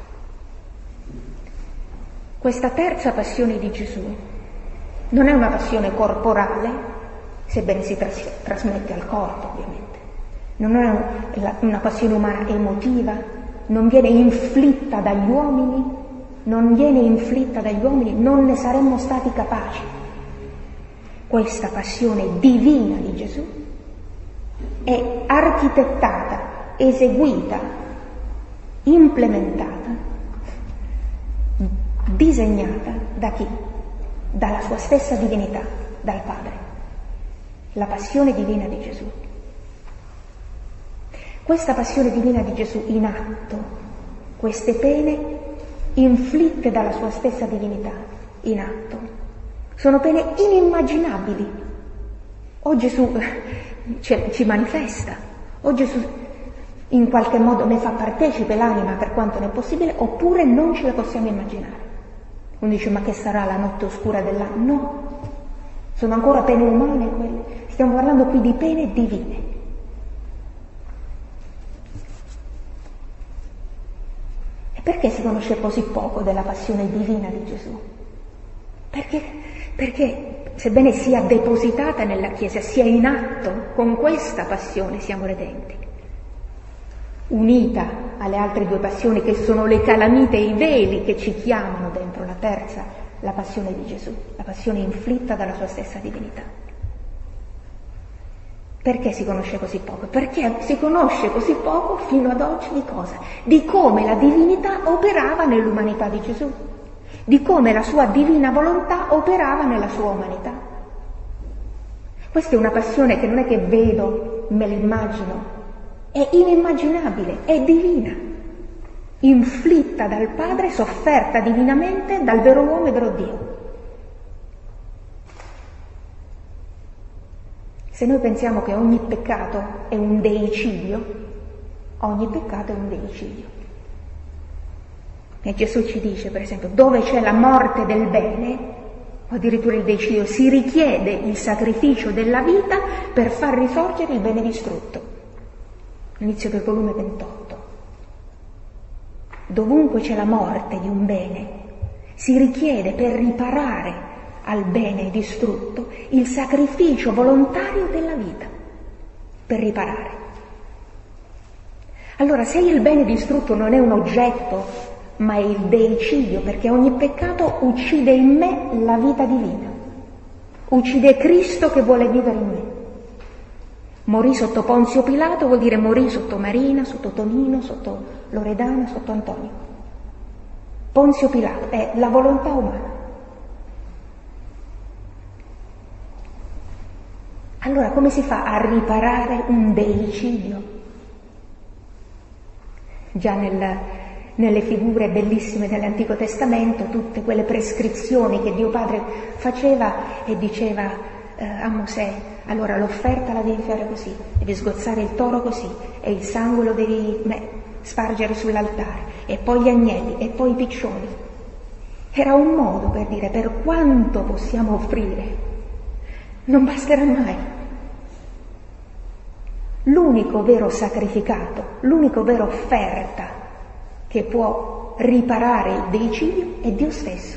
Speaker 1: Questa terza passione di Gesù non è una passione corporale, sebbene si trasmette al corpo ovviamente, non è una passione umana emotiva, non viene inflitta dagli uomini, non ne saremmo stati capaci. Questa passione divina di Gesù è architettata, eseguita, implementata, disegnata da chi? Dalla sua stessa divinità, dal Padre. La passione divina di Gesù. Questa passione divina di Gesù in atto, queste pene inflitte dalla sua stessa divinità in atto, sono pene inimmaginabili. O Gesù ci manifesta, o Gesù in qualche modo ne fa partecipe l'anima per quanto ne è possibile, oppure non ce le possiamo immaginare. Uno dice, ma che sarà la notte oscura dell'anima? No, sono ancora pene umane quelle, stiamo parlando qui di pene divine. E perché si conosce così poco della passione divina di Gesù? Perché sebbene sia depositata nella Chiesa, sia in atto, con questa passione siamo redenti, unita alle altre due passioni che sono le calamite e i veli che ci chiamano dentro la terza, la passione di Gesù, la passione inflitta dalla sua stessa divinità. Perché si conosce così poco? Perché si conosce così poco fino ad oggi di cosa? Di come la divinità operava nell'umanità di Gesù, di come la sua divina volontà operava nella sua umanità. Questa è una passione che non è che vedo, me l'immagino,
Speaker 2: è inimmaginabile, è divina, inflitta dal Padre, sofferta divinamente dal vero uomo e vero Dio. Se noi pensiamo che ogni peccato è un deicidio, ogni peccato è un deicidio. E Gesù ci dice, per esempio, dove c'è la morte del bene, o addirittura il deicidio, si richiede il sacrificio della vita per far risorgere il bene distrutto. Inizio del volume 28. Dovunque c'è la morte di un bene, si richiede per riparare al bene distrutto il sacrificio volontario della vita per riparare. Allora, se il bene distrutto non è un oggetto, ma è il deicidio, perché ogni peccato uccide in me la vita divina, uccide Cristo che vuole vivere in me. Morì sotto Ponzio Pilato vuol dire morì sotto Marina, sotto Tonino, sotto Loredana, sotto Antonio. Ponzio Pilato è la volontà umana. Allora come si fa a riparare un deicidio? Già nelle figure bellissime dell'Antico Testamento, tutte quelle prescrizioni che Dio Padre faceva e diceva a Mosè: allora l'offerta la devi fare così, devi sgozzare il toro così, e il sangue lo devi spargere sull'altare, e poi gli agnelli, e poi i piccioni. Era un modo per dire: per quanto possiamo offrire, non basterà mai. L'unico vero sacrificato, l'unico vero offerta che può riparare il deicidio è Dio stesso.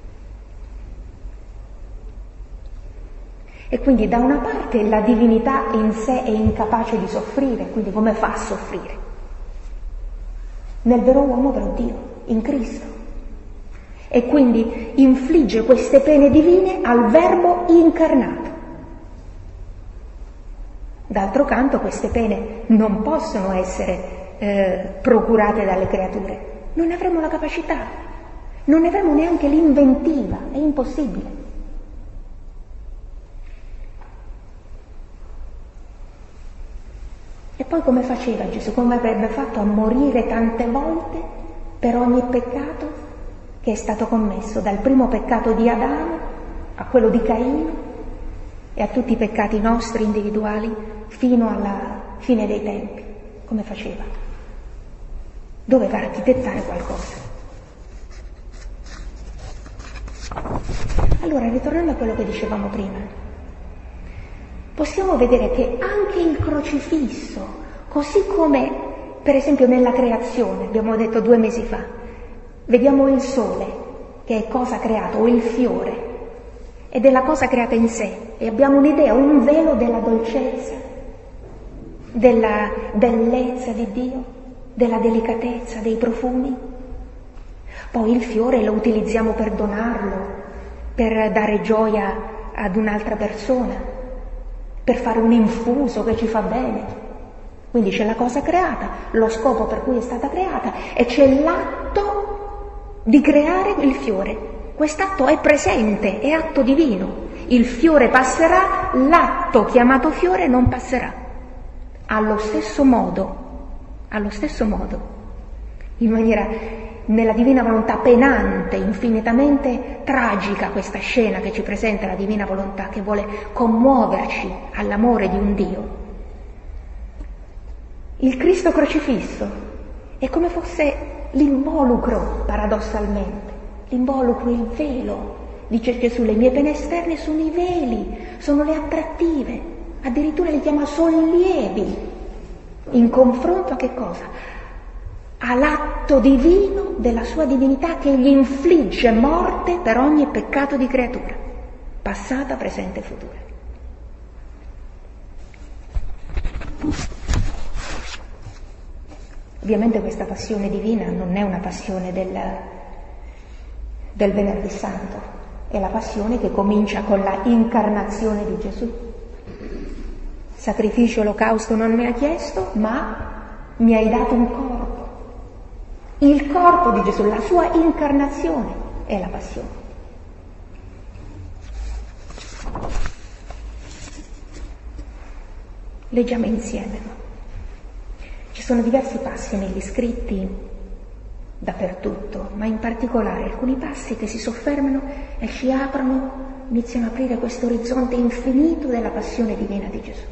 Speaker 2: E quindi da una parte la divinità in sé è incapace di soffrire, quindi come fa a soffrire? Nel vero uomo, vero Dio, in Cristo. E quindi infligge queste pene divine al Verbo incarnato. D'altro canto queste pene non possono essere procurate dalle creature, non ne avremo la capacità, non ne avremo neanche l'inventiva, è impossibile. E poi come faceva Gesù? Come avrebbe fatto a morire tante volte per ogni peccato che è stato commesso, dal primo peccato di Adamo a quello di Caino e a tutti i peccati nostri individuali fino alla fine dei tempi? Come faceva? Doveva architettare qualcosa. Allora, ritornando a quello che dicevamo prima, possiamo vedere che anche il crocifisso, così come per esempio nella creazione, abbiamo detto 2 mesi fa, vediamo il sole, che è cosa creata, o il fiore, ed è la cosa creata in sé, e abbiamo un'idea, un velo della dolcezza, della bellezza di Dio, della delicatezza, dei profumi. Poi il fiore lo utilizziamo per donarlo, per dare gioia ad un'altra persona, per fare un infuso che ci fa bene. Quindi c'è la cosa creata, lo scopo per cui è stata creata, e c'è l'atto di creare il fiore. Quest'atto è presente, è atto divino. Il fiore passerà, l'atto chiamato fiore non passerà. Allo stesso modo, in maniera, nella divina volontà penante, infinitamente tragica, questa scena che ci presenta la divina volontà, che vuole commuoverci all'amore di un Dio. Il Cristo crocifisso è come fosse l'involucro, paradossalmente, l'involucro, il velo. Dice Gesù: le mie pene esterne sono i veli, sono le attrattive, addirittura li chiama sollievi, in confronto a che cosa? All'atto divino della sua divinità, che gli infligge morte per ogni peccato di creatura, passata, presente e futura. Ovviamente questa passione divina non è una passione del Venerdì Santo, è la passione che comincia con la incarnazione di Gesù. Sacrificio, olocausto non mi ha chiesto, ma mi hai dato un corpo. Il corpo di Gesù, la sua incarnazione è la passione. Leggiamo insieme. Ci sono diversi passi negli scritti dappertutto, ma in particolare alcuni passi che si soffermano e ci aprono, iniziano a aprire questo orizzonte infinito della passione divina di Gesù.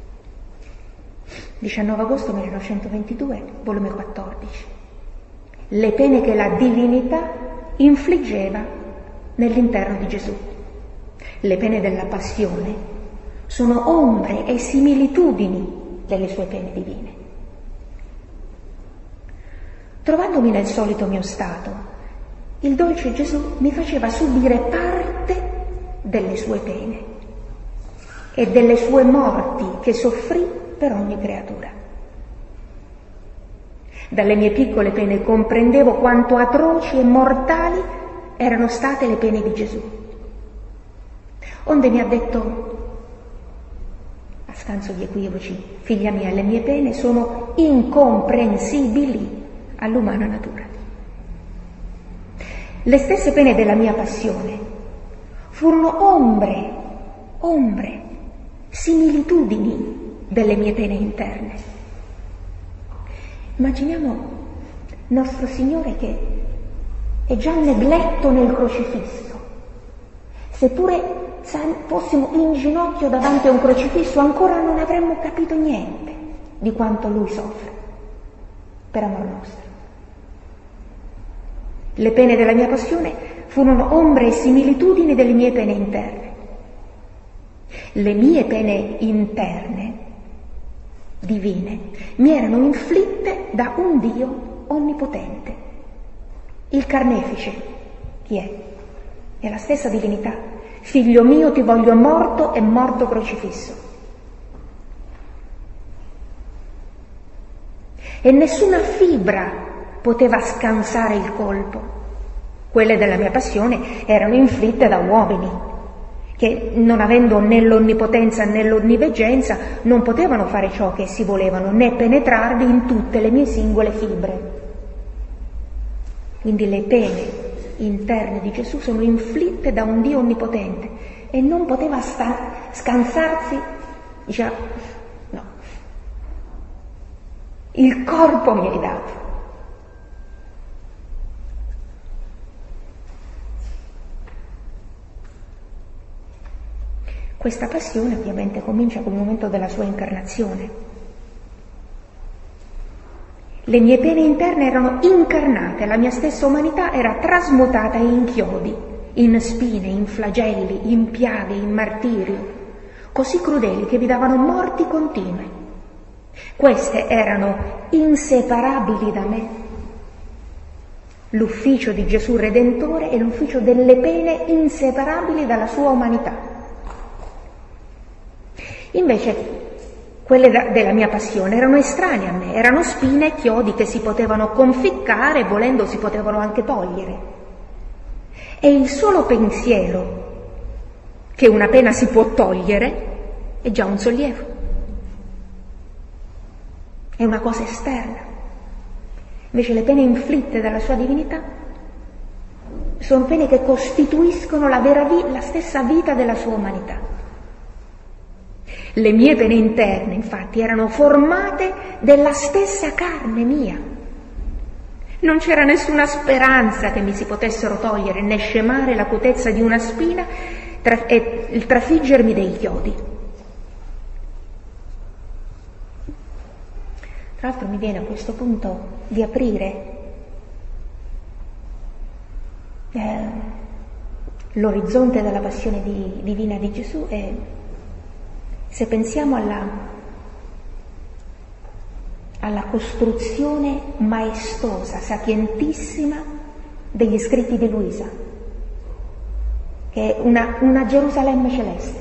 Speaker 2: 19 agosto 1922, volume 14. Le pene che la divinità infliggeva nell'interno di Gesù. Le pene della passione sono ombre e similitudini delle sue pene divine. Trovandomi nel solito mio stato, il dolce Gesù mi faceva subire parte delle sue pene e delle sue morti che soffrì per ogni creatura. Dalle mie piccole pene comprendevo quanto atroci e mortali erano state le pene di Gesù. Onde mi ha detto, a scanso di equivoci, figlia mia, le mie pene sono incomprensibili all'umana natura. Le stesse pene della mia passione furono ombre, similitudini delle mie pene interne. Immaginiamo nostro Signore che è già negletto nel crocifisso. Seppure fossimo in ginocchio davanti a un crocifisso, ancora non avremmo capito niente di quanto Lui soffre per amor nostro. Le pene della mia passione furono ombre e similitudini delle mie pene interne. Le mie pene interne, divine, mi erano inflitte da un Dio onnipotente. Il carnefice, chi è? È la stessa divinità. Figlio mio, ti voglio morto e morto crocifisso. E nessuna fibra poteva scansare il colpo. Quelle della mia passione erano inflitte da uomini che, non avendo né l'onnipotenza né l'onniveggenza, non potevano fare ciò che essi volevano, né penetrarvi in tutte le mie singole fibre. Quindi le pene interne di Gesù sono inflitte da un Dio onnipotente e non poteva scansarsi, diceva, no, il corpo mi hai dato. Questa passione ovviamente comincia con il momento della sua incarnazione. Le mie pene interne erano incarnate, la mia stessa umanità era trasmutata in chiodi, in spine, in flagelli, in piaghe, in martirio, così crudeli che vi davano morti continue. Queste erano inseparabili da me. L'ufficio di Gesù Redentore è l'ufficio delle pene inseparabili dalla sua umanità. Invece quelle della mia passione erano estranee a me, erano spine e chiodi che si potevano conficcare e volendo si potevano anche togliere. E il solo pensiero che una pena si può togliere è già un sollievo, è una cosa esterna. Invece le pene inflitte dalla sua divinità sono pene che costituiscono la stessa vita della sua umanità. Le mie pene interne, infatti, erano formate della stessa carne mia. Non c'era nessuna speranza che mi si potessero togliere né scemare l'acutezza di una spina e il trafiggermi dei chiodi. Tra l'altro mi viene a questo punto di aprire l'orizzonte della passione divina di Gesù e se pensiamo alla costruzione maestosa, sapientissima degli scritti di Luisa, che è una Gerusalemme celeste,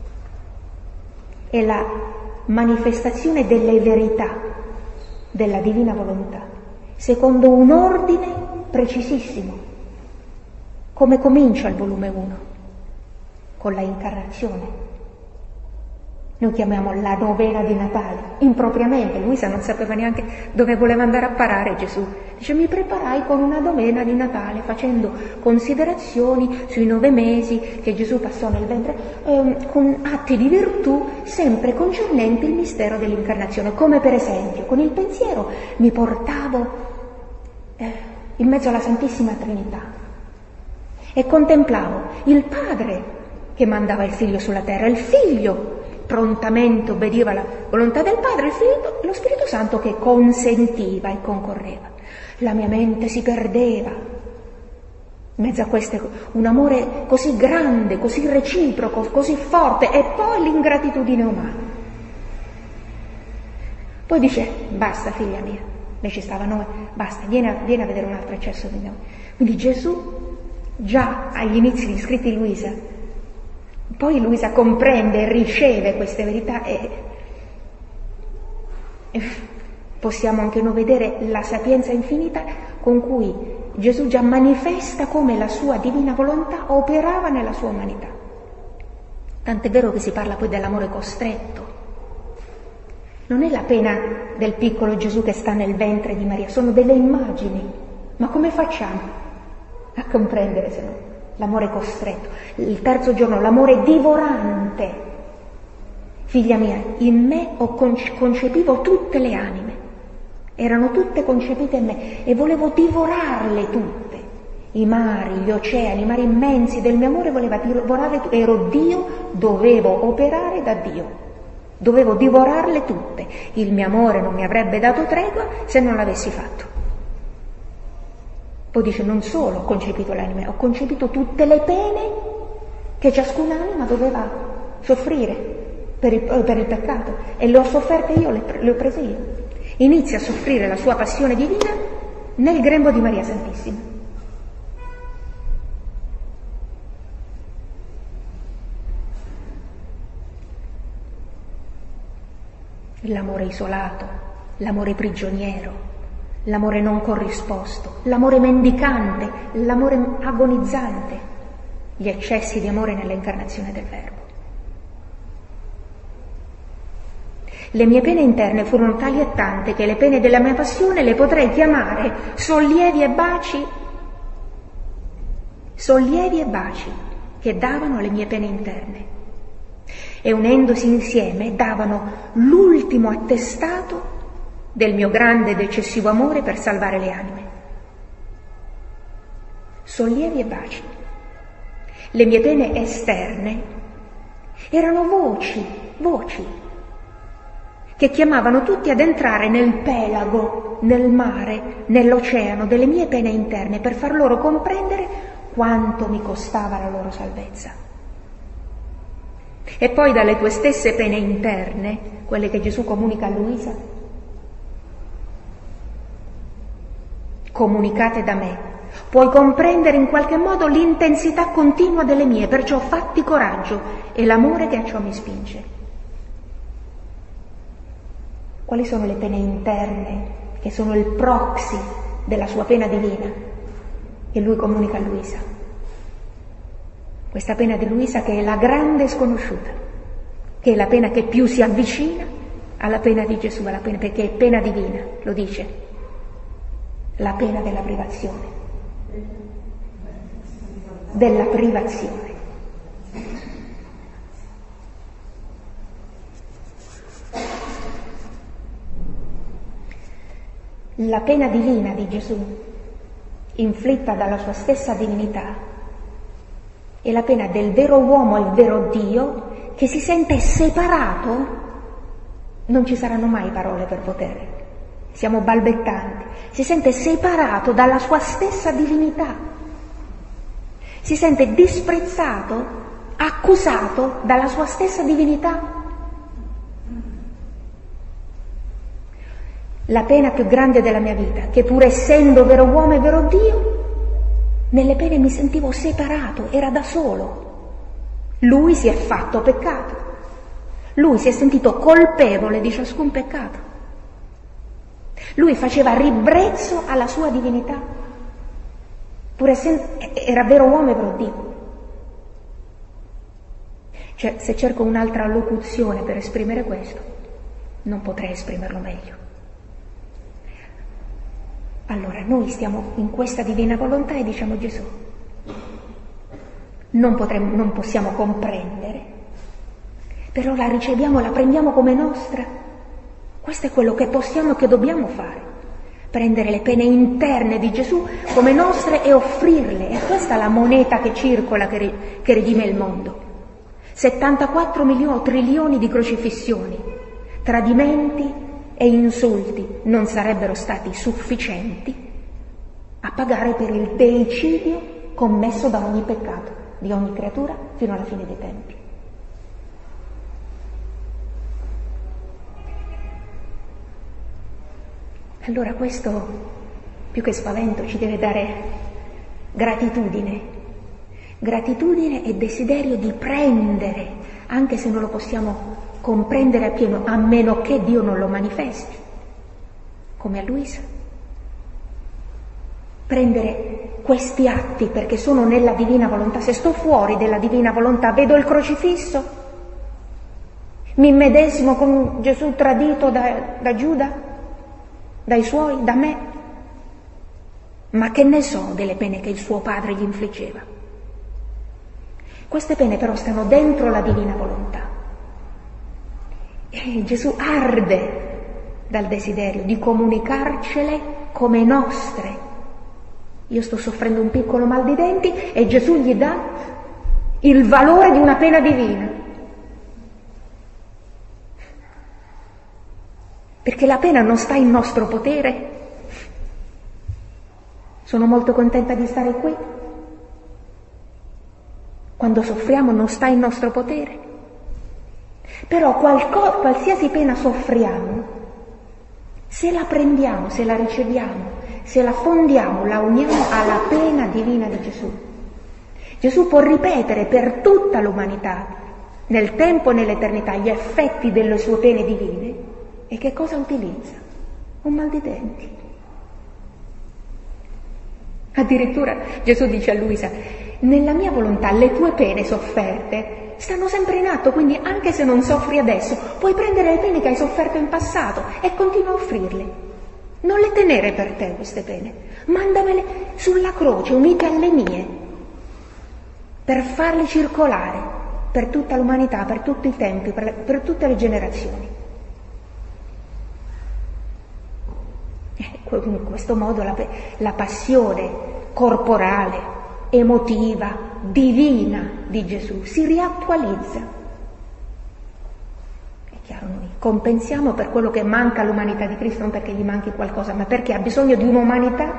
Speaker 2: è la manifestazione delle verità della divina volontà, secondo un ordine precisissimo, come comincia il volume 1, con la incarnazione. Noi chiamiamo la novena di Natale, impropriamente. Luisa non sapeva neanche dove voleva andare a parare Gesù. Dice: mi preparai con una novena di Natale, facendo considerazioni sui 9 mesi che Gesù passò nel ventre, con atti di virtù sempre concernenti il mistero dell'incarnazione. Come per esempio, con il pensiero mi portavo in mezzo alla Santissima Trinità e contemplavo il Padre che mandava il Figlio sulla terra, il Figlio prontamente obbediva alla volontà del Padre, il Figlio, lo Spirito Santo che consentiva e concorreva. La mia mente si perdeva in mezzo a un amore così grande, così reciproco, così forte, e poi l'ingratitudine umana. Poi dice: basta figlia mia, lei ci stava, no, basta, vieni a vedere un altro eccesso di noi. Quindi Gesù, già agli inizi di scritti Luisa, poi Luisa comprende e riceve queste verità e possiamo anche noi vedere la sapienza infinita con cui Gesù già manifesta come la sua divina volontà operava nella sua umanità. Tant'è vero che si parla poi dell'amore costretto. Non è la pena del piccolo Gesù che sta nel ventre di Maria, sono delle immagini. Ma come facciamo a comprendere se no? L'amore costretto. Il terzo giorno, l'amore divorante. Figlia mia, in me concepivo tutte le anime. Erano tutte concepite in me e volevo divorarle tutte. I mari, gli oceani, i mari immensi del mio amore voleva divorarle tutte. Ero Dio, dovevo operare da Dio. Dovevo divorarle tutte. Il mio amore non mi avrebbe dato tregua se non l'avessi fatto. Poi dice: non solo ho concepito l'anima, ho concepito tutte le pene che ciascuna anima doveva soffrire per il peccato, e le ho sofferte io, le ho prese io. Inizia a soffrire la sua passione divina nel grembo di Maria Santissima. L'amore isolato, l'amore prigioniero, l'amore non corrisposto, l'amore mendicante, l'amore agonizzante, gli eccessi di amore nell'incarnazione del Verbo. Le mie pene interne furono tali e tante che le pene della mia passione le potrei chiamare sollievi e baci che davano alle mie pene interne, e unendosi insieme davano l'ultimo attestato del mio grande ed eccessivo amore per salvare le anime. Sollievi e baci. Le mie pene esterne erano voci che chiamavano tutti ad entrare nel pelago, nel mare, nell'oceano delle mie pene interne per far loro comprendere quanto mi costava la loro salvezza. E poi dalle tue stesse pene interne, quelle che Gesù comunica a Luisa, comunicate da me, puoi comprendere in qualche modo l'intensità continua delle mie, perciò fatti coraggio e l'amore che a ciò mi spinge. Quali sono le pene interne che sono il proxy della sua pena divina che lui comunica a Luisa? Questa pena di Luisa che è la grande sconosciuta, che è la pena che più si avvicina alla pena di Gesù, alla pena, perché è pena divina, lo dice, la pena della privazione. Della privazione. La pena divina di Gesù, inflitta dalla sua stessa divinità, è la pena del vero uomo e il vero Dio che si sente separato. Non ci saranno mai parole per potere, siamo balbettanti. Si sente separato dalla sua stessa divinità, si sente disprezzato, accusato dalla sua stessa divinità. La pena più grande della mia vita, che pur essendo vero uomo e vero Dio, nelle pene mi sentivo separato, era da solo. Lui si è fatto peccato, lui si è sentito colpevole di ciascun peccato. Lui faceva ribrezzo alla sua divinità, pur essendo era vero uomo e vero Dio. Cioè, se cerco un'altra locuzione per esprimere questo, non potrei esprimerlo meglio. Allora, noi stiamo in questa divina volontà e diciamo: Gesù, non possiamo comprendere, però la riceviamo, la prendiamo come nostra. Questo è quello che possiamo e che dobbiamo fare. Prendere le pene interne di Gesù come nostre e offrirle. E questa è la moneta che circola, che redime il mondo. 74 trilioni di crocifissioni, tradimenti e insulti non sarebbero stati sufficienti a pagare per il deicidio commesso da ogni peccato, di ogni creatura, fino alla fine dei tempi. Allora questo, più che spavento, ci deve dare gratitudine e desiderio di prendere, anche se non lo possiamo comprendere appieno, a meno che Dio non lo manifesti, come a Luisa. Prendere questi atti perché sono nella divina volontà. Se sto fuori della divina volontà, vedo il crocifisso, mi immedesimo con Gesù tradito da Giuda, dai suoi, da me, ma che ne so delle pene che il suo padre gli infliggeva? Queste pene però stanno dentro la divina volontà e Gesù arde dal desiderio di comunicarcele come nostre. Io sto soffrendo un piccolo mal di denti e Gesù gli dà il valore di una pena divina. Perché la pena non sta in nostro potere. Sono molto contenta di stare qui. Quando soffriamo non sta in nostro potere. Però qualsiasi pena soffriamo, se la prendiamo, se la riceviamo, se la fondiamo, la uniamo alla pena divina di Gesù. Gesù può ripetere per tutta l'umanità, nel tempo e nell'eternità, gli effetti delle sue pene divine. E che cosa utilizza? Un mal di denti. Addirittura Gesù dice a Luisa: nella mia volontà le tue pene sofferte stanno sempre in atto, quindi anche se non soffri adesso, puoi prendere le pene che hai sofferto in passato e continua a offrirle. Non le tenere per te queste pene, mandamele sulla croce unite alle mie, per farle circolare per tutta l'umanità, per tutti i tempi, per tutte le generazioni. In questo modo la passione corporale, emotiva, divina di Gesù si riattualizza. È chiaro, noi compensiamo per quello che manca all'umanità di Cristo, non perché gli manchi qualcosa, ma perché ha bisogno di un'umanità.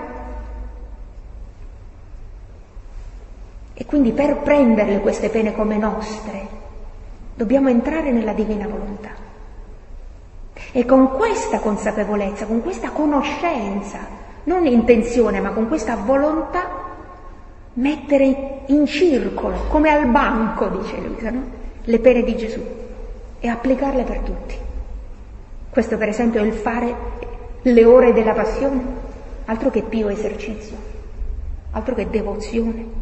Speaker 2: E quindi per prenderle queste pene come nostre dobbiamo entrare nella divina volontà. E con questa consapevolezza, con questa conoscenza, non intenzione, ma con questa volontà, mettere in circolo, come al banco, dice Luisa, no? Le pene di Gesù e applicarle per tutti. Questo per esempio è il fare le ore della passione, altro che pio esercizio, altro che devozione.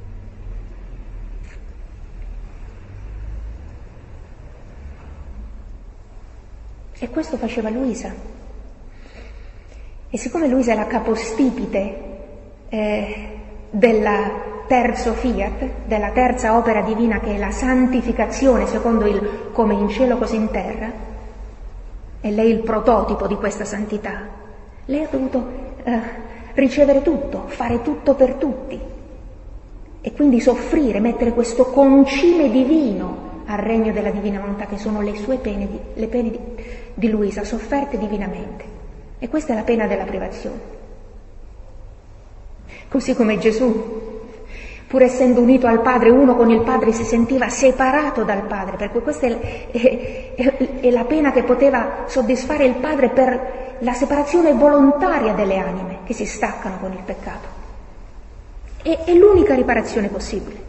Speaker 2: E questo faceva Luisa. E siccome Luisa è la capostipite della terzo fiat, della terza opera divina, che è la santificazione secondo il come in cielo così in terra, e lei il prototipo di questa santità, lei ha dovuto ricevere tutto, fare tutto per tutti e quindi soffrire, mettere questo concime divino al regno della divina volontà, che sono le sue pene, le pene di Luisa, sofferte divinamente. E questa è la pena della privazione. Così come Gesù, pur essendo unito al Padre, uno con il Padre, si sentiva separato dal Padre, perché questa è la pena che poteva soddisfare il Padre per la separazione volontaria delle anime che si staccano con il peccato. È l'unica riparazione possibile.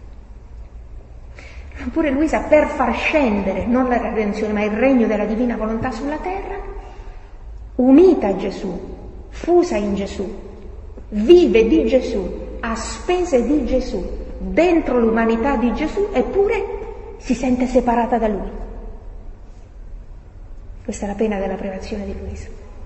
Speaker 2: Oppure Luisa, per far scendere non la redenzione ma il regno della divina volontà sulla terra, unita a Gesù, fusa in Gesù, vive di Gesù, a spese di Gesù, dentro l'umanità di Gesù, eppure si sente separata da Lui. Questa è la pena della privazione di Luisa.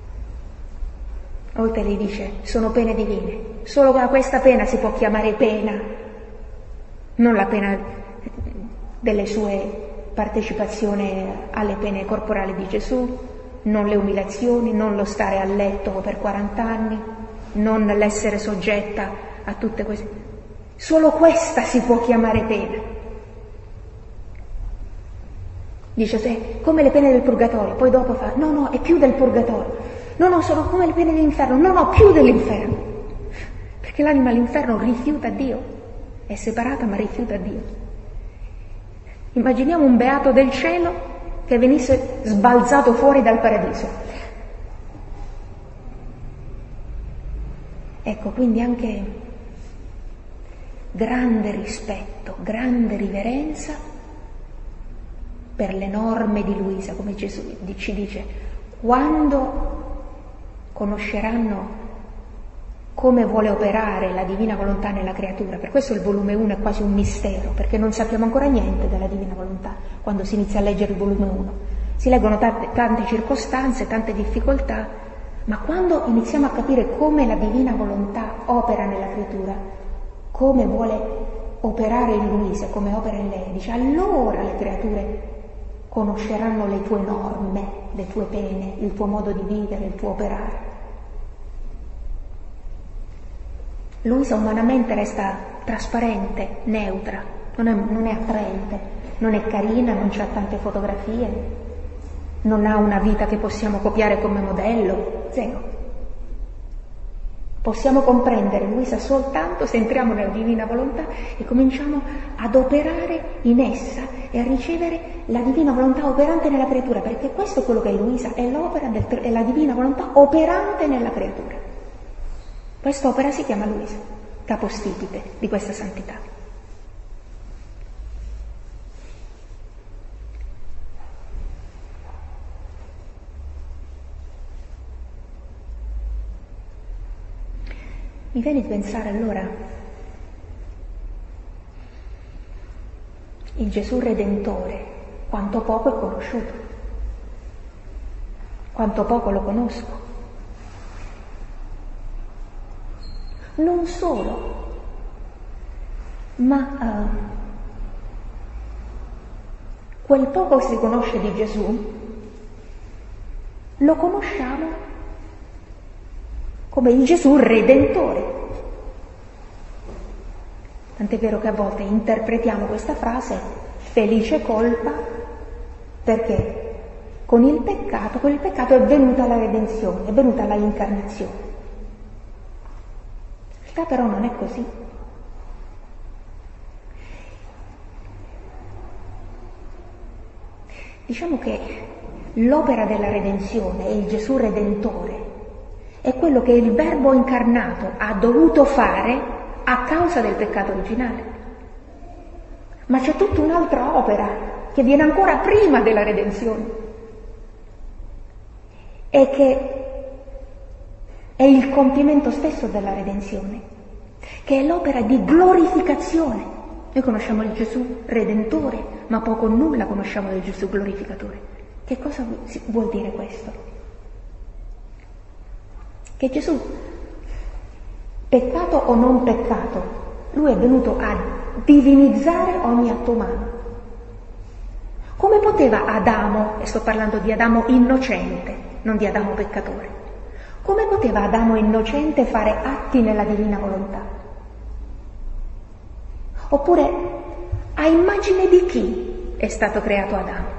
Speaker 2: A volte lei dice, sono pene divine, solo da questa pena si può chiamare pena, non la pena delle sue partecipazioni alle pene corporali di Gesù, non le umiliazioni, non lo stare a letto per 40 anni, non l'essere soggetta a tutte queste. Solo questa si può chiamare pena. Dice, come le pene del purgatorio, poi dopo fa, no, è più del purgatorio, no, sono come le pene dell'inferno, no, più dell'inferno, perché l'anima all'inferno rifiuta Dio, è separata ma rifiuta Dio. Immaginiamo un beato del cielo che venisse sbalzato fuori dal paradiso. Ecco, quindi anche grande rispetto, grande riverenza per le norme di Luisa, come Gesù ci dice, quando conosceranno come vuole operare la divina volontà nella creatura. Per questo il volume 1 è quasi un mistero, perché non sappiamo ancora niente della divina volontà quando si inizia a leggere il volume 1. Si leggono tante circostanze, tante difficoltà, ma quando iniziamo a capire come la divina volontà opera nella creatura, come vuole operare in Luisa, come opera in lei, dice, allora le creature conosceranno le tue norme, le tue pene, il tuo modo di vivere, il tuo operare. Luisa umanamente resta trasparente, neutra, non è attraente, non è carina, non c'ha tante fotografie, non ha una vita che possiamo copiare come modello, zero. Possiamo comprendere Luisa soltanto se entriamo nella divina volontà e cominciamo ad operare in essa e a ricevere la divina volontà operante nella creatura, perché questo è quello che è Luisa, è la divina volontà operante nella creatura. Quest'opera si chiama Luisa, capostipite di questa santità. Mi viene di pensare allora il Gesù Redentore, quanto poco è conosciuto, quanto poco lo conosco. Non solo, ma quel poco che si conosce di Gesù lo conosciamo come il Gesù Redentore. Tant'è vero che a volte interpretiamo questa frase felice colpa, perché con il peccato è venuta la redenzione, è venuta la incarnazione. In realtà però non è così. Diciamo che l'opera della redenzione e il Gesù Redentore è quello che il Verbo incarnato ha dovuto fare a causa del peccato originale. Ma c'è tutta un'altra opera che viene ancora prima della redenzione e che è il compimento stesso della redenzione, che è l'opera di glorificazione. Noi conosciamo il Gesù Redentore, ma poco o nulla conosciamo del Gesù glorificatore. Che cosa vuol dire questo? Che Gesù, peccato o non peccato, lui è venuto a divinizzare ogni atto umano. Come poteva Adamo, e sto parlando di Adamo innocente, non di Adamo peccatore, come poteva Adamo innocente fare atti nella divina volontà? Oppure, a immagine di chi è stato creato Adamo?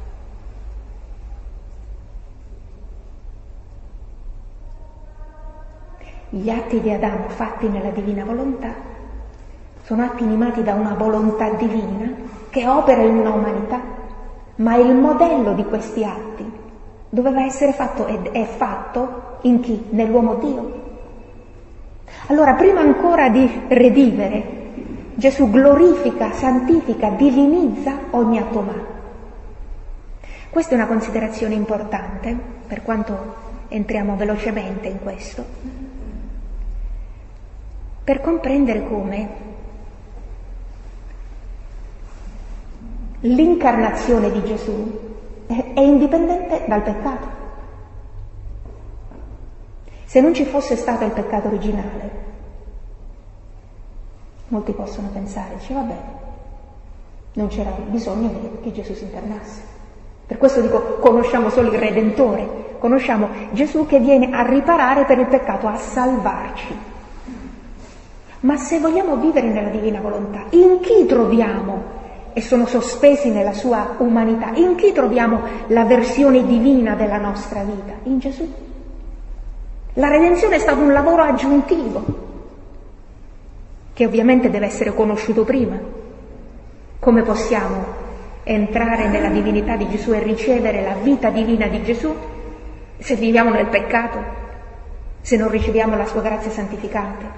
Speaker 2: Gli atti di Adamo fatti nella divina volontà sono atti animati da una volontà divina che opera in una umanità, ma il modello di questi atti doveva essere fatto ed è fatto in chi? Nell'uomo Dio. Allora, prima ancora di redimere, Gesù glorifica, santifica, divinizza ogni atto umano. Questa è una considerazione importante, per quanto entriamo velocemente in questo, per comprendere come l'incarnazione di Gesù è indipendente dal peccato. Se non ci fosse stato il peccato originale, molti possono pensare, dice vabbè, non c'era bisogno che Gesù si incarnasse. Per questo dico, conosciamo solo il Redentore, conosciamo Gesù che viene a riparare per il peccato, a salvarci. Ma se vogliamo vivere nella divina volontà, in chi troviamo, e sono sospesi nella sua umanità, in chi troviamo la versione divina della nostra vita? In Gesù. La redenzione è stato un lavoro aggiuntivo, che ovviamente deve essere conosciuto prima. Come possiamo entrare nella divinità di Gesù e ricevere la vita divina di Gesù se viviamo nel peccato, se non riceviamo la sua grazia santificante?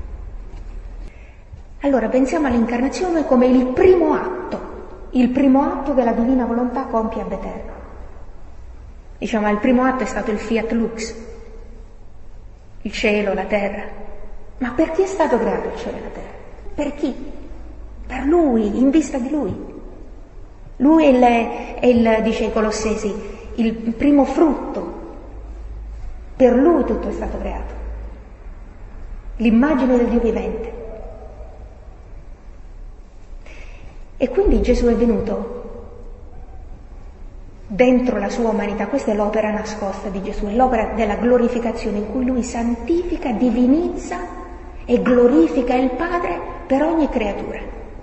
Speaker 2: Allora pensiamo all'incarnazione come il primo atto che la divina volontà compie ab eterno. Diciamo, il primo atto è stato il fiat lux, il cielo, la terra. Ma per chi è stato creato il cielo e la terra? Per chi? Per Lui, in vista di Lui. Lui è dice ai Colossesi, il primo frutto. Per Lui tutto è stato creato. L'immagine del Dio vivente. E quindi Gesù è venuto dentro la sua umanità. Questa è l'opera nascosta di Gesù, è l'opera della glorificazione in cui Lui santifica, divinizza e glorifica il Padre per ogni creatura.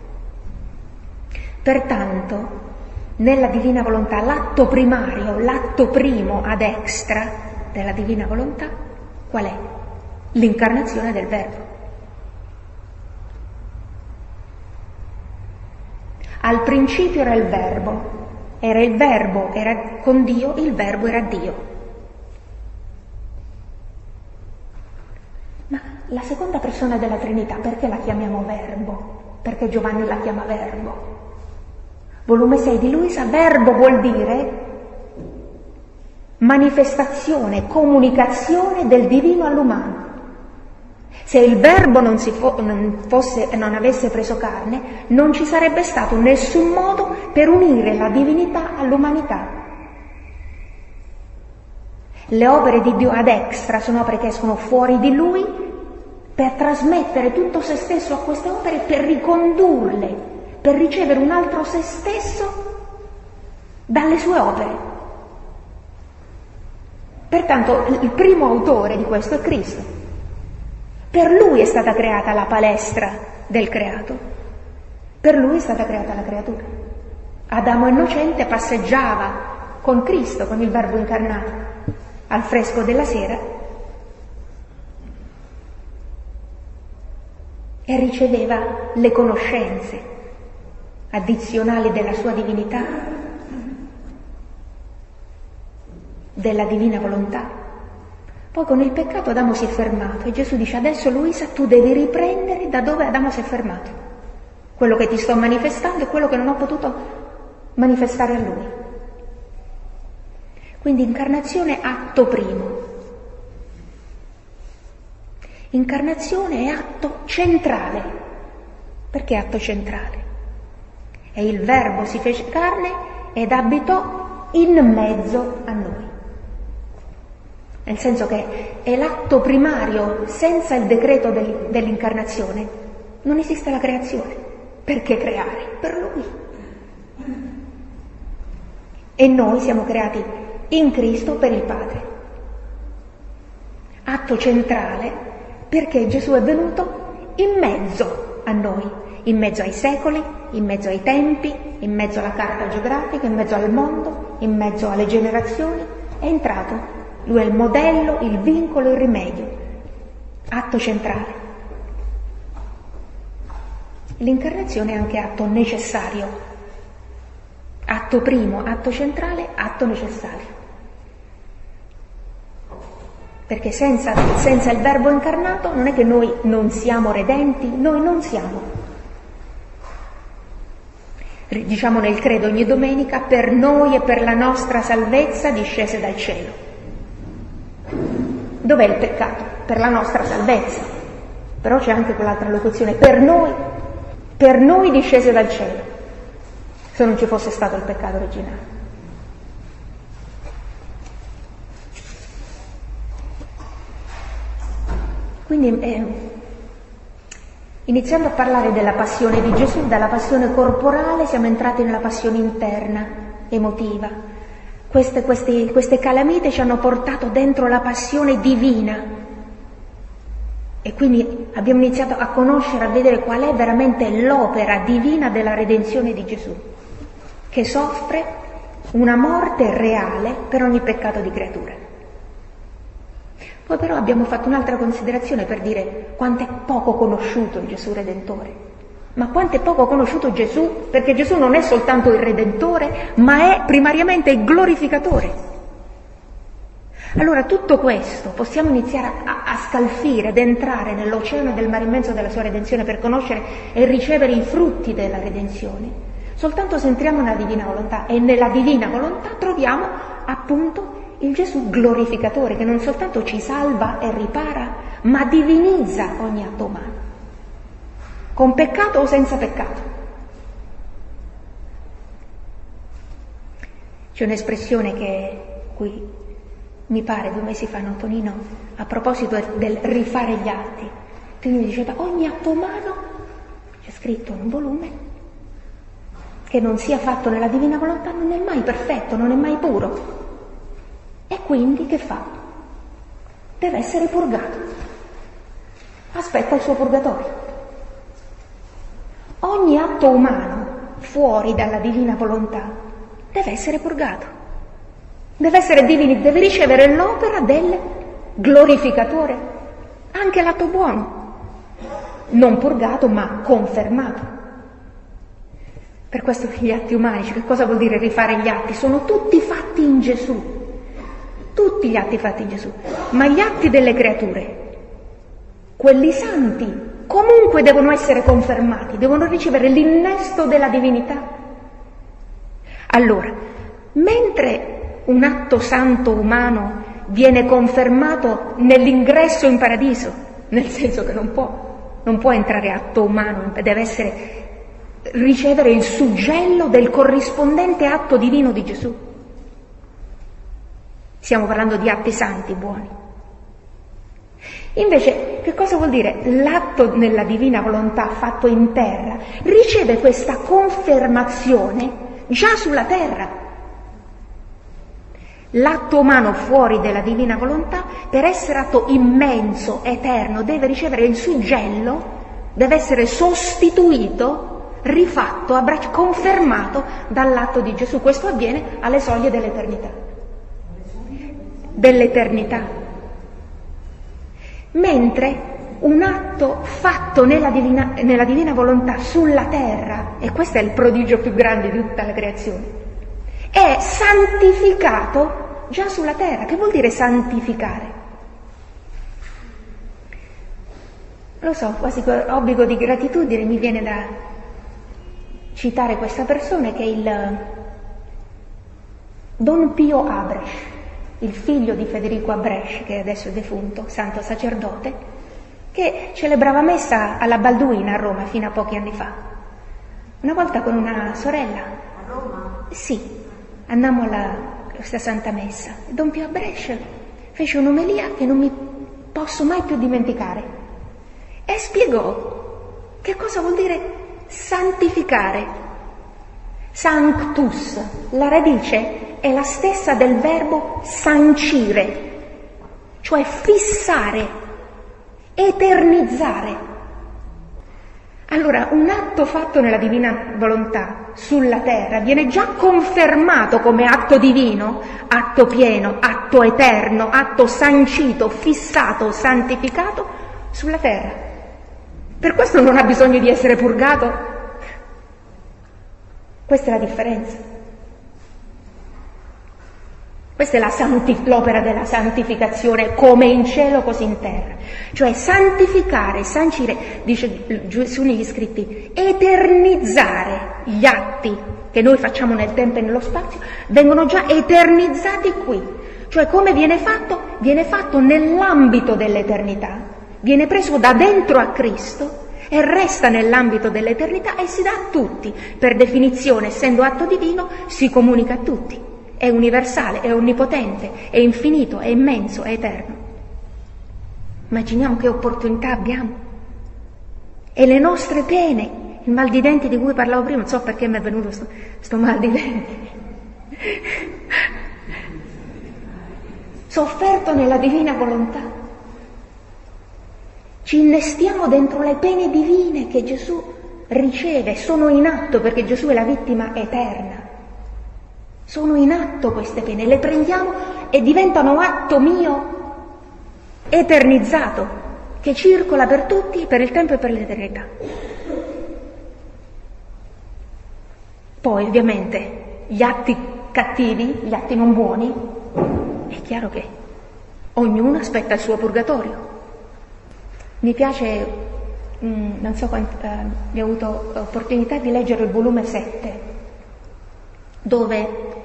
Speaker 2: Pertanto, nella divina volontà, l'atto primario, l'atto primo ad extra della divina volontà, qual è? L'incarnazione del Verbo. Al principio era il Verbo era con Dio, il Verbo era Dio. Ma la seconda persona della Trinità, perché la chiamiamo Verbo? Perché Giovanni la chiama Verbo? Volume 6 di Luisa, Verbo vuol dire manifestazione, comunicazione del divino all'umano. Se il Verbo non avesse preso carne, non ci sarebbe stato nessun modo per unire la divinità all'umanità. Le opere di Dio ad extra sono opere che escono fuori di Lui per trasmettere tutto se stesso a queste opere, per ricondurle, per ricevere un altro se stesso dalle sue opere. Pertanto il primo autore di questo è Cristo. Per Lui è stata creata la palestra del creato, per Lui è stata creata la creatura. Adamo innocente passeggiava con Cristo, con il Verbo incarnato, al fresco della sera e riceveva le conoscenze addizionali della sua divinità, della divina volontà. Poi con il peccato Adamo si è fermato e Gesù dice: adesso Luisa tu devi riprendere da dove Adamo si è fermato. Quello che ti sto manifestando è quello che non ho potuto manifestare a lui. Quindi incarnazione atto primo. Incarnazione è atto centrale. Perché atto centrale? E il Verbo si fece carne ed abitò in mezzo a noi. Nel senso che è l'atto primario, senza il decreto dell'incarnazione non esiste la creazione. Perché creare? Per Lui. E noi siamo creati in Cristo per il Padre. Atto centrale perché Gesù è venuto in mezzo a noi, in mezzo ai secoli, in mezzo ai tempi, in mezzo alla carta geografica, in mezzo al mondo, in mezzo alle generazioni, è entrato. Lui è il modello, il vincolo, il rimedio. Atto centrale. L'incarnazione è anche atto necessario. Atto primo, atto centrale, atto necessario. Perché senza il Verbo incarnato non è che noi non siamo redenti, noi non siamo. Diciamo nel credo ogni domenica: per noi e per la nostra salvezza discese dal cielo. Dov'è il peccato? Per la nostra salvezza. Però c'è anche quell'altra locuzione: per noi discese dal cielo. se non ci fosse stato il peccato originale. Quindi iniziando a parlare della passione di Gesù, dalla passione corporale siamo entrati nella passione interna, emotiva. Queste calamite ci hanno portato dentro la passione divina e quindi abbiamo iniziato a conoscere, a vedere qual è veramente l'opera divina della redenzione di Gesù, che soffre una morte reale per ogni peccato di creatura. Poi però abbiamo fatto un'altra considerazione per dire quanto è poco conosciuto il Gesù Redentore. Ma quanto è poco conosciuto Gesù, perché Gesù non è soltanto il Redentore, ma è primariamente il glorificatore. Allora tutto questo possiamo iniziare a scalfire, ad entrare nell'oceano del mare immenso della sua redenzione per conoscere e ricevere i frutti della redenzione, soltanto se entriamo nella divina volontà, e nella divina volontà troviamo appunto il Gesù glorificatore che non soltanto ci salva e ripara, ma divinizza ogni atto umano, con peccato o senza peccato. C'è un'espressione che qui mi pare 2 mesi fa, no, Tonino, a proposito del rifare gli atti, che mi diceva ogni atto umano, c'è scritto in un volume, che non sia fatto nella divina volontà non è mai perfetto, non è mai puro. E quindi che fa? Deve essere purgato. Aspetta il suo purgatorio. Ogni atto umano fuori dalla divina volontà deve essere purgato. Deve essere divino, deve ricevere l'opera del glorificatore. Anche l'atto buono. Non purgato, ma confermato. Per questo gli atti umani, che cosa vuol dire rifare gli atti? Sono tutti fatti in Gesù. Tutti gli atti fatti in Gesù, ma gli atti delle creature, quelli santi, comunque devono essere confermati, devono ricevere l'innesto della divinità. Allora, mentre un atto santo umano viene confermato nell'ingresso in paradiso, nel senso che non può entrare atto umano, deve ricevere il suggello del corrispondente atto divino di Gesù. Stiamo parlando di atti santi, buoni. Invece, che cosa vuol dire? L'atto nella divina volontà fatto in terra riceve questa confermazione già sulla terra. L'atto umano fuori della divina volontà, per essere atto immenso, eterno, deve ricevere il suggello, deve essere sostituito, rifatto, confermato dall'atto di Gesù. Questo avviene alle soglie dell'eternità. Mentre un atto fatto nella divina volontà sulla terra, e questo è il prodigio più grande di tutta la creazione, è santificato già sulla terra. Che vuol dire santificare? Lo so, quasi obbligo di gratitudine mi viene da citare questa persona, che è il Don Pio Abresch, il figlio di Federico Abresch, che adesso è defunto, santo sacerdote, che celebrava messa alla Balduina a Roma fino a pochi anni fa. Una volta con una sorella.
Speaker 3: A Roma?
Speaker 2: Sì, andammo alla questa Santa Messa. Don Pio Abresch fece un'omelia che non mi posso mai più dimenticare e spiegò che cosa vuol dire santificare. Sanctus, la radice è la stessa del verbo sancire, cioè fissare, eternizzare. Allora, un atto fatto nella divina volontà sulla terra viene già confermato come atto divino, atto pieno, atto eterno, atto sancito, fissato, santificato sulla terra. Per questo non ha bisogno di essere purgato. Questa è la differenza. Questa è l'opera della santificazione, come in cielo così in terra. Cioè santificare, sancire, dice Gesù negli scritti, eternizzare gli atti che noi facciamo nel tempo e nello spazio, vengono già eternizzati qui. Cioè come viene fatto? Viene fatto nell'ambito dell'eternità, viene preso da dentro a Cristo e resta nell'ambito dell'eternità e si dà a tutti. Per definizione, essendo atto divino, si comunica a tutti. È universale, è onnipotente, è infinito, è immenso, è eterno. Immaginiamo che opportunità abbiamo. E le nostre pene, il mal di denti di cui parlavo prima, non so perché mi è venuto sto mal di denti, sofferto nella divina volontà. Ci innestiamo dentro le pene divine che Gesù riceve, sono in atto perché Gesù è la vittima eterna. Sono in atto queste pene, le prendiamo e diventano atto mio eternizzato, che circola per tutti, per il tempo e per l'eternità. Poi ovviamente gli atti cattivi, gli atti non buoni, è chiaro che ognuno aspetta il suo purgatorio. Mi piace, non so quanto, ho avuto opportunità di leggere il volume 7, dove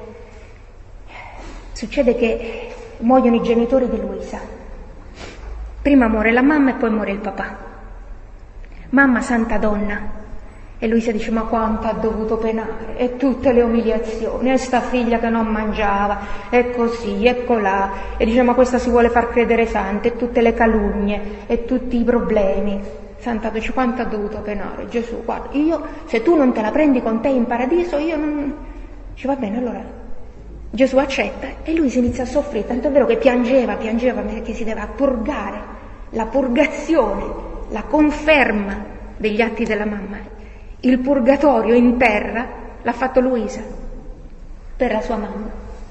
Speaker 2: succede che muoiono i genitori di Luisa. Prima muore la mamma e poi muore il papà. Mamma santa donna. E Luisa dice: ma quanto ha dovuto penare, e tutte le umiliazioni, e sta figlia che non mangiava, e così, e colà, e dice: ma questa si vuole far credere santa, e tutte le calunnie, e tutti i problemi. Santa dice: quanto ha dovuto penare Gesù, guarda, io, se tu non te la prendi con te in paradiso, io non... Dice: va bene, allora Gesù accetta, e lui si inizia a soffrire, tanto è vero che piangeva perché si deve purgare, la purgazione, la conferma degli atti della mamma. Il purgatorio in terra l'ha fatto Luisa per la sua mamma.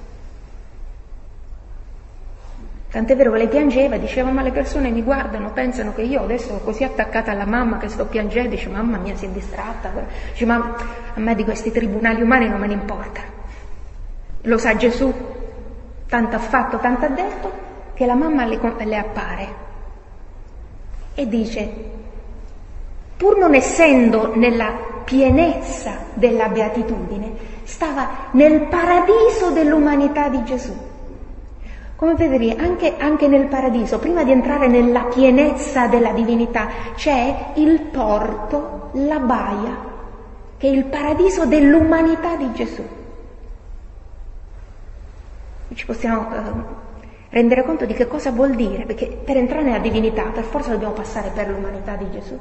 Speaker 2: Tant'è vero che lei piangeva, diceva: ma le persone mi guardano, pensano che io adesso sono così attaccata alla mamma che sto piangendo. Dice: mamma mia, si è distratta. Dice: ma a me di questi tribunali umani non me ne importa. Lo sa Gesù, tanto ha fatto, tanto ha detto, che la mamma le appare e dice: pur non essendo nella pienezza della beatitudine, stava nel paradiso dell'umanità di Gesù. Come vedete, anche nel paradiso, prima di entrare nella pienezza della divinità, c'è il porto, la baia, che è il paradiso dell'umanità di Gesù. Ci possiamo rendere conto di che cosa vuol dire, perché per entrare nella divinità per forza dobbiamo passare per l'umanità di Gesù.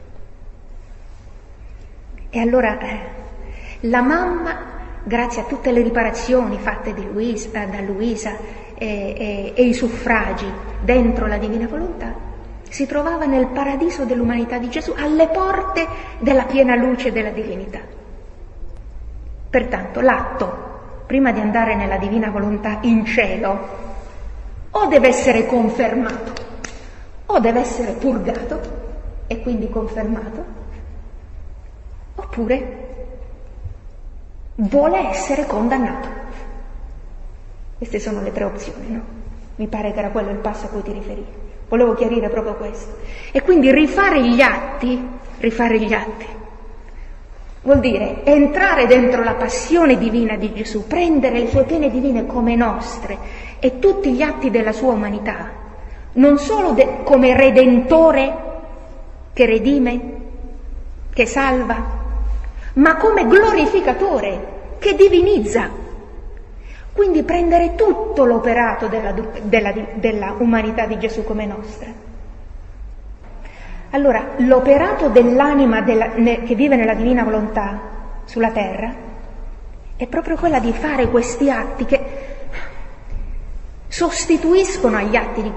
Speaker 2: E allora la mamma, grazie a tutte le riparazioni fatte da Luisa e i suffragi dentro la divina volontà, si trovava nel paradiso dell'umanità di Gesù, alle porte della piena luce della divinità. Pertanto l'atto, prima di andare nella divina volontà in cielo, o deve essere confermato, o deve essere purgato e quindi confermato, oppure vuole essere condannato. Queste sono le tre opzioni, no? Mi pare che era quello il passo a cui ti riferivi. Volevo chiarire proprio questo. E quindi rifare gli atti vuol dire entrare dentro la passione divina di Gesù, prendere le sue pene divine come nostre e tutti gli atti della sua umanità, non solo come redentore che redime, che salva, ma come glorificatore che divinizza. Quindi prendere tutto l'operato della umanità di Gesù come nostra. Allora, l'operato dell'anima che vive nella divina volontà sulla terra è proprio quella di fare questi atti che sostituiscono gli atti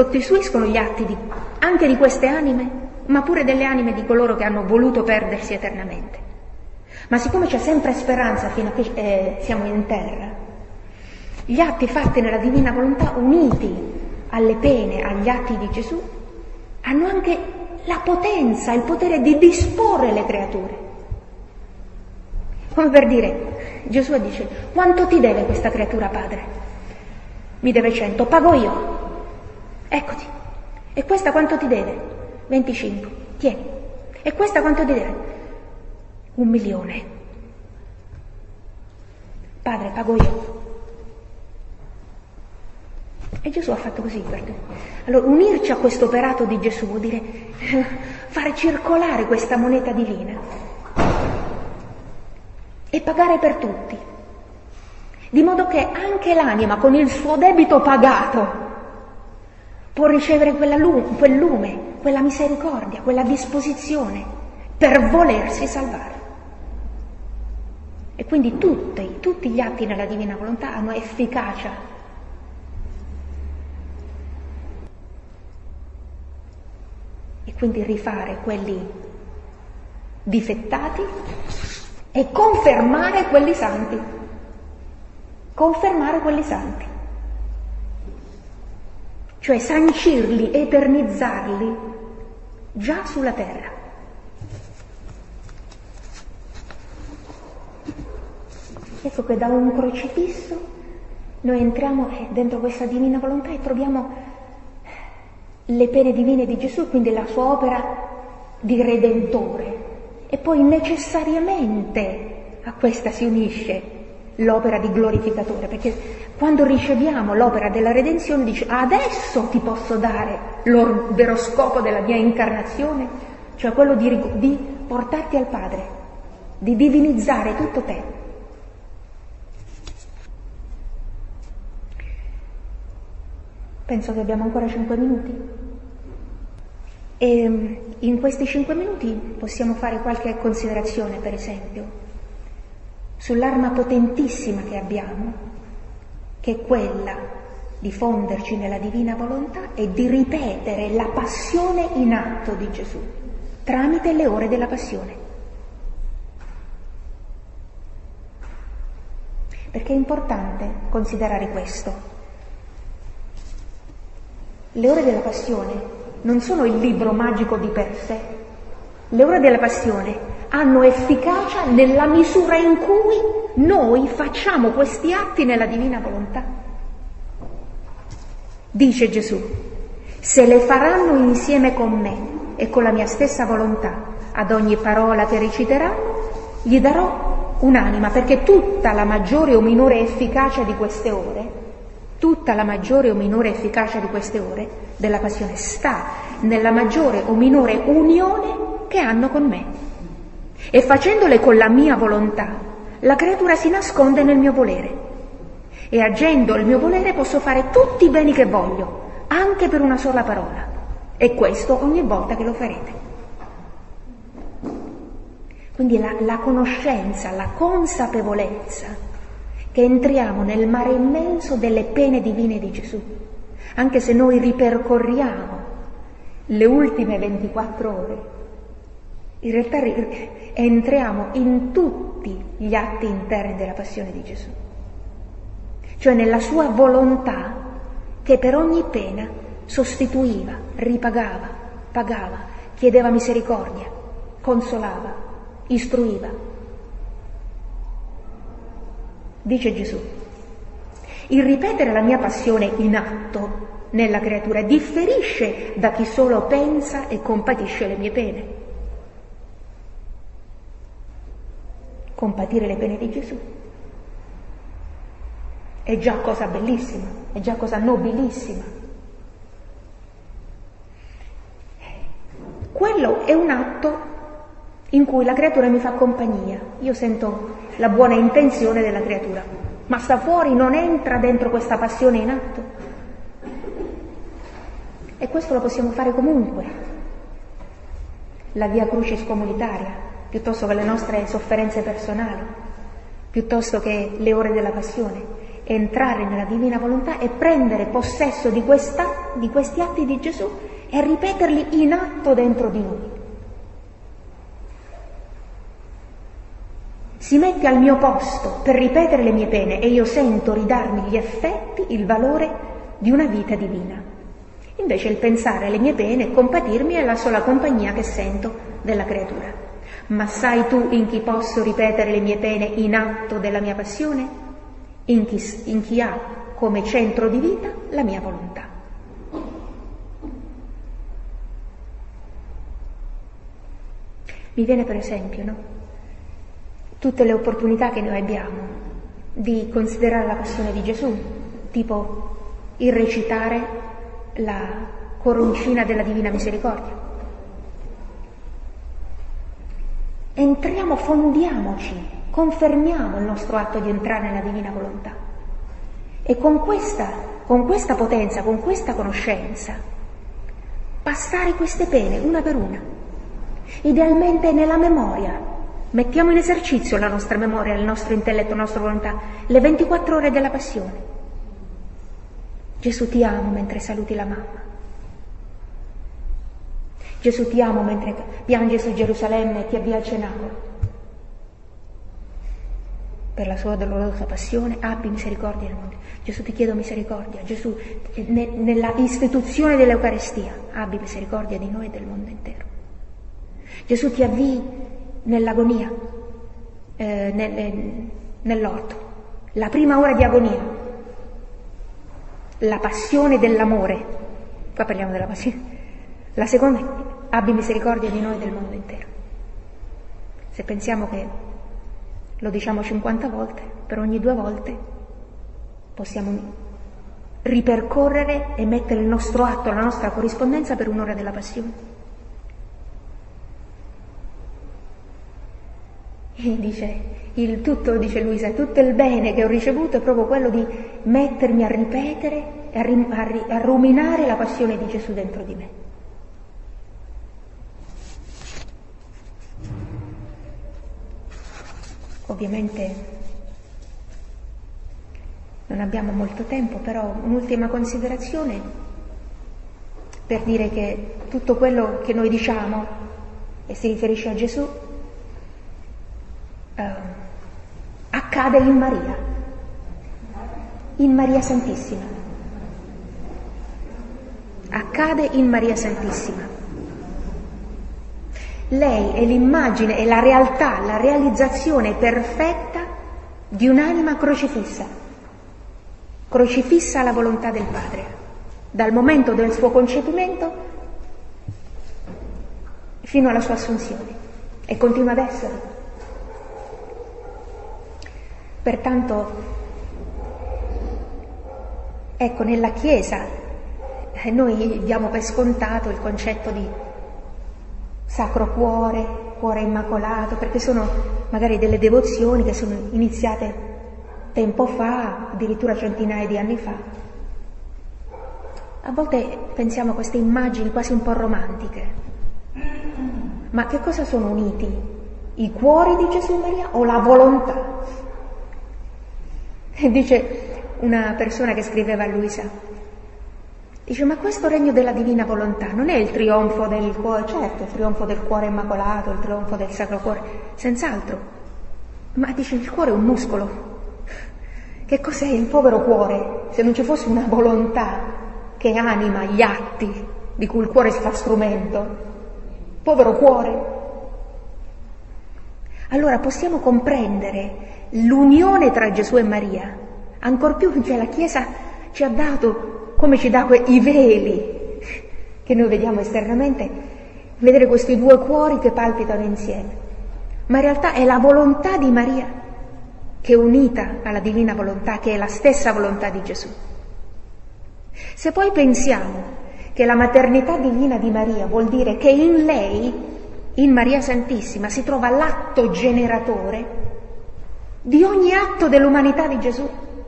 Speaker 2: anche di queste anime, ma pure delle anime di coloro che hanno voluto perdersi eternamente. Ma siccome c'è sempre speranza fino a che siamo in terra, gli atti fatti nella divina volontà, uniti alle pene, agli atti di Gesù, hanno anche la potenza, il potere di disporre le creature. Come per dire, Gesù dice: quanto ti deve questa creatura, padre? Mi deve 100, pago io. Eccoti. E questa quanto ti deve? 25. Tieni. E questa quanto ti deve? 1.000.000. Padre, pago io. E Gesù ha fatto così per te. Allora, unirci a questo operato di Gesù vuol dire fare circolare questa moneta divina e pagare per tutti, di modo che anche l'anima con il suo debito pagato può ricevere quel lume, quella misericordia, quella disposizione per volersi salvare. E quindi tutti gli atti nella divina volontà hanno efficacia. E quindi rifare quelli difettati e confermare quelli santi. Confermare quelli santi. Cioè sancirli, eternizzarli già sulla terra. Ecco che da un crocifisso noi entriamo dentro questa divina volontà e troviamo le pene divine di Gesù, quindi la sua opera di Redentore. E poi necessariamente a questa si unisce l'opera di glorificatore, perché quando riceviamo l'opera della redenzione dice: adesso ti posso dare il vero scopo della mia incarnazione, cioè quello di portarti al Padre, di divinizzare tutto te. Penso che abbiamo ancora 5 minuti e in questi 5 minuti possiamo fare qualche considerazione, per esempio, sull'arma potentissima che abbiamo, che è quella di fonderci nella divina volontà e di ripetere la passione in atto di Gesù tramite le ore della passione. Perché è importante considerare questo. Le ore della passione non sono il libro magico di per sé. Le ore della passione hanno efficacia nella misura in cui noi facciamo questi atti nella divina volontà. Dice Gesù: se le faranno insieme con me e con la mia stessa volontà ad ogni parola che reciteranno, gli darò un'anima, perché tutta la maggiore o minore efficacia di queste ore, tutta la maggiore o minore efficacia di queste ore della passione sta nella maggiore o minore unione che hanno con me. E facendole con la mia volontà, la creatura si nasconde nel mio volere. E agendo il mio volere posso fare tutti i beni che voglio, anche per una sola parola. E questo ogni volta che lo farete. Quindi la conoscenza, la consapevolezza che entriamo nel mare immenso delle pene divine di Gesù, anche se noi ripercorriamo le ultime 24 ore, in realtà entriamo in tutti gli atti interni della passione di Gesù, cioè nella sua volontà che per ogni pena sostituiva, ripagava, pagava, chiedeva misericordia, consolava, istruiva. Dice Gesù: il ripetere la mia passione in atto nella creatura differisce da chi solo pensa e compatisce le mie pene. Compatire le pene di Gesù è già cosa bellissima, è già cosa nobilissima. Quello è un atto in cui la creatura mi fa compagnia. Io sento la buona intenzione della creatura, ma sta fuori, non entra dentro questa passione in atto. E questo lo possiamo fare comunque. La via crucis comunitaria, piuttosto che le nostre sofferenze personali, piuttosto che le ore della passione, entrare nella divina volontà e prendere possesso di questi atti di Gesù e ripeterli in atto dentro di noi. Si mette al mio posto per ripetere le mie pene e io sento ridarmi gli effetti, il valore di una vita divina. Invece il pensare alle mie pene e compatirmi è la sola compagnia che sento della creatura. Ma sai tu in chi posso ripetere le mie pene in atto della mia passione? In chi ha come centro di vita la mia volontà. Mi viene per esempio, no? Tutte le opportunità che noi abbiamo di considerare la passione di Gesù, tipo il recitare la coroncina della Divina Misericordia. Entriamo, fondiamoci, confermiamo il nostro atto di entrare nella Divina Volontà. E con questa potenza, con questa conoscenza, passare queste pene una per una, idealmente nella memoria. Mettiamo in esercizio la nostra memoria, il nostro intelletto, la nostra volontà, le 24 ore della passione. Gesù ti amo mentre saluti la mamma. Gesù ti amo mentre piangi su Gerusalemme e ti avvia al cenacolo. Per la sua dolorosa passione, abbi misericordia del mondo. Gesù ti chiedo misericordia. Gesù, nella istituzione dell'Eucaristia, abbi misericordia di noi e del mondo intero. Gesù ti avvii nell'agonia, nell'orto, la prima ora di agonia, la passione dell'amore, qua parliamo della passione, la seconda, abbi misericordia di noi e del mondo intero. Se pensiamo che lo diciamo 50 volte, per ogni 2 volte possiamo ripercorrere e mettere il nostro atto, la nostra corrispondenza per un'ora della passione. E dice Luisa, tutto il bene che ho ricevuto è proprio quello di mettermi a ripetere e a ruminare la passione di Gesù dentro di me. Ovviamente non abbiamo molto tempo, però un'ultima considerazione per dire che tutto quello che noi diciamo e si riferisce a Gesù accade in Maria Santissima. Accade in Maria Santissima. Lei è l'immagine, è la realtà, la realizzazione perfetta di un'anima crocifissa alla volontà del Padre, dal momento del suo concepimento fino alla sua assunzione, e continua ad essere. Pertanto, ecco, nella Chiesa noi diamo per scontato il concetto di Sacro Cuore, Cuore Immacolato, perché sono magari delle devozioni che sono iniziate tempo fa, addirittura centinaia di anni fa. A volte pensiamo a queste immagini quasi un po' romantiche. Ma che cosa sono uniti? I cuori di Gesù e Maria o la volontà? Dice una persona che scriveva a Luisa, dice, ma questo regno della divina volontà non è il trionfo del cuore, certo, il trionfo del cuore immacolato, il trionfo del Sacro Cuore, senz'altro, ma dice, il cuore è un muscolo. Che cos'è il povero cuore se non ci fosse una volontà che anima gli atti di cui il cuore si fa strumento? Povero cuore. Allora possiamo comprendere l'unione tra Gesù e Maria, ancor più, cioè la Chiesa ci ha dato, come ci dà i veli che noi vediamo esternamente, vedere questi 2 cuori che palpitano insieme. Ma in realtà è la volontà di Maria che è unita alla divina volontà, che è la stessa volontà di Gesù. Se poi pensiamo che la maternità divina di Maria vuol dire che in lei, in Maria Santissima, si trova l'atto generatore di ogni atto dell'umanità di Gesù.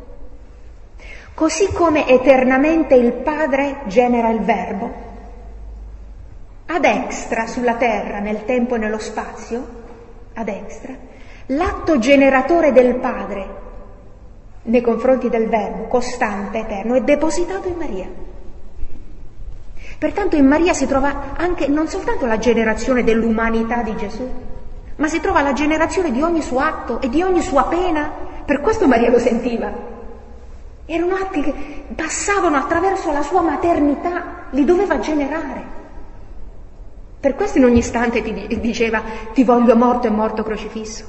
Speaker 2: Così come eternamente il Padre genera il Verbo, ad extra sulla terra, nel tempo e nello spazio, ad extra, l'atto generatore del Padre nei confronti del Verbo, costante, eterno, è depositato in Maria. Pertanto in Maria si trova anche non soltanto la generazione dell'umanità di Gesù, ma si trova la generazione di ogni suo atto e di ogni sua pena. Per questo Maria lo sentiva. Erano atti che passavano attraverso la sua maternità, li doveva generare. Per questo in ogni istante ti diceva, ti voglio morto e morto crocifisso.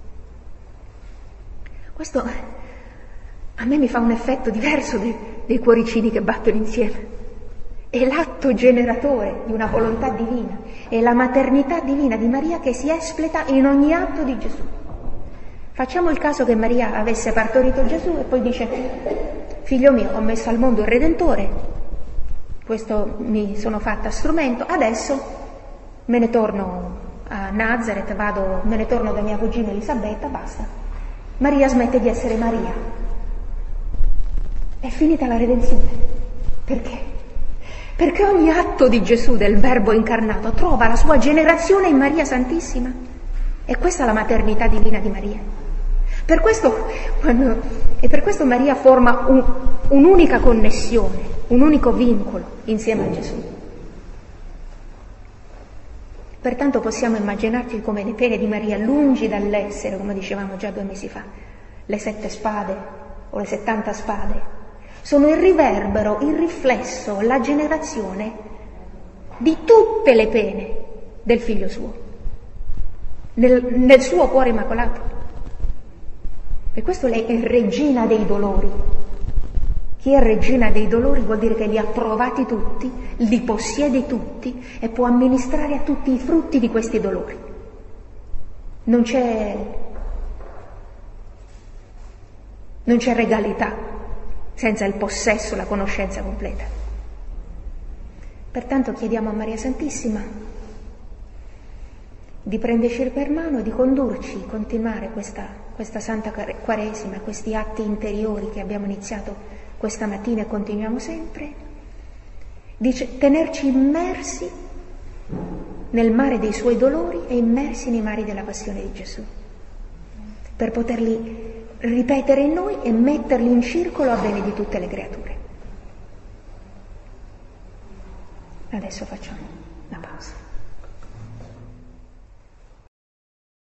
Speaker 2: Questo a me mi fa un effetto diverso dei cuoricini che battono insieme. È l'atto generatore di una volontà divina, è la maternità divina di Maria che si espleta in ogni atto di Gesù. Facciamo il caso che Maria avesse partorito Gesù e poi dice, figlio mio, ho messo al mondo il Redentore, questo mi sono fatta strumento, adesso me ne torno a Nazareth, me ne torno da mia cugina Elisabetta, basta. Maria smette di essere Maria. È finita la redenzione. Perché? Perché ogni atto di Gesù, del Verbo incarnato, trova la sua generazione in Maria Santissima. E questa è la maternità divina di Maria. Per questo Maria forma un'unica connessione, un unico vincolo insieme a Gesù. Pertanto possiamo immaginarci come le pene di Maria, lungi dall'essere, come dicevamo già 2 mesi fa, le 7 spade o le 70 spade, sono il riverbero, il riflesso, la generazione di tutte le pene del figlio suo, nel suo cuore immacolato. E questo lei è regina dei dolori. Chi è regina dei dolori vuol dire che li ha provati tutti, li possiede tutti e può amministrare a tutti i frutti di questi dolori. Non c'è regalità senza il possesso, la conoscenza completa. Pertanto chiediamo a Maria Santissima di prenderci per mano e di condurci, continuare questa Santa Quaresima, questi atti interiori che abbiamo iniziato questa mattina e continuiamo sempre, di tenerci immersi nel mare dei suoi dolori e immersi nei mari della passione di Gesù, per poterli ripetere in noi e metterli in circolo a bene di tutte le creature. Adesso facciamo.